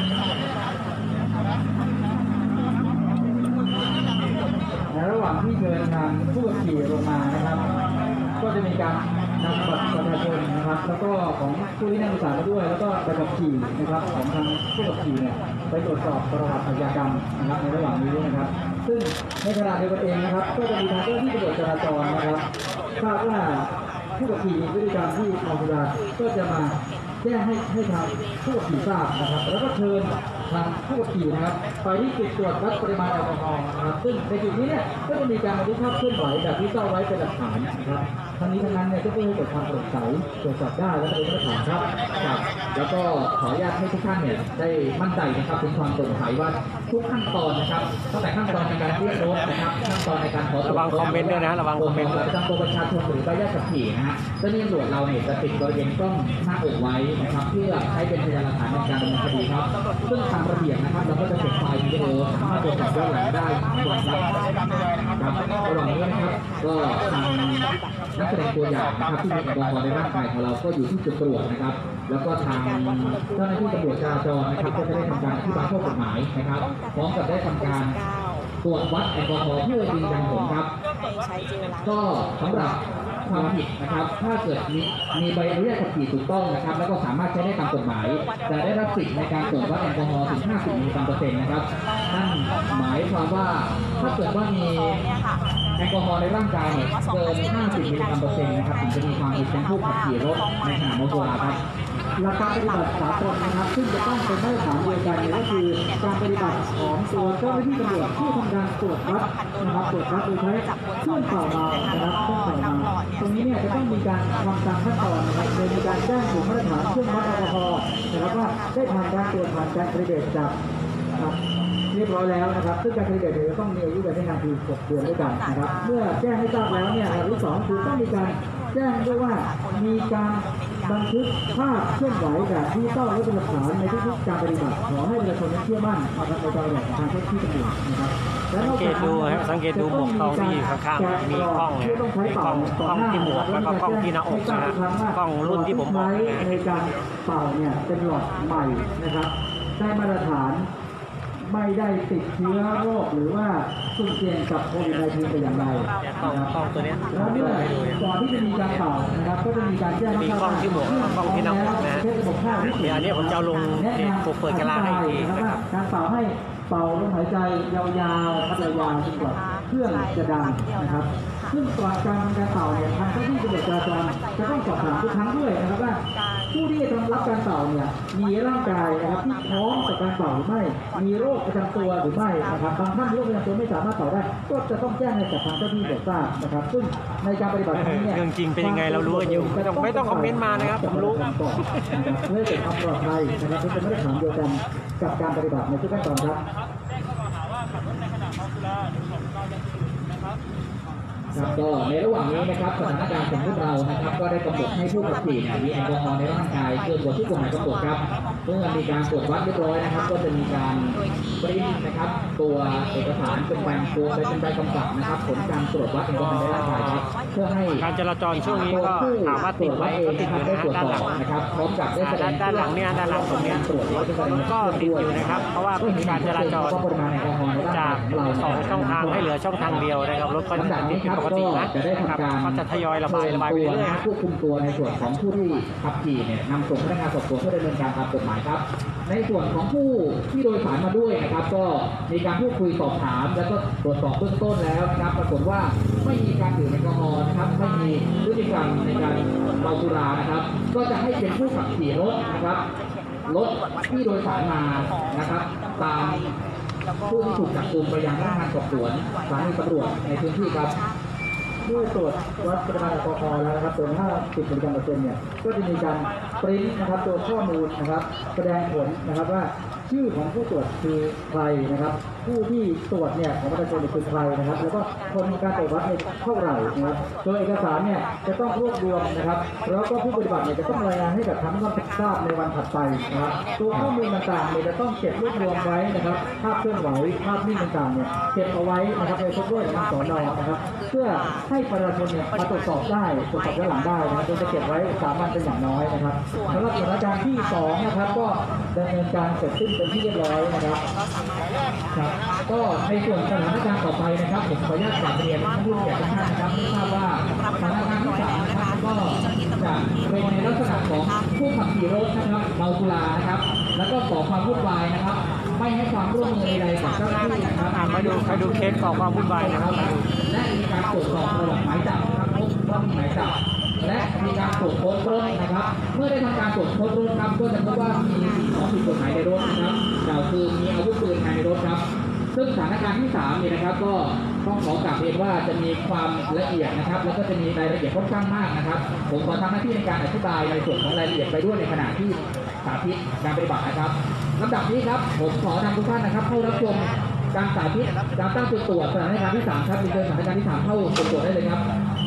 ในระหว่างที่เชิญทางผู้ขับขี่ลงมานะครับก็จะมีการนำบัตรประชาชนนะครับแล้วก็ของผู้ที่นั่งโดยสารมาด้วยแล้วก็ใบขับขี่นะครับของทางผู้ขับขี่เนี่ยไปตรวจสอบประวัติอาชญากรรมนะครับในระหว่างนี้นะครับซึ่งในขณะเดียวกันเองนะครับก็จะมีทางเจ้าหน้าที่ตำรวจจราจรนะครับทราบว่าผู้ขับขี่มีพฤติกรรมที่เมาสุราก็จะมาแจ้งให้ทางผู้ขับขี่ทราบนะครับแล้วก็เชิญทางผู้ขับขี่นะครับไปที่จุดตรวจวัดปริมาณแอลกอฮอล์นะครับซึ่งในจุดนี้เนี่ยก็จะมีการบันทึกภาพเคลื่อนไหวแบบที่เจ้าไว้เป็นหลักฐานนะครับทั้งนี้ทั้งนั้นเนี่ยก็เพื่อให้เกิดความโปร่งใสตรวจสอบได้และเป็นมาตรฐานครับแล้วก็ขออนุญาตให้ทุกท่านเนี่ยได้มั่นใจนะครับถึงความโปร่งใสว่าทุกขั้นตอนนะครับตั้งแต่ขั้นตอนในการเรียกรถนะครับขั้นตอนในการขอตรวจระวังคอมเมนต์ด้วยนะระวังคอมเมนต์ด้วยประจำตัวประชาชนหรือใบอนุญาตขับขี่นะฮะเจ้าหน้าที่ตำรวจเราเนี่ยจะติดบริเวณกล้องหน้าอกไว้นะครับเพื่อใช้เป็นพยานหลักฐานในการดำเนินคดีครับซึ่งตามระเบียบนะครับเราก็จะเก็บไฟล์วิดีโอสามารถตรวจสอบย้อนหลังได้ทุกวันครับระหว่างนี้นะครับก็ทางนักแสดงตัวอย่างนะครับที่มีแอลกอฮอล์ในร่างกายของเราก็อยู่ที่จุดตรวจนะครับแล้วก็ทางเจ้าหน้าที่ตำรวจจราจรนะครับก็จะได้ทำการอธิบายข้อกฎหมายนะครับพร้อมกับได้ทำการตรวจวัดแอลกอฮอล์เพื่อยืนยันผลครับก็สำหรับความผิดนะครับถ้าเกิดมีใบอนุญาตขับขี่ถูกต้องนะครับแล้วก็สามารถใช้ได้ตามกฎหมายแต่ได้รับสิทธิ์ในการตรวจวัดแอลกอฮอล์ถึง 50 มิลลิกรัมเปอร์เซ็นต์นะครับนั่นหมายความว่าถ้าเกิดว่ามีแอลกอฮอล์ในร่างกายเนี่ยเกิน 50 มิลลิกรัมเปอร์เซ็นต์นะครับถึงจะมีความผิดเป็นผู้ขับขี่รถในขณะเมาสุราครับหลักการปฏิบัติสากลนะครับซึ่งจะต้องเป็นมาตรฐานเดียวกันก็คือการปฏิบัติของตัวเจ้าหน้าที่ตำรวจที่ทำการตรวจวัดนะครับตรวจวัดโดยใช้เครื่องเป่าเมานะครับเครื่องเป่าเมาตรงนี้เนี่ยจะต้องมีการทำตามขั้นตอนนะครับโดยมีการแจ้งถึงมาตรฐานเครื่องวัดแอลกอฮอล์นะครับว่าได้ผ่านการตรวจผ่านการคาลิเบรตจากเรียบร้อยแล้วนะครับซึ่งการคาลิเบรตจะต้องมีอายุการใช้งานคือ6 เดือนด้วยกันนะครับเมื่อแจ้งให้ทราบแล้วเนี่ยอันที่2คือต้องมีการแจ้งด้วยว่ามีการบันทึกภาพเคลื่อนไหวแบบที่ต้องไว้เป็นหลักฐานในทุกๆการปฏิบัติขอให้ประชาชนเชื่อมั่นนะครับในการปฏิบัติของทางเจ้าหน้าที่ตำรวจนะครับสังเกตดูครับสังเกตดูหมวกกล้องที่ข้างๆมีกล้องเนี่ยมีกล้องที่หมวกแล้วก็กล้องที่หน้าอกนะกล้องรุ่นที่ผมบอกในการเป่าเนี่ยเป็นหลอดใหม่นะครับได้มาตรฐานไม่ได้ติดเชื้อโรคหรือว่าสุ่มเสี่ยงกับโควิด-19แต่อย่างใดกล้องตัวนี้แล้วเมื่อก่อนที่จะมีการเป่านะครับก็จะมีการแจ้งมีกล้องที่หมวกกล้องที่หน้าอกนะเดี๋ยวอันนี้ผมจะเอาลงเปิดกระลาให้อีกนะครับการเป่าให้เป่าลมหายใจยาวๆพัดยาวๆจนกว่าเครื่องจะดังนะครับซึ่งก่อนการทำการเป่าเนี่ยทางเจ้าหน้าที่ตำรวจจราจรจะต้องสอบถามทุกครั้งด้วยนะครับว่าผู้ที่จะรับการเป่าเนี่ยมีร่างกายนะครับที่พร้อมกับการเป่าหรือไม่มีโรคประจำตัวหรือไม่นะครับบางท่านโรคประจำตัวไม่สามารถเป่าได้ก็จะต้องแจ้งให้กับทางเจ้าหน้าที่ทราบนะครับซึ่งในการปฏิบัตินี้เนี่ยเรื่องจริงเป็นยังไงเรารู้กันอยู่ไม่ต้องคอมเมนต์มานะครับผมรู้เพื่อเกิดความปลอดภัยนะครับเพื่อจะไม่ได้ถามเดียวกันกับการปฏิบัติในทุกขั้นตอนครับก็ในระหว่างนี้นะครับสถานการณ์ของพวกเรานะครับก็ได้กำหนดให้ผู้ขับขี่มีแอลกอฮอล์ในร่างกายเกินกว่าที่กฎหมายกำหนดครับเมื่อมีการตรวจวัดเรียบร้อยนะครับก็จะมีการปริ้นนะครับตัวเอกสารเป็นใบกำกับนะครับผลการตรวจวัดแอลกอฮอล์ในร่างกายครับเพื่อให้การจราจรช่วงนี้ก็ถามว่าติดไหมก็ติดอยู่นะด้านหลังนะครับพร้อมกับได้แสดงด้านหลังเนี่ยด้านหลังผมเนี่ยก็ติดอยู่นะครับเพราะว่าเป็นการจราจรจาก2ช่องทางให้เหลือช่องทางเดียวนะครับรถก็จะติดปกตินะครับก็จะทยอยระบายไปเรื่อยๆควบคุมตัวในส่วนของผู้ที่ขับขี่เนี่ยนำส่งพนักงานสอบสวนเพื่อดำเนินการตามกฎหมายครับในส่วนของผู้ที่โดยสารมาด้วยนะครับก็มีการพูดคุยสอบถามแล้วก็ตรวจสอบเบื้องต้นแล้วนะครับปรากฏว่าไม่มีการดื่มแอลกอฮอล์นะครับไม่มีพฤติกรรมในการเมาสุรานะครับก็จะให้เป็นผู้ขับขี่รถนะครับรถที่โดยสารมานะครับตามผู้ที่ถูกจับกุมไปยังพนักงานสอบสวนสถานีตำรวจในพื้นที่ครับเมื่อตรวจวัดปริมาณแอลกอฮอล์แล้วนะครับตัว50 มิลลิกรัมเปอร์เซ็นต์เนี่ยก็จะมีการปริ้นนะครับตัวข้อมูลนะครับแสดงผลนะครับว่าชื่อของผู้ตรวจคือใครนะครับผู้ที่ตรวจเนี่ยของประชาชนคือใครนะครับแล้วก็คนการตรวจวัดเท่าไหร่นะครับโดยเอกสารเนี่ยจะต้องรวบรวมนะครับแล้วก็ผู้ปฏิบัติเนี่ยจะต้องรายงานให้กับทางผู้ทราบในวันถัดไปนะครับตัวข้อมูลต่างๆเนี่ยจะต้องเก็บรวบรวมไว้นะครับภาพเคลื่อนไหวภาพนิ่งต่างๆเนี่ยเก็บเอาไว้นะครับในทุกเรื่องของสน.นะครับเพื่อให้ประชาชนเนี่ยมาตรวจสอบได้ตรวจสอบย้อนหลังได้นะครับโดยจะเก็บไว้3 วันเป็นอย่างน้อยนะครับสำหรับสถานการณ์ที่2นะครับก็ดำเนินการเสร็จสิ้นเป็นที่เรียบร้อยนะครับครับก็ในส่วนสถานการณ์ต่อไปนะครับผมขออนุญาตกราบเรียนท่านผู้ใหญ่ทุกท่านนะครับไม่ทราบว่าสถานการณ์ที่3นะครับก็จะเป็นในลักษณะของผู้ขับขี่รถนะครับเมาสุรานะครับแล้วก็ก่อความวุ่นวายนะครับไม่ให้ความร่วมมือใดๆกับเจ้าหน้าที่นะครับไปดูเคสก่อความวุ่นวายนะครับและมีการตรวจสอบประวัติหมายจับนะครับพบว่ามีหมายจับและมีการตรวจค้นรถนะครับเมื่อได้ทำการตรวจค้นรถครับก็จะพบว่ามีสิ่งของผิดกฎหมายในรถนะครับกล่าวคือมีอาวุธปืนภายในรถครับซึ่งสถานการณ์ที่3เนี่ยนะครับก็ต้องขอกราบเรียนว่าจะมีความละเอียดนะครับแล้วก็จะมีรายละเอียดค่อนข้างมากนะครับผมขอทำหน้าที่ในการอธิบายในส่วนของรายละเอียดไปด้วยในขณะที่สาธิตการปฏิบัตินะครับลำดับนี้ครับผมขอนำทุกท่านนะครับเข้ารับชมการสาธิตการตั้งจุดตรวจสถานการณ์ที่3ครับเดินสถานการณ์ที่3เข้าจุดตรวจได้เลยครับ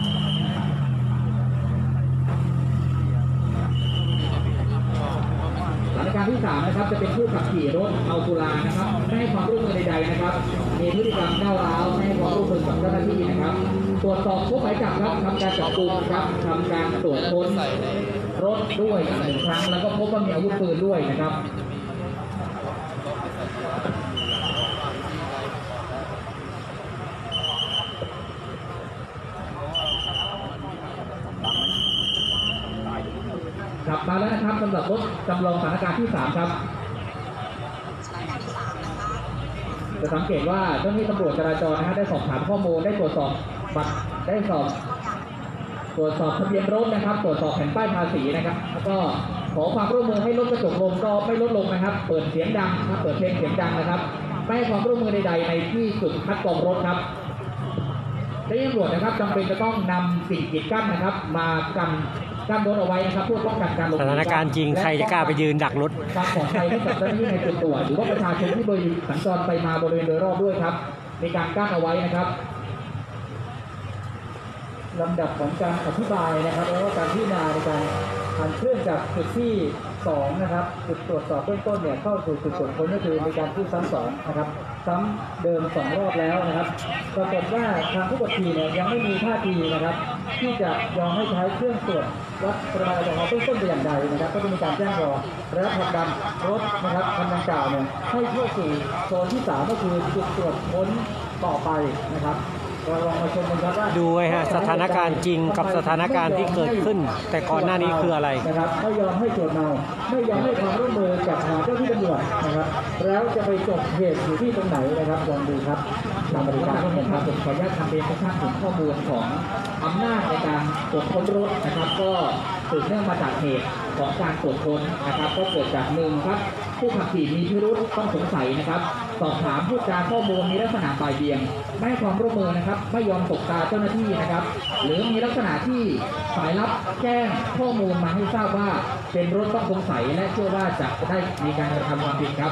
สถานการณ์ที่3นะครับจะเป็นผู้ขับขี่รถเมาสุรานะครับไม่ให้ความร่วมมือใดๆนะครับมีพฤติกรรมก้าวร้าวไม่ให้ความร่วมมือกับเจ้าหน้าที่นะครับตรวจสอบพบหมายจับครับทำการจับกุมครับทำการตรวจค้นรถด้วย1 ครั้งแล้วก็พบว่ามีอาวุธปืนด้วยนะครับขับมาแล้วนะครับสำหรับรถจำลองสถานการณ์ที่3ครับจะสังเกตว่าเจ้าหน้าที่ตำรวจจราจรนะครับได้สอบถามข้อมูลได้ตรวจสอบบัตรได้ตรวจสอบทะเบียนรถนะครับตรวจสอบแผ่นป้ายภาษีนะครับแล้วก็ขอความร่วมมือให้ลดกระจกลงก็ไม่ลดลงนะครับเปิดเสียงดังครับเปิดเพลงเสียงดังนะครับไม่ให้ความร่วมมือใดๆในที่จุดคัดกรองรถครับเจ้าหน้าที่ตำรวจนะครับจำเป็นจะต้องนำสิ่งกีดกั้นนะครับมากันรถเอาไว้นะครับเพื่อป้องกันการหลบหนีสถานการณ์จริงใครจะกล้าไปยืนดักรถความปลอดภัยให้กับเจ้าหน้าที่ในจุดตรวจหรือว่าประชาชนที่สัญจรไปมาบริเวณโดยรอบด้วยครับมีการกั้นเอาไว้นะครับลำดับของการอธิบายนะครับแล้วก็การพิจารณาในการเคลื่อนจากจุดที่2นะครับจุดตรวจสอบเบื้องต้นเนี่ยเข้าสู่จุดตรวจค้นก็คือมีการพูดซ้ำ2นะครับซ้ำเดิม2 รอบแล้วนะครับปรากฏว่าทางผู้ขับขี่เนี่ยยังไม่มีท่าทีนะครับที่จะยอมให้ใช้เครื่องตรวจวัดปริมาณแอลกอฮอล์เบื้องต้นเป็นอย่างใดนะครับก็จะมีการแจ้งรอและผลักดันรถนะครับคันดังกล่าวเนี่ยให้เข้าสู่โซนที่3ก็คือจุดตรวจค้นต่อไปนะครับเราลองมาชมกันครับว่าดูไว้ฮะสถานการณ์จริงกับสถานการณ์ที่เกิดขึ้นแต่ก่อนหน้านี้คืออะไรนะครับไม่ยอมให้ตรวจเมาไม่ยอมให้ความร่วมมือกับเจ้าที่ตำรวจนะครับแล้วจะไปจบเหตุอยู่ที่ตรงไหนนะครับลองดูครับตามบริการทั้งหมดครับผมขออนุญาตทำเป็นข้อมูลถึงข้อมูลของอำนาจในการตรวจค้นรถนะครับก็สืบเนื่องมาจากเหตุของการตรวจค้นนะครับก็เกิดจากหนึ่งครับผู้ขับขี่มีพิรุธต้องสงสัยนะครับสอบถามพูดจาข้อมูลมีลักษณะบ่ายเบี่ยงไม่ให้ความร่วมมือนะครับไม่ยอมตกตาเจ้าหน้าที่นะครับหรือมีลักษณะที่สายลับแจ้งข้อมูลมาให้ทราบว่าเป็นรถต้องสงสัยและเชื่อว่าจะได้มีการกระทำความผิดครับ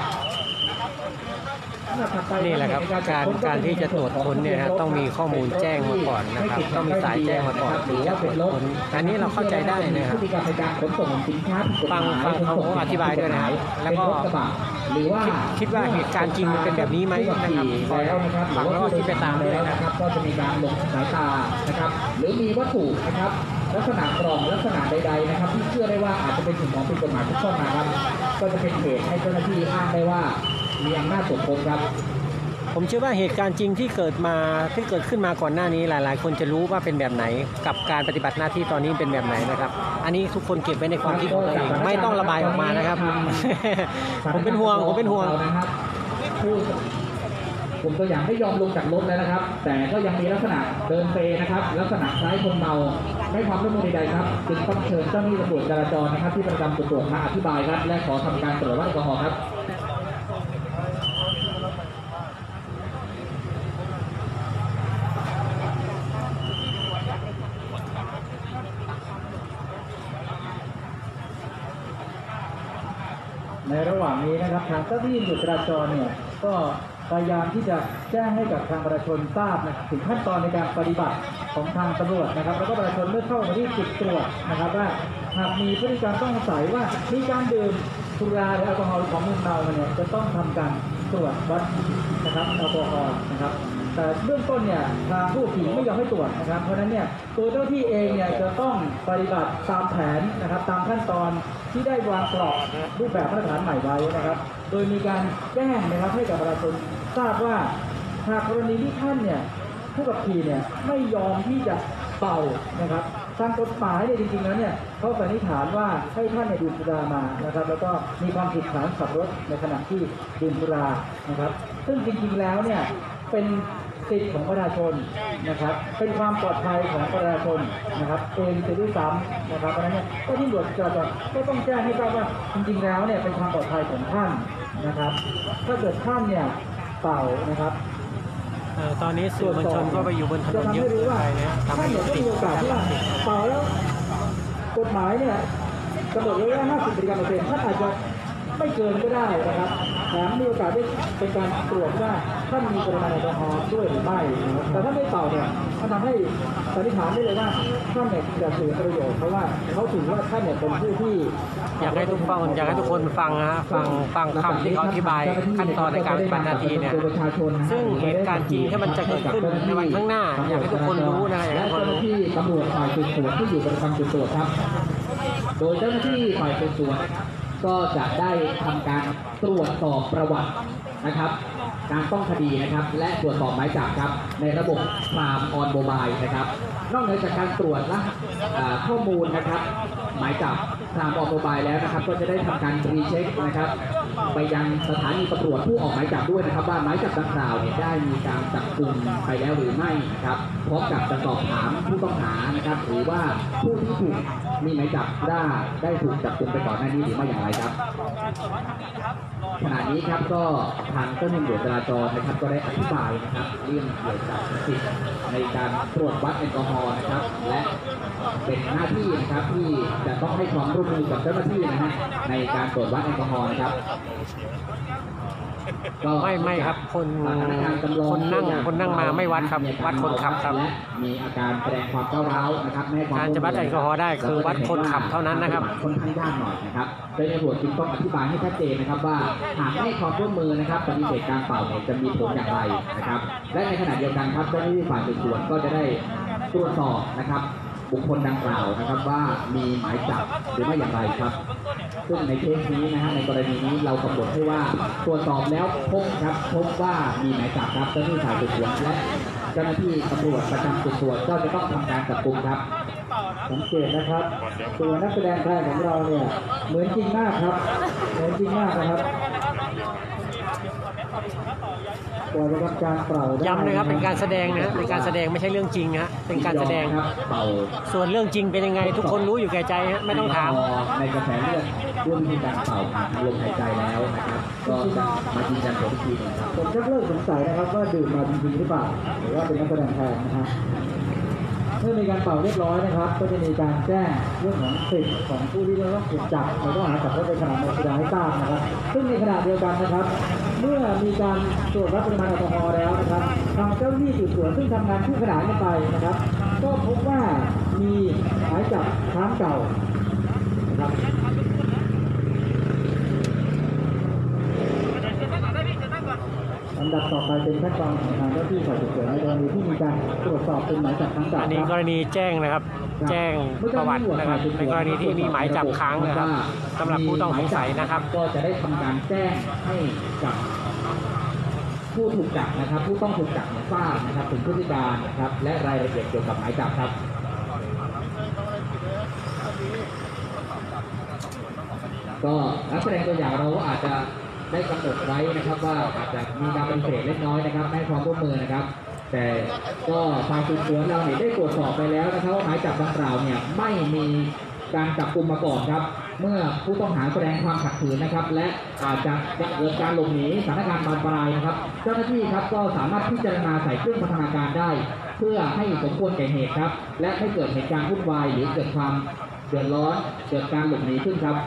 นี่แหละครับการที่จะตรวจค้นเนี่ยฮะต้องมีข้อมูลแจ้งมาก่อนนะครับต้องมีสายแจ้งมาก่อนถึงจะตรวจค้นอันนี้เราเข้าใจได้นะครับฟังเขาอธิบายด้วยนะครับแล้วก็คิดว่าเหตุการณ์จริงมันเป็นแบบนี้ไหมนะครับฟังแล้วก็คิดไปตามด้วยนะครับก็จะมีการหลบสายตานะครับหรือมีวัตถุนะครับลักษณะกล่องลักษณะใดๆนะครับที่เชื่อได้ว่าอาจจะเป็นสิ่งของผิดกฎหมายทุกข้อนะครับก็จะเป็นเหตุให้เจ้าหน้าที่อ้างได้ว่ามีอำนาจตรวจค้นครับผมเชื่อว่าเหตุการณ์จริงที่เกิดขึ้นมาก่อนหน้านี้หลายๆคนจะรู้ว่าเป็นแบบไหนกับการปฏิบัติหน้าที่ตอนนี้เป็นแบบไหนนะครับอันนี้ทุกคนเก็บไว้ในความคิดของตัวเองไม่ต้องระบายออกมานะครับ ผมเป็นห่วงนะครับผมตัวอย่างไม่ยอมลงจากรถแล้วนะครับแต่ก็ยังมีลักษณะเดินเซนะครับลักษณะคล้ายคนเมาไม่ความร่วมมือใดๆครับจึงต้องเชิญเจ้าหน้าที่ตำรวจจราจรนะครับที่ประจำจุดตรวจมาอธิบายครับและขอทำการตรวจวัดแอลกอฮอล์ครับในระหว่างนี้นะครับทางเจ้าหน้าที่ตำรวจจราจรเนี่ยก็พยายามที่จะแจ้งให้กับทางประชาชนทราบนะถึงขั้นตอนในการปฏิบัติของทางตำรวจนะครับแล้วก็ประชาชนเมื่อเข้ามาที่จุดตรวจนะครับว่าหากมีพฤติกรรมต้องสงสัยว่ามีการดื่มสุราหรือแอลกอฮอล์ของมึนเมาเนี่ยจะต้องทำการตรวจวัดนะครับแอลกอฮอล์นะครับแต่เบื้องต้นเนี่ยทางผู้ขี่ไม่ยอมให้ตรวจนะครับเพราะฉะนั้นเนี่ยตัวเจ้าที่เองเนี่ยจะต้องปฏิบัติตามแผนนะครับตามขั้นตอนที่ได้วางกรอบรูปแบบมาตรฐานใหม่ไว้นะครับโดยมีการแจ้งนะครับให้กับประชาชนทราบว่าหากกรณีที่ท่านเนี่ยผู้ขับขี่เนี่ยไม่ยอมที่จะเป่านะครับทางกฎหมายเนี่ยจริงๆแล้วเนี่ยเขาสันนิษฐานว่าให้ท่านเนี่ยดื่มสุรามานะครับแล้วก็มีความผิดฐานขับรถในขณะที่ดื่มสุรานะครับซึ่งจริงๆแล้วเนี่ยเป็นสิทธิของประชาชนนะครับเป็นความปลอดภัยของประชาชนนะครับเองจะด้วยซ้ำนะครับเพราะฉะนั้นเนี่ยก็ที่ตำรวจจราจรก็ต้องแจ้งให้ทราบว่าจริงๆแล้วเนี่ยเป็นความปลอดภัยของท่านนะครับถ้าเกิดท่านเนี่ยเป่านะครับตอนนี้สื่อมวลชนก็ไปอยู่บนถนนเยอะเกินไปนะทำให้รถติดเป่าแล้วกฎหมายเนี่ยกำหนดไว้ว่า50 มิลลิกรัมเปอร์เซ็นต์ท่านอาจจะไม่เกินก็ได้นะครับแถมมีโอกาสได้เป็นการตรวจว่าท่านมีปริมาณแอลกอฮอล์ด้วยหรือไม่นะครับแต่ถ้าไม่เป่าเนี่ยมันทำให้สันนิษฐานได้เลยว่าท่านเนี่ยจะเสียประโยชน์เพราะว่าเขาถือว่าท่านเนี่ยเป็นผู้ที่อยากให้ทุกคนฟังนะฟังคำที่เขาอธิบายขั้นตอนในการปฏิบัติหน้าที่เนี่ยซึ่งเหตุการณ์จริงที่มันจะเกิดขึ้นในวันข้างหน้าอยากให้ทุกคนรู้นะอยากให้ทุกคนรู้ที่ตำรวจฝ่ายสืบสวนที่อยู่ประจำจุดตรวจครับโดยเจ้าหน้าที่ฝ่ายสืบสวนก็จะได้ทำการตรวจสอบประวัตินะครับการต้องคดีนะครับและตรวจสอบหมายจับครับในระบบพรามออนโมบายนะครับนอกเหนือจากการตรวจและข้อมูลนะครับหมายจับพรามออนโมบายแล้วนะครับก็จะได้ทำการรีเช็คนะครับไปยังสถานีตำรวจผู้ออกหมายจับด้วยนะครับว่าหมายจับดังกล่าวเนี่ยได้มีการจับกุมไปแล้วหรือไม่นะครับพร้อมกับจะสอบถามผู้ต้องหานะครับหรือว่าผู้ที่ถูกมีหมายจับได้ถูกจับกุมไปก่อนหน้านี้หรือไม่อย่างไรครับขณะนี้ครับก็ทางเจ้าหน้าที่ตำรวจจราจรนะครับก็ได้อธิบายนะครับเรื่องเกี่ยวกับสิทธิ์ในการตรวจวัดแอลกอฮอล์นะครับและเป็นหน้าที่นะครับที่จะต้องให้ความร่วมมือกับเจ้าหน้าที่นะฮะในการตรวจวัดแอลกอฮอล์นะครับไม่ครับคนนั่งมาไม่วัดครับวัดคนขับครับและมีอาการแสดงความก้าวร้าวนะครับการจะวัดแอลกอฮอล์ได้คือวัดคนขับเท่านั้นนะครับค่อนข้างยากหน่อยนะครับโดยตำรวจจึงต้องอธิบายให้ชัดเจนนะครับว่าหากให้ความร่วมมือนะครับปฏิเสธการเป่าเนี่ยจะมีผลอย่างไรนะครับและในขณะเดียวกันครับเจ้าหน้าที่ฝ่ายสืบสวนก็จะได้ตรวจสอบนะครับบุคคลดังกล่าวนะครับว่ามีหมายจับหรือไม่อย่างไรครับซึ่งในเคสนี้นะฮะในกรณีนี้เรากำหนดให้ว่าตรวจสอบแล้วพบว่ามีหมายจับครับเจ้าหน้าที่ฝ่ายสืบสวนและเจ้าหน้าที่ตำรวจประจำจุดตรวจก็จะต้องทำการจับกุมครับสังเกตนะครับตัวนักแสดงชายของเราเนี่ยเหมือนจริงมากครับเหมือนจริงมากนะครับกว่าจะทำการเป่าได้ย้ำนะครับเป็นการแสดงนะเป็นการแสดงไม่ใช่เรื่องจริงฮะเป็นการแสดงครับเป่าส่วนเรื่องจริงเป็นยังไง ทุกคนรู้อยู่แก่ใจฮะไม่ต้องถามในกระแสเลือดร่วมวิธีการเป่าผ่านทางลมหายใจแล้วนะครับก็จะมายืนยันผลอีกทีนึงครับผมชักเลิกสงสัยนะครับว่าดื่มมาจริงๆหรือเปล่าหรือว่าเป็นนักแสดงแทนนะฮะเมื่อมีการเป่าเรียบร้อยนะครับก็จะมีการแจ้งเรื่องของสิทธิ์ของผู้ที่ได้รับถูกจับในข้อหาขับรถในขณะเมาสุราให้ทราบนะครับซึ่งในขณะเดียวกันนะครับ เมื่อมีการตรวจวัดปริมาณแอลกอฮอล์แล้วนะครับทางเจ้าหน้าที่สืบสวนซึ่งทำงานคู่ขนานกันไปนะครับ ก็พบว่ามีหมายจับค้างเก่านะครับอันดับต่อไปเป็นขั้นตอนของทางเจ้าหน้าที่ฝ่ายสืบสวนในกรณีที่มีการตรวจสอบเป็นหมายจับค้างเก่าอันนี้กรณีแจ้งนะครับ แจ้งประวัตินะครับในกรณีที่มีหมายจับค้างนะครับสำหรับผู้ต้องสงสัยนะครับก็จะได้ทำการแจ้งให้กับผู้ถูกจับนะครับ ผู้ต้องถูกจับทราบนะครับถึงพฤติการนะครับและรายละเอียดเกี่ยวกับหมายจับครับก็นักแสดงตัวอย่างเราก็อาจจะได้กำหนดไว้นะครับว่าอาจจะมีการปฏิเสธเล็กน้อยนะครับไม่ให้ความร่วมมือนะครับ แต่ก็ทางสืบสวนเราเนี่ยได้ตรวจสอบไปแล้วนะครับว่าหมายจับดังกล่าวเนี่ยไม่มีการจับกุมมาก่อนครับเมื่อผู้ต้องหาแสดงความขัดขืนนะครับและอาจจะเกิดการหลบหนีสถานการณ์บานปลายนะครับเจ้าหน้าที่ครับก็สามารถพิจารณาใส่เครื่องพัฒนาการได้ เพื่อให้สมควรแก่เหตุครับและไม่เกิดเหตุการณ์วุ่นวายหรือเกิดความเดือดร้อนเกิดการหลบหนีขึ้นครับ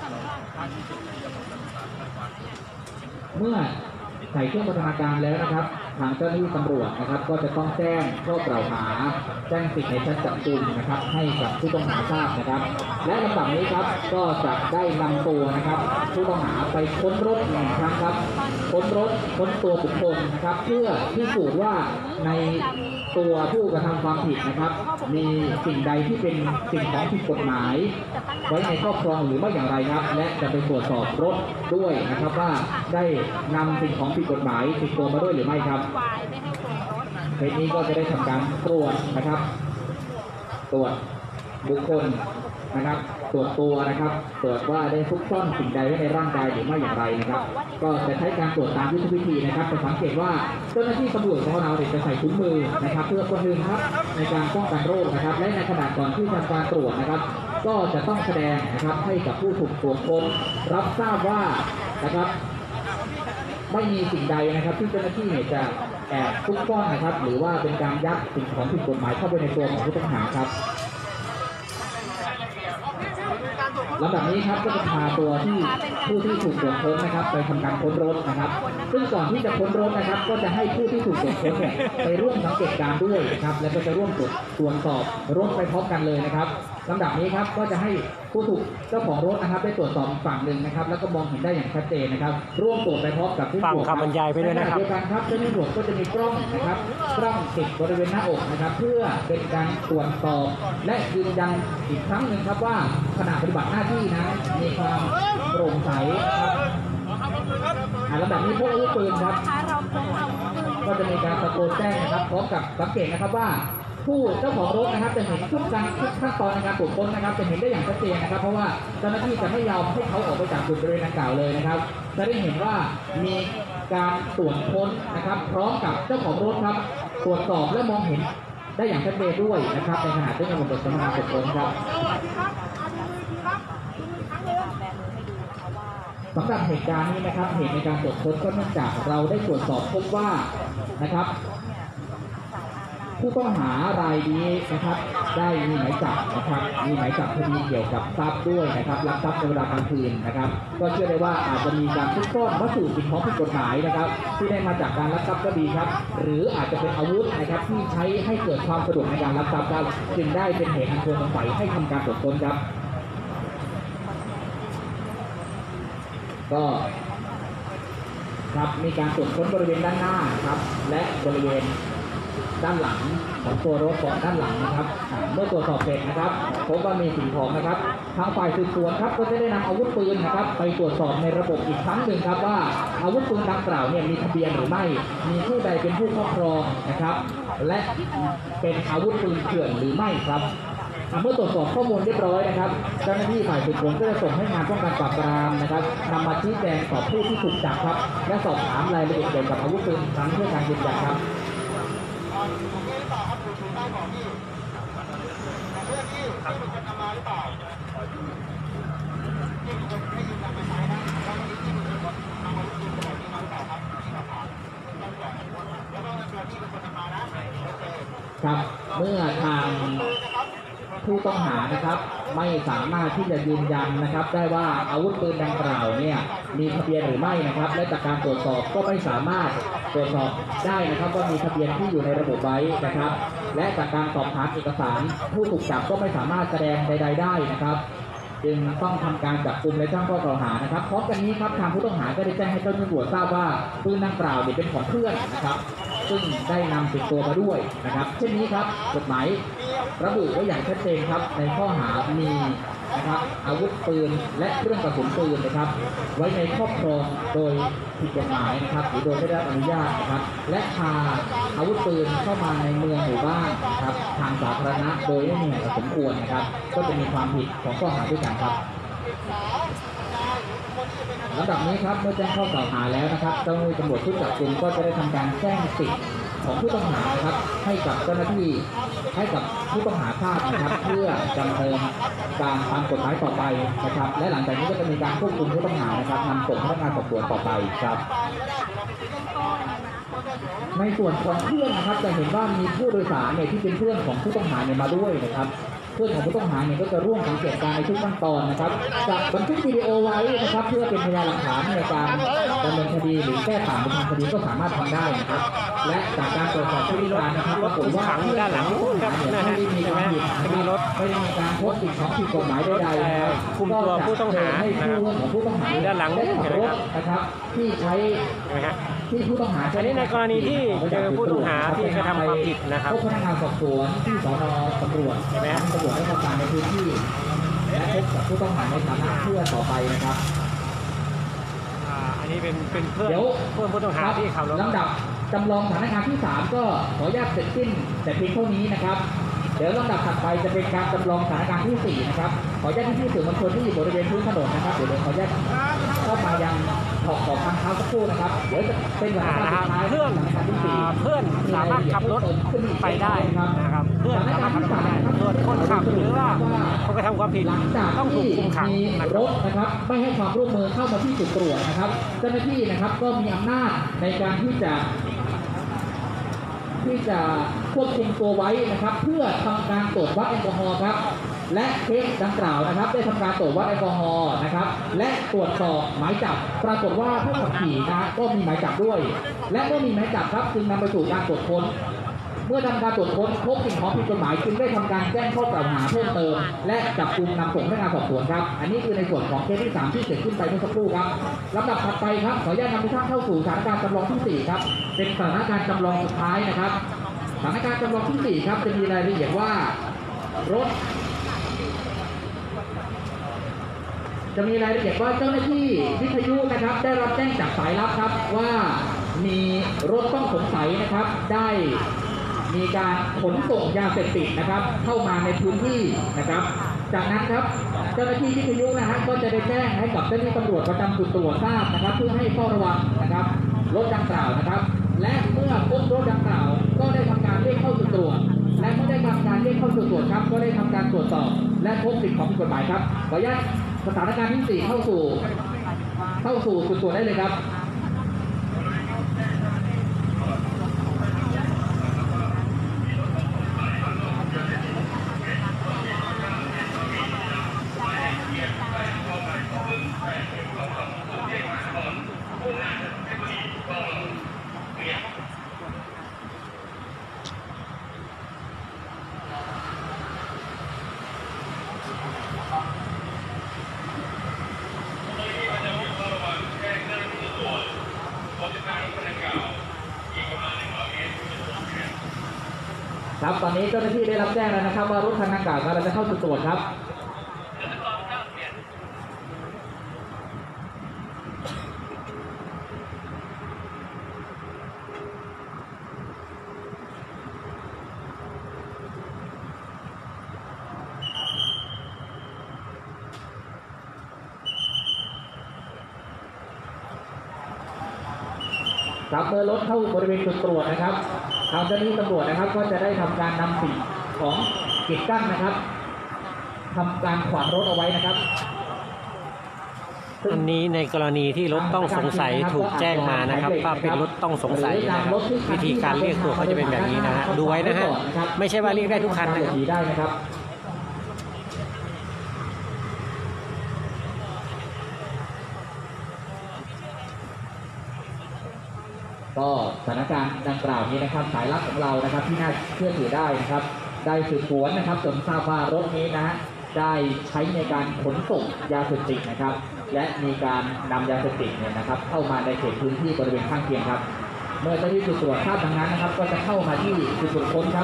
เมื่อใส่เครื่องพัฒนาการแล้วนะครับทางเจ้าหน้าที่ตำรวจนะครับก็จะต้องแจ้งข้อกล่าวหาแจ้งสิทธิในชั้นจับกุมนะครับให้กับผู้ต้องหาทราบนะครับและลำดับนี้ครับก็จะได้นำตัวนะครับผู้ต้องหาไปค้นรถหนึ่งครั้งครับค้นรถค้นตัวบุคคลนะครับเพื่อพิสูจน์ว่าในตัวผู้กระทำความผิดนะครับมีสิ่งใดที่เป็นสิ่งของผิดกฎหมายไว้ในครอบครองหรือไม่อย่างไรครับและจะไปตรวจสอบรถด้วยนะครับว่าได้นำสิ่งของผิดกฎหมายติดตัวมาด้วยหรือไม่ครับเหตุนี้ก็จะได้ทำการตรวจนะครับตรวจบุคคลนะครับตรวจตัวนะครับตรวจว่าได้ซุกซ่อนสิ่งใดไว้ในร่างกายหรือไม่อย่างไรนะครับก็จะใช้การตรวจตามยุทธวิธีนะครับจะสังเกตว่าเจ้าหน้าที่ตำรวจของเราจะใส่ถุงมือนะครับเพื่อคนหนึ่งครับในการป้องกันโรคนะครับและในขณะก่อนที่ทำการตรวจนะครับก็จะต้องแสดงนะครับให้กับผู้ถูกตรวจค้นรับทราบว่านะครับไม่มีสิ่งใดนะครับที่เจ้าหน้าที่เนี่ยจะแอบซุกซ่อนนะครับหรือว่าเป็นการยัดสิ่งของผิดกฎหมายเข้าไปในตัวของผู้ต้องหาครับลำดับนี้ครับก็จะพาตัวที่ผู้ที่ถูกตรวจค้นนะครับไปทำการค้นรถนะครับซึ่งก่อนที่จะค้นรถนะครับก็จะให้ผู้ที่ถูกตรวจค้นเนี่ยไปร่วมสังเกตการณ์ด้วยนะครับและก็จะร่วมตรวจสอบรถไปพร้อมกันเลยนะครับลำดับนี้ครับก็จะให้ผู้ถูกเจ้าของรถนะครับได้ตรวจสอบอีกฝั่งหนึ่งนะครับแล้วก็มองเห็นได้อย่างชัดเจนนะครับร่วมตรวจไปพร้อมกับผู้ตรวจฟังคำบรรยายไปด้วยนะครับเดียวกันครับเจ้าหน้าที่ตำรวจก็จะมีกล้องนะครับกล้องติดบริเวณหน้าอกนะครับเพื่อเป็นการตรวจสอบและยืนยันอีกครั้งหนึ่งครับว่าขณะปฏิบัติหน้าที่นั้นมีความโปร่งใสครับแล้วแบบนี้พวกอาวุธปืนครับก็จะมีการตะโกนแจ้งนะครับพร้อมกับสังเกตนะครับว่าผู้เจ้าของรถนะครับจะเห็นทุกขั้นตอนในการตรวจค้นนะครับจะเห็นได้อย่างชัดเจนนะครับเพราะว่าเจ้าหน้าที่จะไม่ยอมให้เขาออกไปจากจุดบริเวณดังกล่าวเลยนะครับจะได้เห็นว่ามีการตรวจค้นนะครับพร้อมกับเจ้าของรถครับตรวจสอบและมองเห็นได้อย่างชัดเจนด้วยนะครับในขณะที่กำลังตรวจสอบตรวจค้นครับสำหรับเหตุการณ์นี้นะครับเหตุในการตรวจค้นก็เนื่องจากเราได้ตรวจสอบพบว่านะครับผู้ต้องหารายนี้นะครับได้มีหมายจับนะครับมีหมายจับคดีเกี่ยวกับทรัพย์ด้วยนะครับลักทรัพย์ในเวลากลางคืนนะครับก็เชื่อได้ว่าอาจจะมีการซุกซ่อนวัตถุสิ่งของผิดกฎหมายนะครับที่ได้มาจากการลักทรัพย์ก็ดีครับหรืออาจจะเป็นอาวุธนะครับที่ใช้ให้เกิดความสะดวกในการลักทรัพย์ได้จึงได้เป็นเหตุอันควรสงสัยให้ทำการตรวจค้นครับก็ครับมีการตรวจค้นบริเวณด้านหน้าครับและบริเวณด้านหลังของตัวรถของด้านหลังนะครับเมื่อตรวจสอบเสร็จนะครับพบว่ามีสิ่งของนะครับทางฝ่ายสืบสวนครับก็จะได้นำอาวุธปืนนะครับไปตรวจสอบในระบบอีกครั้งหนึ่งครับว่าอาวุธปืนดังกล่าวเนี่ยมีทะเบียนหรือไม่มีผู้ใดเป็นผู้ครอบครองนะครับและเป็นอาวุธปืนเถื่อนหรือไม่ครับเมื่อตรวจสอบข้อมูลเรียบร้อยนะครับเจ้าหน้าที่ฝ่ายสืบสวนก็จะส่งให้งานป้องกันปราบปรามนะครับนำมาชี้แจงต่อผู้ที่ถูกจับครับและสอบถามรายละเอียดเกี่ยวกับอาวุธปืนครั้งเพื่อการยืนยันครับครับเมื่อทางผู้ต้องหานะครับไม่สามารถที่จะยืนยันนะครับได้ว่าอาวุธปืนดังกล่าวเนี่ยมีทะเบียนหรือไม่นะครับและจากการตรวจสอบก็ไม่สามารถตรวจสอบได้นะครับว่ามีทะเบียนที่อยู่ในระบบไว้นะครับและจากการสอบถามเอกสารผู้ถูกจับก็ไม่สามารถแสดงใดๆได้นะครับจึงต้องทำการจับกุมและแจ้งข้อกล่าวหานะครับพร้อมกันนี้ครับทางผู้ต้องหาก็ได้แจ้งให้เจ้าหน้าที่ตำรวจทราบว่าปืนดังกล่าวเนี่ยเป็นของเพื่อนนะครับซึ่งได้นำติดตัวมาด้วยนะครับเช่นนี้ครับกฎหมายระบุไว้อย่างชัดเจนครับในข้อหามีนะครับอาวุธปืนและเครื่องกระสุนปืนนะครับไว้ในครอบครองโดยผิดกฎหมายนะครับหรือโดยไม่ได้รับอนุญาตนะครับและพาอาวุธปืนเข้ามาในเมืองหมู่บ้านนะครับทางสาธารณะโดยไม่มีเหตุสมควรนะครับก็จะมีความผิดของข้อหาด้วยกันครับลำดับนี้ครับเมื่อแจ้งข้อกล่าวหาแล้วนะครับเจ้าหน้าที่ตำรวจชุดจับกุมก็จะได้ทำการแจ้งสิทธิ์ของผู้ต้องหานะครับให้กับเจ้าหน้าที่ให้กับผู้ต้องหาทราบนะครับเพื่อดำเนินการตามกฎหมายต่อไปนะครับและหลังจากนี้ก็จะมีการควบคุมผู้ต้องหานะครับนำส่งพนักงานสอบสวนต่อไปครับในส่วนของเพื่อนนะครับจะเห็นว่ามีผู้โดยสารเนี่ยที่เป็นเพื่อนของผู้ต้องหาเนี่ยมาด้วยนะครับเพื่อนของผู้ต้องหาเนี่ยก็จะร่วมสังเกตการณ์ในทุกขั้นตอนนะครับจะบันทึกวิดีโอไว้นะครับเพื่อเป็นพยานหลักฐานในการดำเนินคดีหรือแก้ต่างในทางคดีก็สามารถทำได้นะครับและจากการตรวจสอบพฤติการนะครับปรากฏว่าเพื่อนด้านหลังไม่ได้มีความผิดนะครับไม่ได้มีการพบสิ่งของผิดกฎหมายใดๆนะครับคุมตัวผู้ต้องหาให้ผู้ของผู้ต้องหาด้านหลังได้ขับรถนะครับที่ใช้เห็นไหมฮะที่ผู้ต้องหาอันนี้ในกรณีที่เจอผู้ต้องหาที่กระทำความผิดนะครับพบพนักงานสอบสวนที่สน.ตำรวจเห็นไหมฮะตำรวจได้ทำการในพื้นที่และพบกับผู้ต้องหาในฐานะเพื่อต่อไปนะครับอันนี้เป็นเพื่อนเดี๋ยวผู้ต้องหาที่ขับรถลำดับจำลองสถานการณ์ที่ 3 ก็ขออนุญาตเสร็จสิ้นแต่เพียงเท่านี้นะครับเดี๋ยวลำดับถัดไปจะเป็นการจำลองสถานการณ์ที่ 4 นะครับขออนุญาตที่สื่อมวลชนที่อยู่บริเวณพื้นถนนนะครับเดี๋ยวขออนุญาตเข้ามายังขอบทางเท้าสักครู่นะครับเดี๋ยวจะเป็นสถานการณ์สุดท้ายเพื่อนสถานการณ์ที่ 4 เพื่อนสามารถขับรถไปได้นะครับเพื่อนสามารถขับรถไปได้ส่วนคนขับหรือว่าคนกระทำความผิดหลังจากต้องถูกที่คุมขังมีนะครรับถนะครับไม่ให้ความร่วมมือเข้ามาที่จุดตรวจนะครับเจ้าหน้าที่นะครับก็มีอำนาจในการที่จะควบคุมตัวไว้นะครับเพื่อทำการตรวจวัดแอลกอฮอล์ครับและเคสดังกล่าวนะครับได้ทำการตรวจวัดแอลกอฮอล์นะครับและตรวจสอบหมายจับปรากฏว่าผู้ขับขี่นะก็มีหมายจับด้วยและเมื่อมีหมายจับครับจึงนำไปสู่การตรวจค้นเมื่อทำการตรวจค้นพบสิ่งของผิดกฎหมายจึงได้ทำการแจ้งข้อกล่าวหาเพิ่มเติมและจับกุมนำส่งพนักงานสอบสวนครับอันนี้คือในส่วนของเคสที่ 3ที่เกิดขึ้นไปเมื่อสักครู่ครับลำดับถัดไปครับขออนุญาตนำทุกท่านเข้าสู่สถานการณ์จำลองที่ 4 ครับเป็นสถานการณ์จำลองสุดท้ายนะครับสถานการณ์จำลองที่ 4 ครับจะมีรายละเอียดว่ารถจะมีรายละเอียดว่าเจ้าหน้าที่วิทยุนะครับได้รับแจ้งจากสายลับครับว่ามีรถต้องสงสัยนะครับได้มีการขนส่งยาเสพติดนะครับเข้ามาในพื้นที่นะครับจากนั้นครับเจ้าหน้าที่วิทยุนะฮะก็จะได้แจ้งให้กับเจ้าหน้าที่ตำรวจประจำจุดตรวจทราบนะครับเพื่อให้เฝ้าระวังนะครับรถดังกล่าวนะครับและเมื่อพบรถดังกล่าวก็ได้ทำการเรียกเข้าจุดตรวจและเมื่อได้ทำการเรียกเข้าจุดตรวจครับก็ได้ทำการตรวจสอบและพบสิ่งของผิดกฎหมายครับขออนุญาตสถานการณ์ที่ 4 เข้าสู่จุดตรวจได้เลยครับครับตอนนี้เจ้าหน้าที่ได้รับแจ้งแล้วนะครับว่ารถคันดังกล่าวกำลังจะเข้าจุดตรวจครับครับเมื่อรถเข้าบริเวณจุดตรวจนะครับทางเจ้าหน้าที่ตำรวจนะครับก็จะได้ทำการนำสิ่งของกีดกั้นนะครับทำการขวางรถเอาไว้นะครับอันนี้ในกรณีที่รถต้องสงสัยถูกแจ้งมานะครับว่าเป็นรถต้องสงสัยนะครับวิธีการเรียกตัวเขาจะเป็นแบบนี้นะฮะดูไว้นะฮะไม่ใช่ว่าเรียกได้ทุกคันนะครับก็สถานการณ์ดังกล่าวนี้นะครับสายลับของเรานะครับที่น่าเชื่อถือได้นะครับได้สืบสวนนะครับจนทราบว่ารถนี้นะฮะได้ใช้ในการขนส่งยาเสพติดนะครับและมีการนำยาเสพติดเนี่ยนะครับเข้ามาในเขตพื้นที่บริเวณข้างเคียงครับเมื่อเจ้าหน้าที่ตรวจทราบดังนั้นนะครับก็จะเข้ามาที่จุดตรวจค้นครับ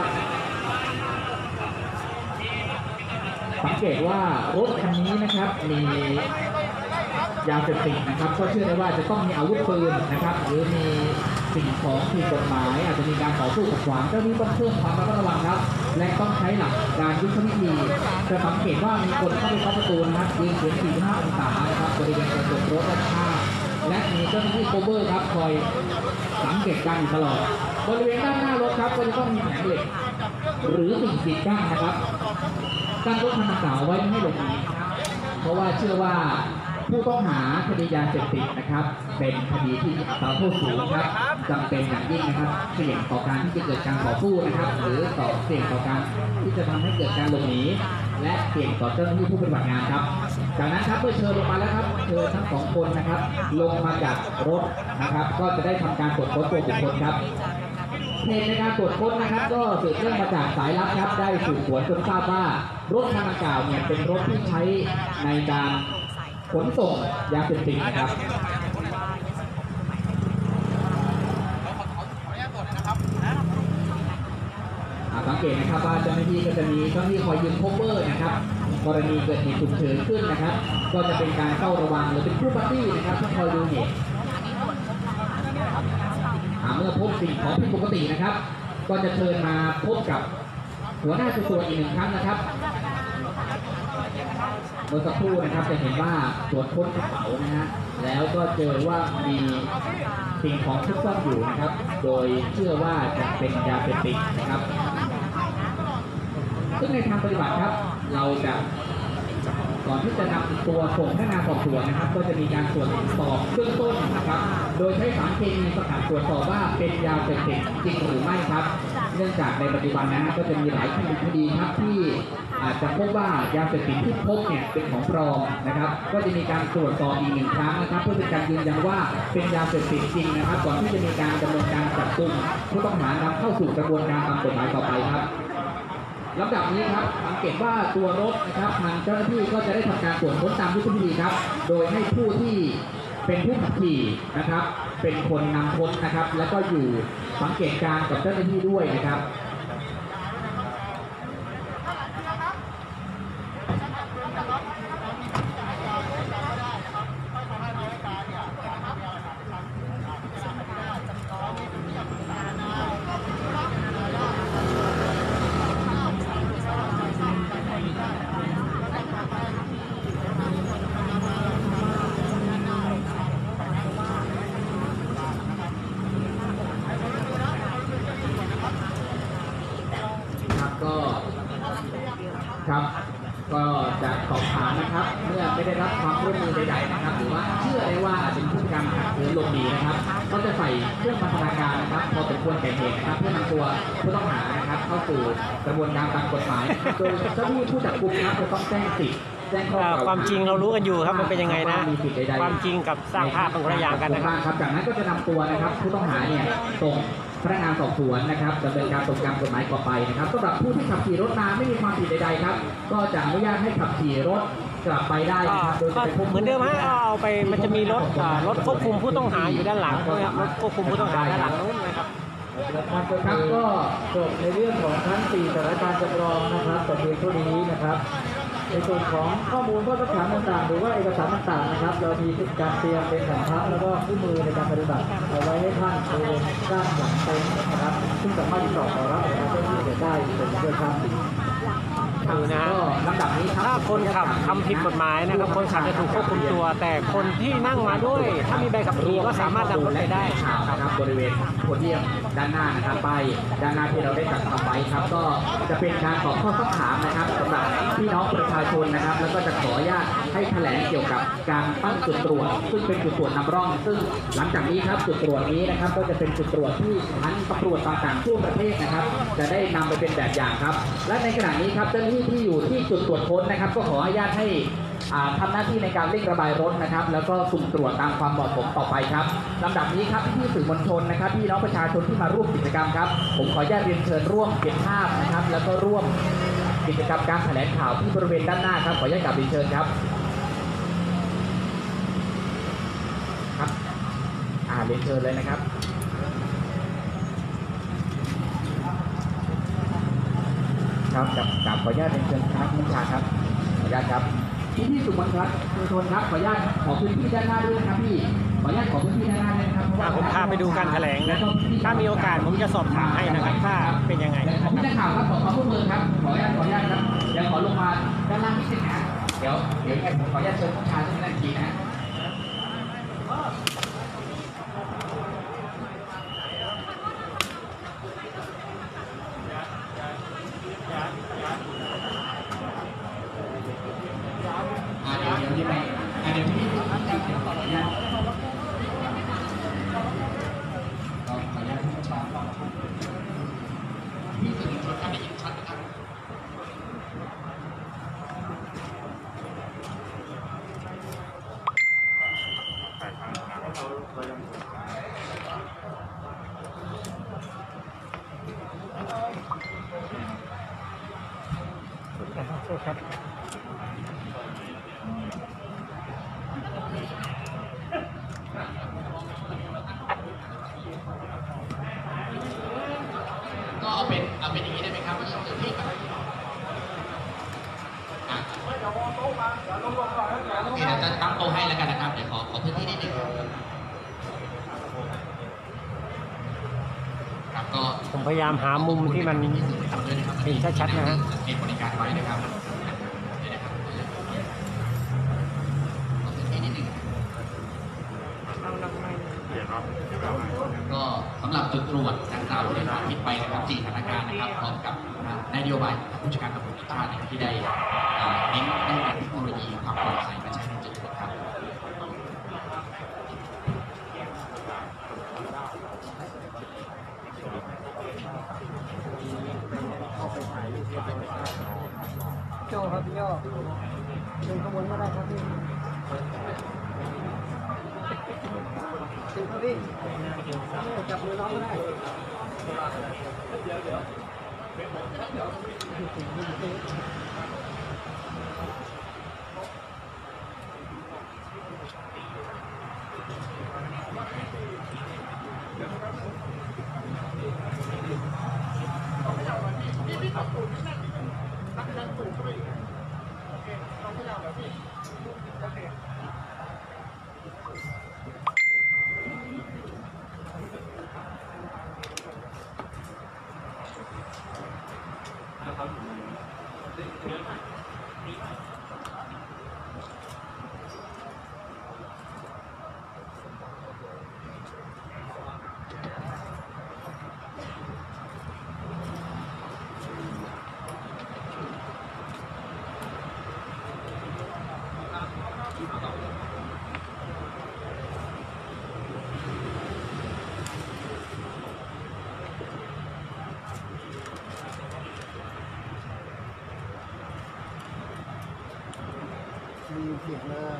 สังเกตว่ารถคันนี้นะครับมียาเสพติดนะครับก็เชื่อได้ว่าจะต้องมีอาวุธปืนนะครับหรือมีสิ่งของผิดกฎหมายอาจจะมีการต่อสู้ขัดขวางเจ้าหน้าที่ต้องเพิ่มความระมัดระวังครับและต้องใช้หลักการยุทธวิธีจะสังเกตว่ามีคนเข้าไปเคาะประตูนะครับยืนเฉียง45 องศานะครับบริเวณกระจกรถด้านข้างและมีเจ้าหน้าที่โคเวอร์ครับคอยสังเกตการอยู่ตลอดบริเวณด้านหน้ารถครับก็จะต้องมีแผงเหล็กหรือสิ่งกีดกั้นนะครับกั้นรถคันดังกล่าวไว้ไม่ให้หลบหนีเพราะว่าเชื่อว่าผู้ต้องหาคดียาเสพติดนะครับเป็นคดีที่อัตราโทษสูงครับจำเป็นอย่างยิ่งนะครับเสี่ยงต่อการที่จะเกิดการต่อสู้นะครับหรือเสี่ยงต่อการที่จะทำให้เกิดการหลบหนีและเสี่ยงต่อเจ้าหน้าที่ผู้ปฏิบัติงานครับจากนั้นครับเมื่อเชิญลงมาแล้วครับเชิญทั้งสองคนนะครับลงมาจากรถนะครับก็จะได้ทำการตรวจค้นตัวบุคคลครับเหตุในการตรวจค้นนะครับก็สืบเนื่องมาจากสายลับครับได้สืบสวนจนทราบว่ารถคันดังกล่าวเนี่ยเป็นรถที่ใช้ในการขนส่งยาเสพติดนะครับสังเกตนะครับว่าเจ้าหน้าที่ก็จะมีเจ้าหน้าที่คอยยืนโคเวอร์นะครับกรณีเกิดเหตุฉุกเฉินขึ้นนะครับก็จะเป็นการเฝ้าระวังหรือเป็นผู้ปฏิบัตินะครับที่คอยดูเหตุเมื่อพบสิ่งของผิดปกตินะครับก็จะเชิญมาพบกับหัวหน้าชุดตรวจอีกหนึ่งครั้งนะครับเมื่อสักครู่นะครับจะเห็นว่าตรวจค้นกระเป๋านะฮะแล้วก็เจอว่ามีสิ่งของซุกซ่อนอยู่นะครับโดยเชื่อว่าจะเป็นยาเสพติดนะครับซึ่งในทางปฏิบัติครับเราจะก่อนที่จะนำตัวส่งพนักงานสอบสวนนะครับก็จะมีการตรวจสอบเบื้องต้นนะครับโดยใช้สารเคมีสกัดตรวจสอบว่าเป็นยาเสพติดจริงหรือไม่ครับเนื่องจากในปัจจุบันนะก็จะมีหลายคดีครับที่อาจจะพบว่ายาเสพติดที่พบเนี่ยเป็นของปลอมนะครับก็จะมีการตรวจสอบอีกหนึ่งครั้งนะครับเพื่อเป็นการยืนยันว่าเป็นยาเสพติดจริงนะครับก่อนที่จะมีการดำเนินการจับกุมผู้ต้องหานำเข้าสู่กระบวนการตามกฎหมายต่อไปครับลำดับนี้ครับสังเกตว่าตัวรถนะครับทางเจ้าหน้าที่ก็จะได้ทำการตรวจค้นตามยุทธวิธีครับโดยให้ผู้ที่เป็นผู้ขับขี่นะครับเป็นคนนำค้นนะครับแล้วก็อยู่สังเกตการกับเจ้าหน้าที่ด้วยนะครับครับก็จะสอบถามนะครับเมื่อไม่ได้รับความร่วมมือใดๆนะครับหรือว่าเชื่อได้ว่าเป็นพฤติกรรมขัดขืนหลบหนีนะครับก็จะใส่เครื่องพันธนาการนะครับพอสมควรแก่เหตุนะครับเพื่อนำตัวผู้ต้องหานะครับเข้าสู่กระบวนการตามกฎหมายโดยเจ้าหน้าที่ผู้จับกุมครับจะต้องแจ้งสิทธิ์ความจริงเรารู้กันอยู่ครับมันเป็นยังไงนะความจริงกับสร้างภาพเป็นคนละอย่างกันนะครับจากนั้นก็จะนำตัวนะครับผู้ต้องหาเนี่ยส่งพนักงานสอบสวนนะครับดำเนินการตามกฎหมายต่อไปนะครับสำหรับผู้ที่ขับขี่รถมาไม่มีความผิดใดๆครับก็จะอนุญาตให้ขับขี่รถกลับไปได้นะครับโดยเหมือนเดิมฮะเอาไปมันจะมีรถควบคุมผู้ต้องหาอยู่ด้านหลังนะครับรถควบคุมผู้ต้องหาด้านหลังนู้นนะครับครับก็จบในเรื่องของทั้ง4สถานการณ์จำลองนะครับแต่เพียงเท่านี้นะครับในส่วนของข้อมูลข้อสักถามต่างๆหรือว่าเอกสารต่างๆนะครับเรามีการเตรียมเป็นแผนพับแล้วก็คู่มือในการปฏิบัติเอาไว้ให้ท่านบริเวณด้านหลังเต็นท์นะครับซึ่งสามารถติดต่อขอรับเอกสารได้โดยท่านนะครับนะฮะก็ลำดับนี้ครับถ้าคนขับทำผิดกฎหมายนะครับคนขับจะถูกควบคุมตัว แต่คนที่นั่งมาด้วย ถ้ามีใบขับขี่ก็สามารถนำรถไปได้นะครับบริเวณโพเดียมด้านหน้านะครับไปด้านหน้าที่เราได้จัดทำไว้ครับก็จะเป็นการตอบข้อสักถามนะครับสำหรับพี่น้องประชาชนนะครับแล้วก็จะขออนุญาตให้แถลงเกี่ยวกับการตั้งจุดตรวจซึ่งเป็นจุดตรวจนำร่องซึ่งหลังจากนี้ครับจุดตรวจนี้นะครับก็จะเป็นจุดตรวจที่ทั้งตำรวจต่างๆทั่วประเทศนะครับจะได้นำไปเป็นแบบอย่างครับและในขณะนี้ครับเจ้าหน้าที่ที่อยู่ที่จุดตรวจค้นนะครับก็ขออนุญาตให้ทำหน้าที่ในการเร่งระบายรถนะครับแล้วก็สุ่มตรวจตามความเหมาะสมต่อไปครับลำดับนี้ครับพี่สื่อมวลชนนะครับพี่น้องประชาชนที่มาร่วมกิจกรรมครับผมขออนุญาตเรียนเชิญร่วมเก็บภาพนะครับแล้วก็ร่วมกิจกรรมการแถลงข่าวที่บริเวณด้านหน้าครับขออนุญาตกราบเรียนเชิญครับครับเรียนเชิญเลยนะครับครับกับขออนุญาตเรียนเชิญคณะผู้บัญชาครับขออนุญาตครับพี่สุวรรณครับมวลชนครับขออนุญาตขอพื้นที่ด้านหน้าด้วยนะครับพี่ขออนุญาตขอพื้นที่ด้านหน้าด้วยนะครับเพราะว่าผมพาไปดูการแถลงนะถ้ามีโอกาสผมจะสอบถามให้นะครับว่าเป็นยังไงพี่นักข่าวครับขอความร่วมมือครับขออนุญาตครับเดี๋ยวขอลงมาด้านล่างนิดนึงนะเดี๋ยวขออนุญาตเชิญผู้ชายที่นั่นทีนะก็เอาเป็นอย่างนี้ได้ไหมครับพี่พี่โอเคเดี๋ยวจะตั้งโต๊ะให้แล้วกันนะครับเดี๋ยวขอพื้นที่นิดนึงครับก็ผมพยายามหามุมที่มันเห็นชัดๆนะฮะมีบริการไว้นะครับก็สำหรับจุดตรวจดังกล่าวที่ได้สาธิตไปนะครับ4สถานการณ์นะครับพร้อมกับนโยบายผู้จัดการตำรวจแห่งชาติที่ได้เน้นด้านเทคโนโลยีความปลอดภัยมาใช้ในจุดตรวจครับโจครับพี่โจถึงขบวนก็ได้ครับพี่ถึงครับพี่จับมือน้องก็ได้มีเสียงเลย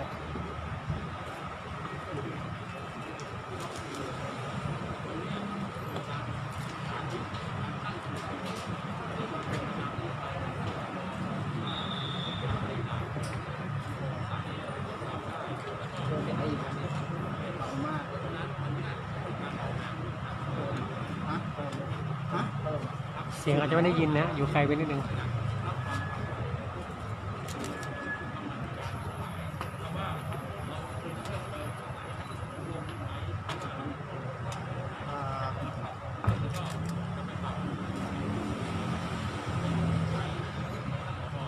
เสียงอาจจะไม่ได้ยินนะ อยู่ไกลไปนิดนึงเ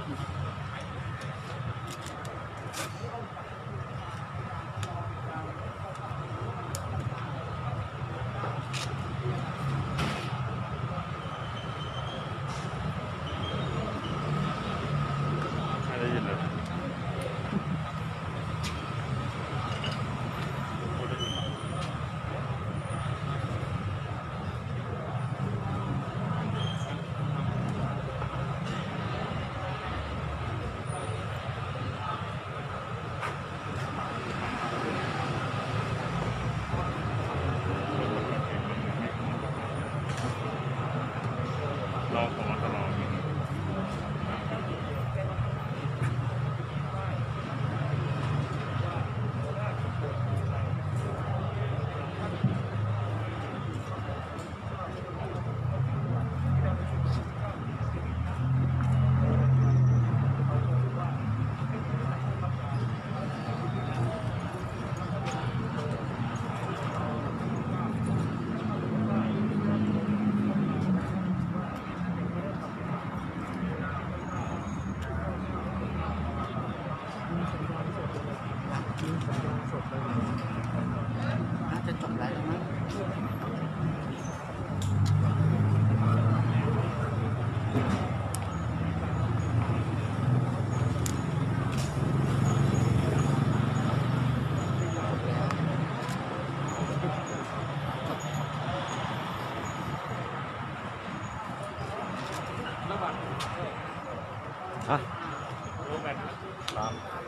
ฮะครับ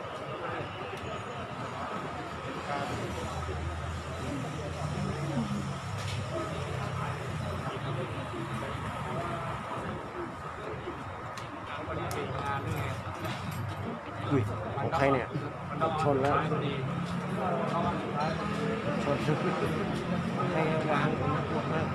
อุ้ยของใครเนี่ยชนแล้วชนใครวางมาก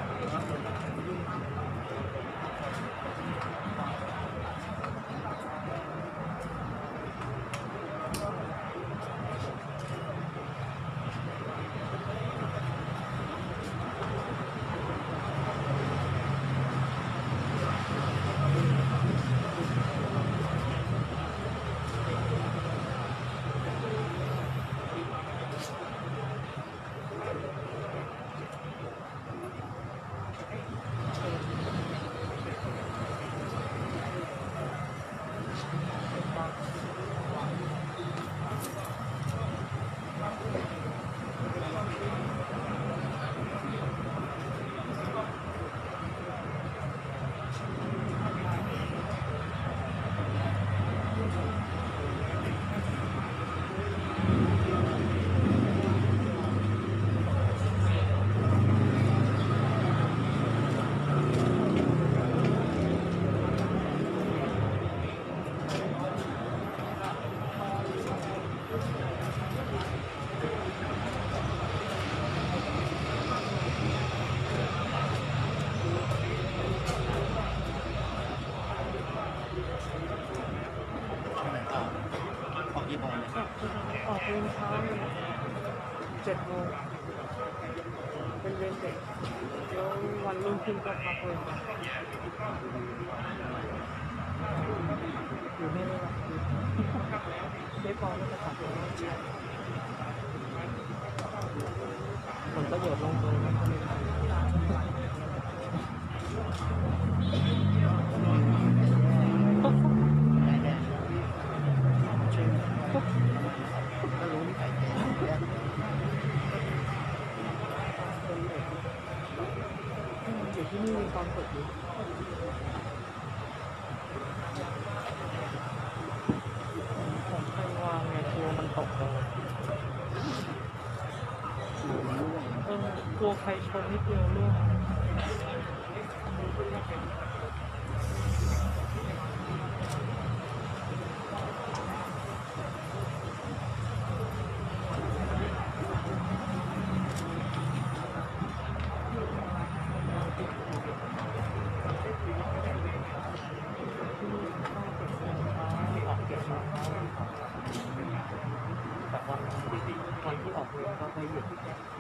ออกเวรเช้า7 โมงเป็นเวรเด็กแล้ววันรุ่งขึ้นก็พักเวรอยู่ไม่ได้หรอกเจ๊ปองก็จะขับรถผลประโยชน์ลงตัวไม่ค่อยอยู่ที่นี่มีความสุขดีผมใครวางไงกลัวมันตกลงกลัวใครชนนิดเดียวเรื่องแต่วันที่ออกเวรก็ไปหยุด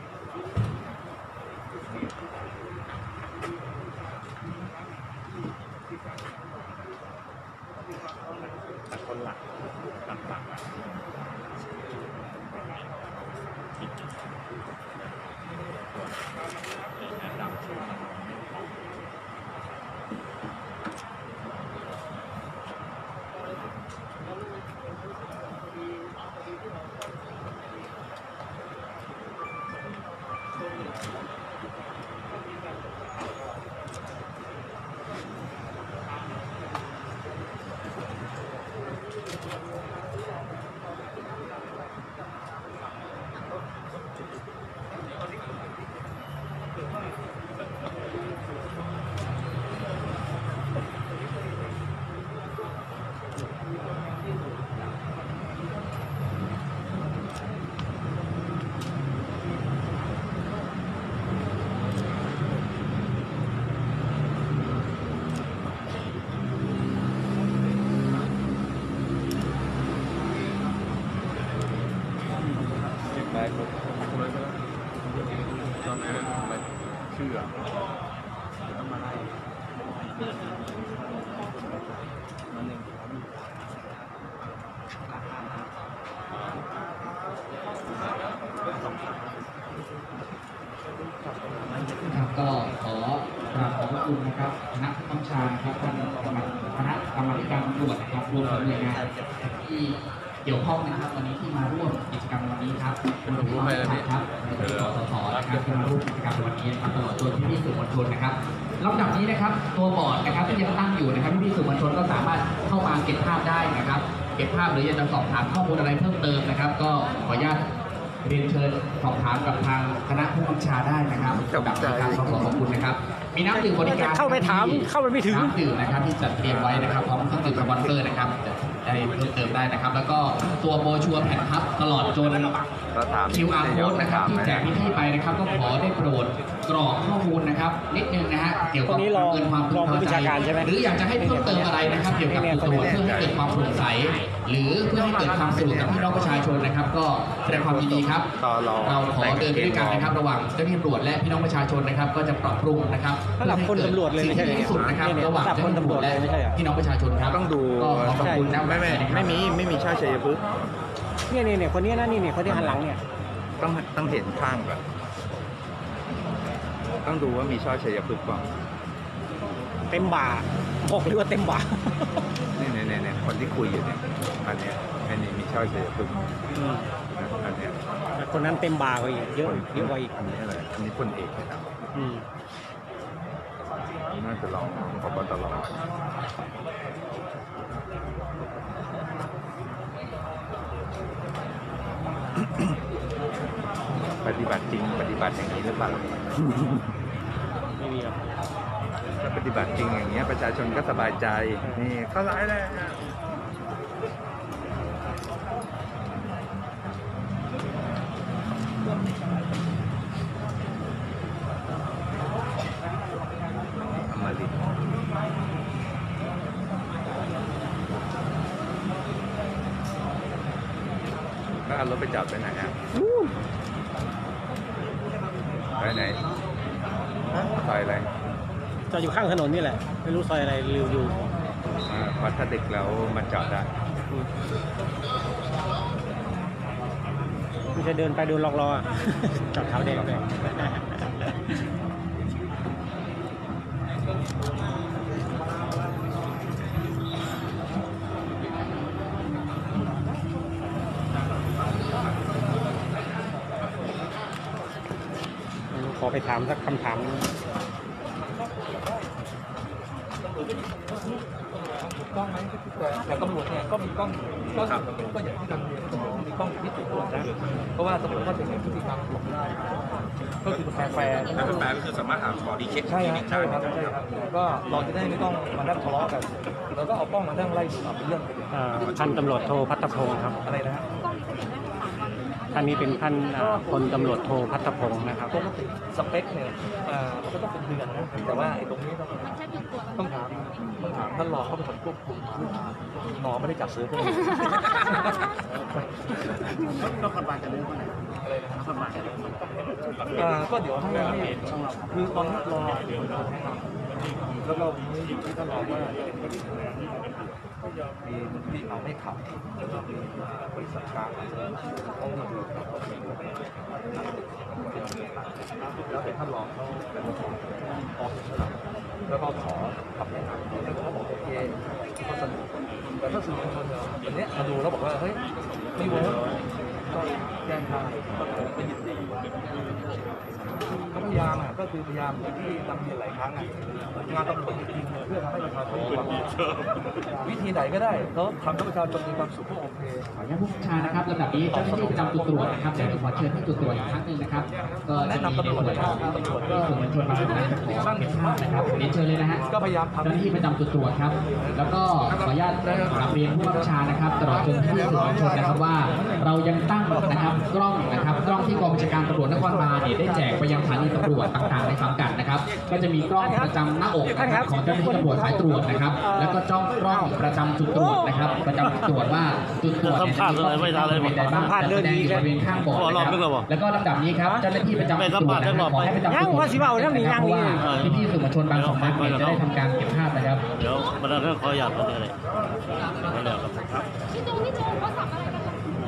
คนหลักหลักไปคนเลยก็ตอนนั้นไปเชื่อต้องมาไล่นั่นเองครับก็ขอกราบขอบพระคุณนะครับคณะผู้บัญชาการครับท่านคณะกรรมการตำรวจนะครับรวมถึงหน่วยงานที่เกี่ยวข้องนะครับวันนี้ที่มาร่วมกิจกรรมในวันนี้ครับคุณผู้ชมครับในสสนะครับที่มาร่วมกิจกรรมในวันนี้นะครับตลอดจนพี่ๆสื่อมวลชนนะครับลำดับนี้นะครับตัวบอร์ดนะครับที่ยังตั้งอยู่นะครับพี่ๆสื่อมวลชนก็สามารถเข้ามาเก็บภาพได้นะครับเก็บภาพหรืออยากจะสอบถามข้อมูลอะไรเพิ่มเติมนะครับก็ขออนุญาตเรียนเชิญสอบถามกับทางคณะผู้บัญชาได้นะครับกับการขอบคุณนะครับมีน้ำดื่มบริการเข้าไปถามเข้าไปไม่ถึงน้ำดื่มนะครับที่จัดเตรียมไว้นะครับพร้อมเครื่องดื่มสปอนเซอร์นะครับจะได้เพิ่มเติมได้นะครับแล้วก็ตัวโบชัวร์แผ่นพับตลอดจน QR code นะครับที่แจกพี่ๆไปนะครับก็ขอได้โปรดกรอกข้อมูลนะครับนิดนึงนะฮะเกี่ยวกับเกินความพึงพอใจหรืออยากจะให้เพิ่มเติมอะไรนะครับเกี่ยวกับตัวเพื่อให้เกิดความโปร่งใสหรือเพื่อให้เกิดความสะดวกกับพี่น้องประชาชนนะครับก็แสดงความยินดีครับเราขอเดินด้วยกันนะครับระหว่างเจ้าหน้าที่ตำรวจและพี่น้องประชาชนนะครับก็จะปรับปรุงนะครับระดับคนตำรวจเลยไม่ใช่เหรอที่สุดนะครับระหว่างระดับคนตำรวจเลยไม่ใช่เหรอพี่น้องประชาชนครับต้องดูก็ขอขอบคุณนะไม่มีชาติชัยพฤกษ์เนี่ยคนนี้นะนี่คนที่หันหลังเนี่ยต้องเห็นข้างก่อนต้องดูว่ามีชาติชัยพฤกษ์ก่อนเต็มบ่าบอกเลยว่าเต็มบ่าเนี่ยคนที่คุยอยู่เนี่ยอันนี้มีชาติชัยพฤกษ์อันเนี้ยคนนั้นเต็มบ่ากว่าอีกเยอะกว่าอีกอันนี้อะไรอันนี้พลเอกนะครับ น่าจะลองพบตรปฏิบัติจริงปฏิบัติอย่างนี้หรือเปล่าไม่มีหรอกถ้าปฏิบัติจริงอย่างเงี้ยประชาชนก็สบายใจนี่เข้าร้ายเลยมาดิก็เอารถไปจอดไปไหนอ่ะไปไหนซอยอะไรจอดอยู่ข้างถนนนี่แหละไม่รู้ซอยอะไรริวอยู่พอถ้าดึกแล้วมันจอดได้ไม่ใช่เดินไปเดินรอๆ จอดเท้าแดงเลยขอไปถามสักคำถามนึงกล้องไหมแต่ตำรวจเนี่ยก็มีกล้องก็อย่างที่การเรียนมีกล้องที่จุดตรวจนะเพราะว่าตำรวจก็จะเห็นพฤติกรรมหลบได้ก็คือแฟร์ก็คือสามารถหาขอดีเช็คใช่ครับก็เราจะได้ไม่ต้องมานั่งทะเลาะกันเราก็เอากล้องมานั่งไล่ดูเป็นเรื่องไปเลยพันตำรวจโทพัฒพงศ์ครับอะไรนะฮะท่านนี้เป็นท่านพลตำรวจโทพัฒพงศ์นะครับปกติสเปคเนี่ยมันก็ต้องเป็นเดือนนะแต่ว่าไอ้ตรงนี้ต้องถามท่านรองเขาเป็นคนควบคุมหมอไม่ได้จับซื้อพวกนี้นครบาลจะเรื่องอะไรนะนครบาลก็เดี๋ยวให้คือตอนนี้รอแล้วเราอยู่ที่ท่านรองว่ามีที่เขาไม่ขับแล้วก็มีบริษัทกลางเขามาดูแล้วเป็นท่านรองเขาเป็นออกแล้วก็ขอขับไปหาแล้วเขาบอกโอเคเขาสนุกแต่ถ้าสื่อมวลชนเนี่ยวันนี้มาดูแล้วบอกว่าเฮ้ยไม่เวิร์กก็แจ้งทางก็เป็นยินดีก็พยายามก็คือพยายามที่นำเรียนหลายครั้งงานตำรวจจริงๆเพื่อทำให้ประชาชนมีความสุขวิธีไหนก็ได้แล้วทำให้ประชาชนมีความสุขก็โอเคขออนุญาตผู้บัญชานะครับลำดับนี้เจ้าหน้าที่ประจำจุดตรวจนะครับจะขอเชิญที่จุดตรวจอีกครั้งหนึ่งนะครับก็จะมีในส่วนของสื่อมวลชนบางท่านจะขอเก็บภาพนะครับเรียนเชิญเลยนะฮะก็พยายามทำเจ้าหน้าที่ประจำจุดตรวจครับแล้วก็ขออนุญาตกราบเรียนผู้บัญชานะครับตลอดจนที่สื่อมวลชนนะครับว่าเรายังตั้งนะครับกล้องที่กองบัญชาการตำรวจนครบาลเนี่ยได้แจกไปยังสถานีตำรวจต่างๆในสังกัดนะครับก็จะมีกล้องประจำหน้าอกนะครับของเจ้าหน้าที่ตำรวจสายตรวจนะครับแล้วก็จ้องกล้องประจำจุดตรวจนะครับประจำจุดตรวจว่าจุดตรวจเนี่ยจะมีกล้องบริเวณใดบ้างจะแสดงอยู่บริเวณข้างบอร์ดนะครับแล้วก็ลำดับนี้ครับเจ้าหน้าที่ประจำจุดตรวจนะครับขอให้ประจำจุดตรวจเพราะว่าพี่ๆสื่อมวลชนบางสำนักเนี่ยจะได้ทำการเก็บภาพนะครับเดี๋ยวบรรดาเรื่องขออยากอะไรนั่นแหละครับพี่จูเขาสั่งอะไรกัน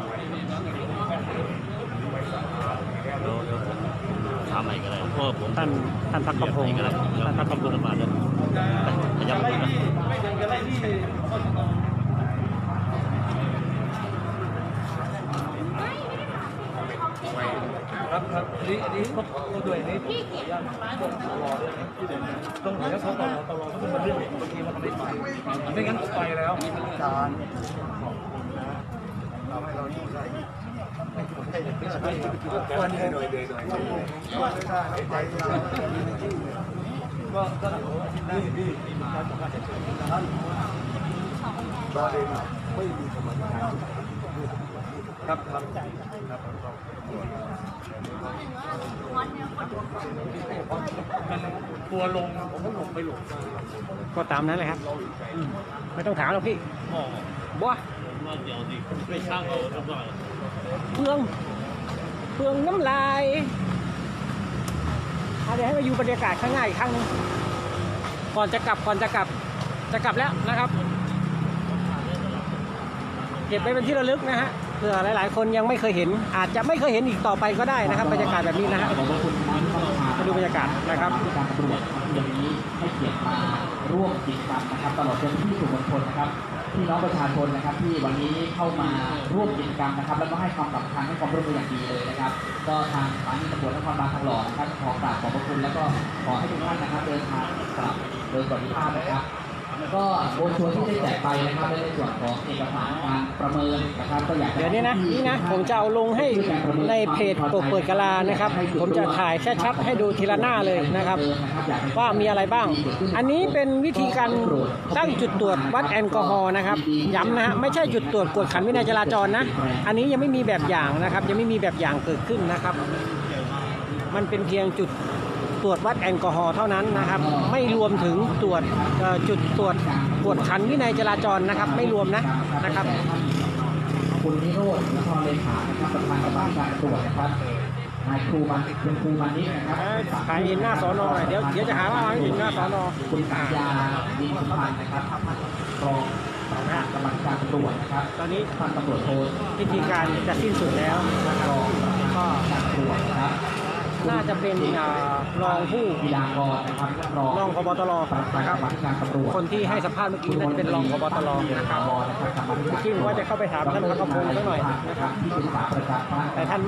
ถามใหม่ก็ได้เพราะผมท่านพักกระพงศ์ท่านพักกระพงศ์มาด้วยพยายามครับอันนี้ครบด้วยนี่ขออนุญาตต้องแล้วเขาตลอดเขาเป็นเรื่องบางทีมันไม่ไปไม่งั้นไปแล้วอาจารย์ทำให้เราอยู่ได้วันนี้หน่อยเดียวไม่ได้ไปก็นี่การจัดการเฉยๆท่านรอเองไม่มีกรรมการครับทัวลงผมก็ลงไปหลงก็ตามนั้นเลยครับไม่ต้องถามหรอกพี่บัวเปลืองน้ำลายเดี๋ยวให้มาอยู่บรรยากาศข้างหน้าอีกครั้งนึงก่อนจะกลับแล้วนะครับเก็บไว้เป็นที่ระลึกนะฮะเผื่อหลายๆคนยังไม่เคยเห็นอาจจะไม่เคยเห็นอีกต่อไปก็ได้นะครับบรรยากาศแบบนี้นะฮะมาดูบรรยากาศนะครับการตำรวจวันนี้ให้เกียรติมาร่วมกิจกรรมนะครับตลอดจนที่สื่อมวลชนนะครับพี่น้องประชาชนนะครับที่วันนี้เข้ามาร่วมกิจกรรมนะครับแล้วก็ให้ความสำคัญให้ความร่วมมืออย่างดีเลยนะครับก็ทางสถานีตำรวจนครบาลทองหล่อนะครับขอกราบขอบพระคุณแล้วก็ขอให้ทุกท่านนะครับเดินทางกลับโดยสวัสดิภาพนะครับก็โบรชัวร์ที่ได้แจกไปนะครับในส่วนของเอกสารการประเมินนะครับก็อยากจะเดี๋ยวนี้นะผมจะเอาลงให้ในเพจเปิดกะลานะครับผมจะถ่ายชัดๆให้ดูทีละหน้าเลยนะครับว่ามีอะไรบ้างอันนี้เป็นวิธีการตั้งจุดตรวจวัดแอลกอฮอล์นะครับย้ำนะฮะไม่ใช่จุดตรวจกวดขันวินัยจราจรนะอันนี้ยังไม่มีแบบอย่างนะครับยังไม่มีแบบอย่างเกิดขึ้นนะครับมันเป็นเพียงจุดตรวจวัดแอลกอฮอล์เท่านั้นนะครับไม่รวมถึงตรวจจุดตรวจกวดขันวินัยจราจรนะครับไม่รวมนะครับคุณนิโรธและพรเลขานะครับประธานกรรมการตรวจนะครับนายครูมันเป็นครูมันนี้นะครับขายอินหน้าสอนอเดี๋ยวจะหาว่าไม่ถึงหน้าสอนอคุณปัญญาดินสุพรรณนะครับรองประธานกรรมการตรวจนะครับตอนนี้ท่านตำรวจโทพิธีการจะสิ้นสุดแล้วนะครับก็การตรวจนะครับน่าจะเป็นรองผู้วิลากรนะครับรองพบตรนะครับคนที่ให้สัมภาษณ์เมื่อกี้น่าจะเป็นรองพบตรนะครับเมื่อกี้ผมว่าจะเข้าไปถามท่านพระกพงศ์สักหน่อยนะครับแต่ท่าน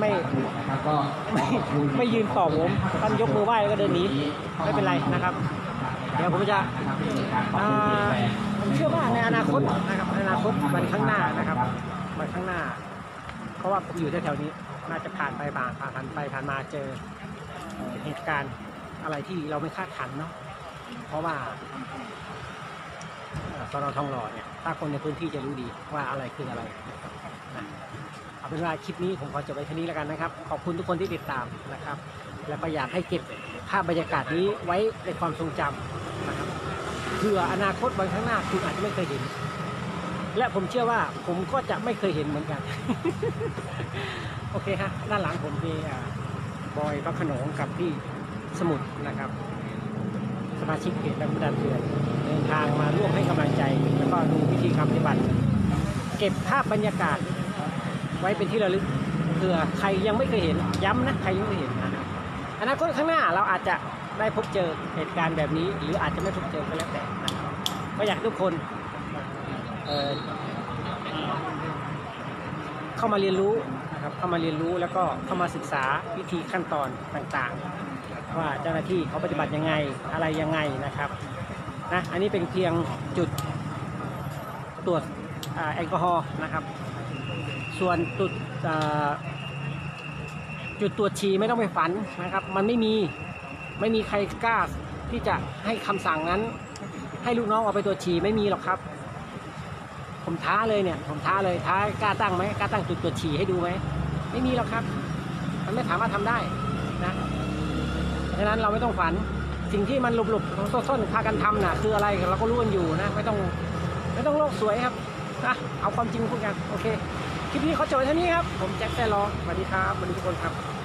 ไม่ยืนตอบผมท่านยกมือไหว้แล้วก็เดินหนีไม่เป็นไรนะครับเดี๋ยวผมจะผมเชื่อว่าในอนาคตนะครับในอนาคตวันข้างหน้านะครับวันข้างหน้าเพราะว่าผมอยู่แถวๆนี้น่าจะผ่านมาเจอเหตุการณ์อะไรที่เราไม่คาดฝันเนาะเพราะว่าสน.ทองหล่อเนี่ยถ้าคนในพื้นที่จะรู้ดีว่าอะไรคืออะไรนะเอาเป็นว่าคลิปนี้ผมขอจบไว้เท่านี้แล้วกันนะครับขอบคุณทุกคนที่ติดตามนะครับแล้วก็อยากให้เก็บภาพบรรยากาศนี้ไว้ในความทรงจำนะครับเพื่ออนาคตวันข้างหน้าคุณอาจจะไม่เคยเห็นและผมเชื่อว่าผมก็จะไม่เคยเห็นเหมือนกัน โอเคฮะด้านหลังผมมีบอยพระโขนงกับพี่สมุทรนะครับสมาชิกเพจและผู้ดันเถื่อนเดินทางมาร่วมให้กำลังใจแล้วก็ดูพิธีกรรมปฏิบัติเก็บภาพบรรยากาศไว้เป็นที่ระลึกเผื่อใครยังไม่เคยเห็นย้ำนะใครยังไม่เห็นนะครับอนาคตข้างหน้าเราอาจจะได้พบเจอเหตุการณ์แบบนี้หรืออาจจะไม่พบเจอก็แล้วแต่นะครับก็อยากทุกคนเข้ามาเรียนรู้นะครับเข้ามาเรียนรู้แล้วก็เข้ามาศึกษาวิธีขั้นตอนต่างๆว่าเจ้าหน้าที่เขาปฏิบัติยังไงอะไรยังไงนะครับนะอันนี้เป็นเพียงจุดตรวจแอลกอฮอล์นะครับส่วนจุดตรวจฉี่ไม่ต้องไปฝันนะครับมันไม่มีใครกล้าที่จะให้คำสั่งนั้นให้ลูกน้องออกไปตรวจฉี่ไม่มีหรอกครับผมท้าเลยเนี่ยผมท้าเลยกล้าตั้งไหมกล้าตั้งจุดตรวจฉี่ให้ดูไหมไม่มีหรอกครับมันไม่สามารถทำได้นะฉะนั้นเราไม่ต้องฝันสิ่งที่มันหลบซ่อนพากันทำน่ะคืออะไรเราก็รู้กันอยู่นะไม่ต้องโลกสวยครับนะเอาความจริงพูดกันโอเคคลิปนี้เขาจบไว้เท่านี้ครับผมแจ็คแซ่ล้อสวัสดีครับสวัสดีทุกคนครับ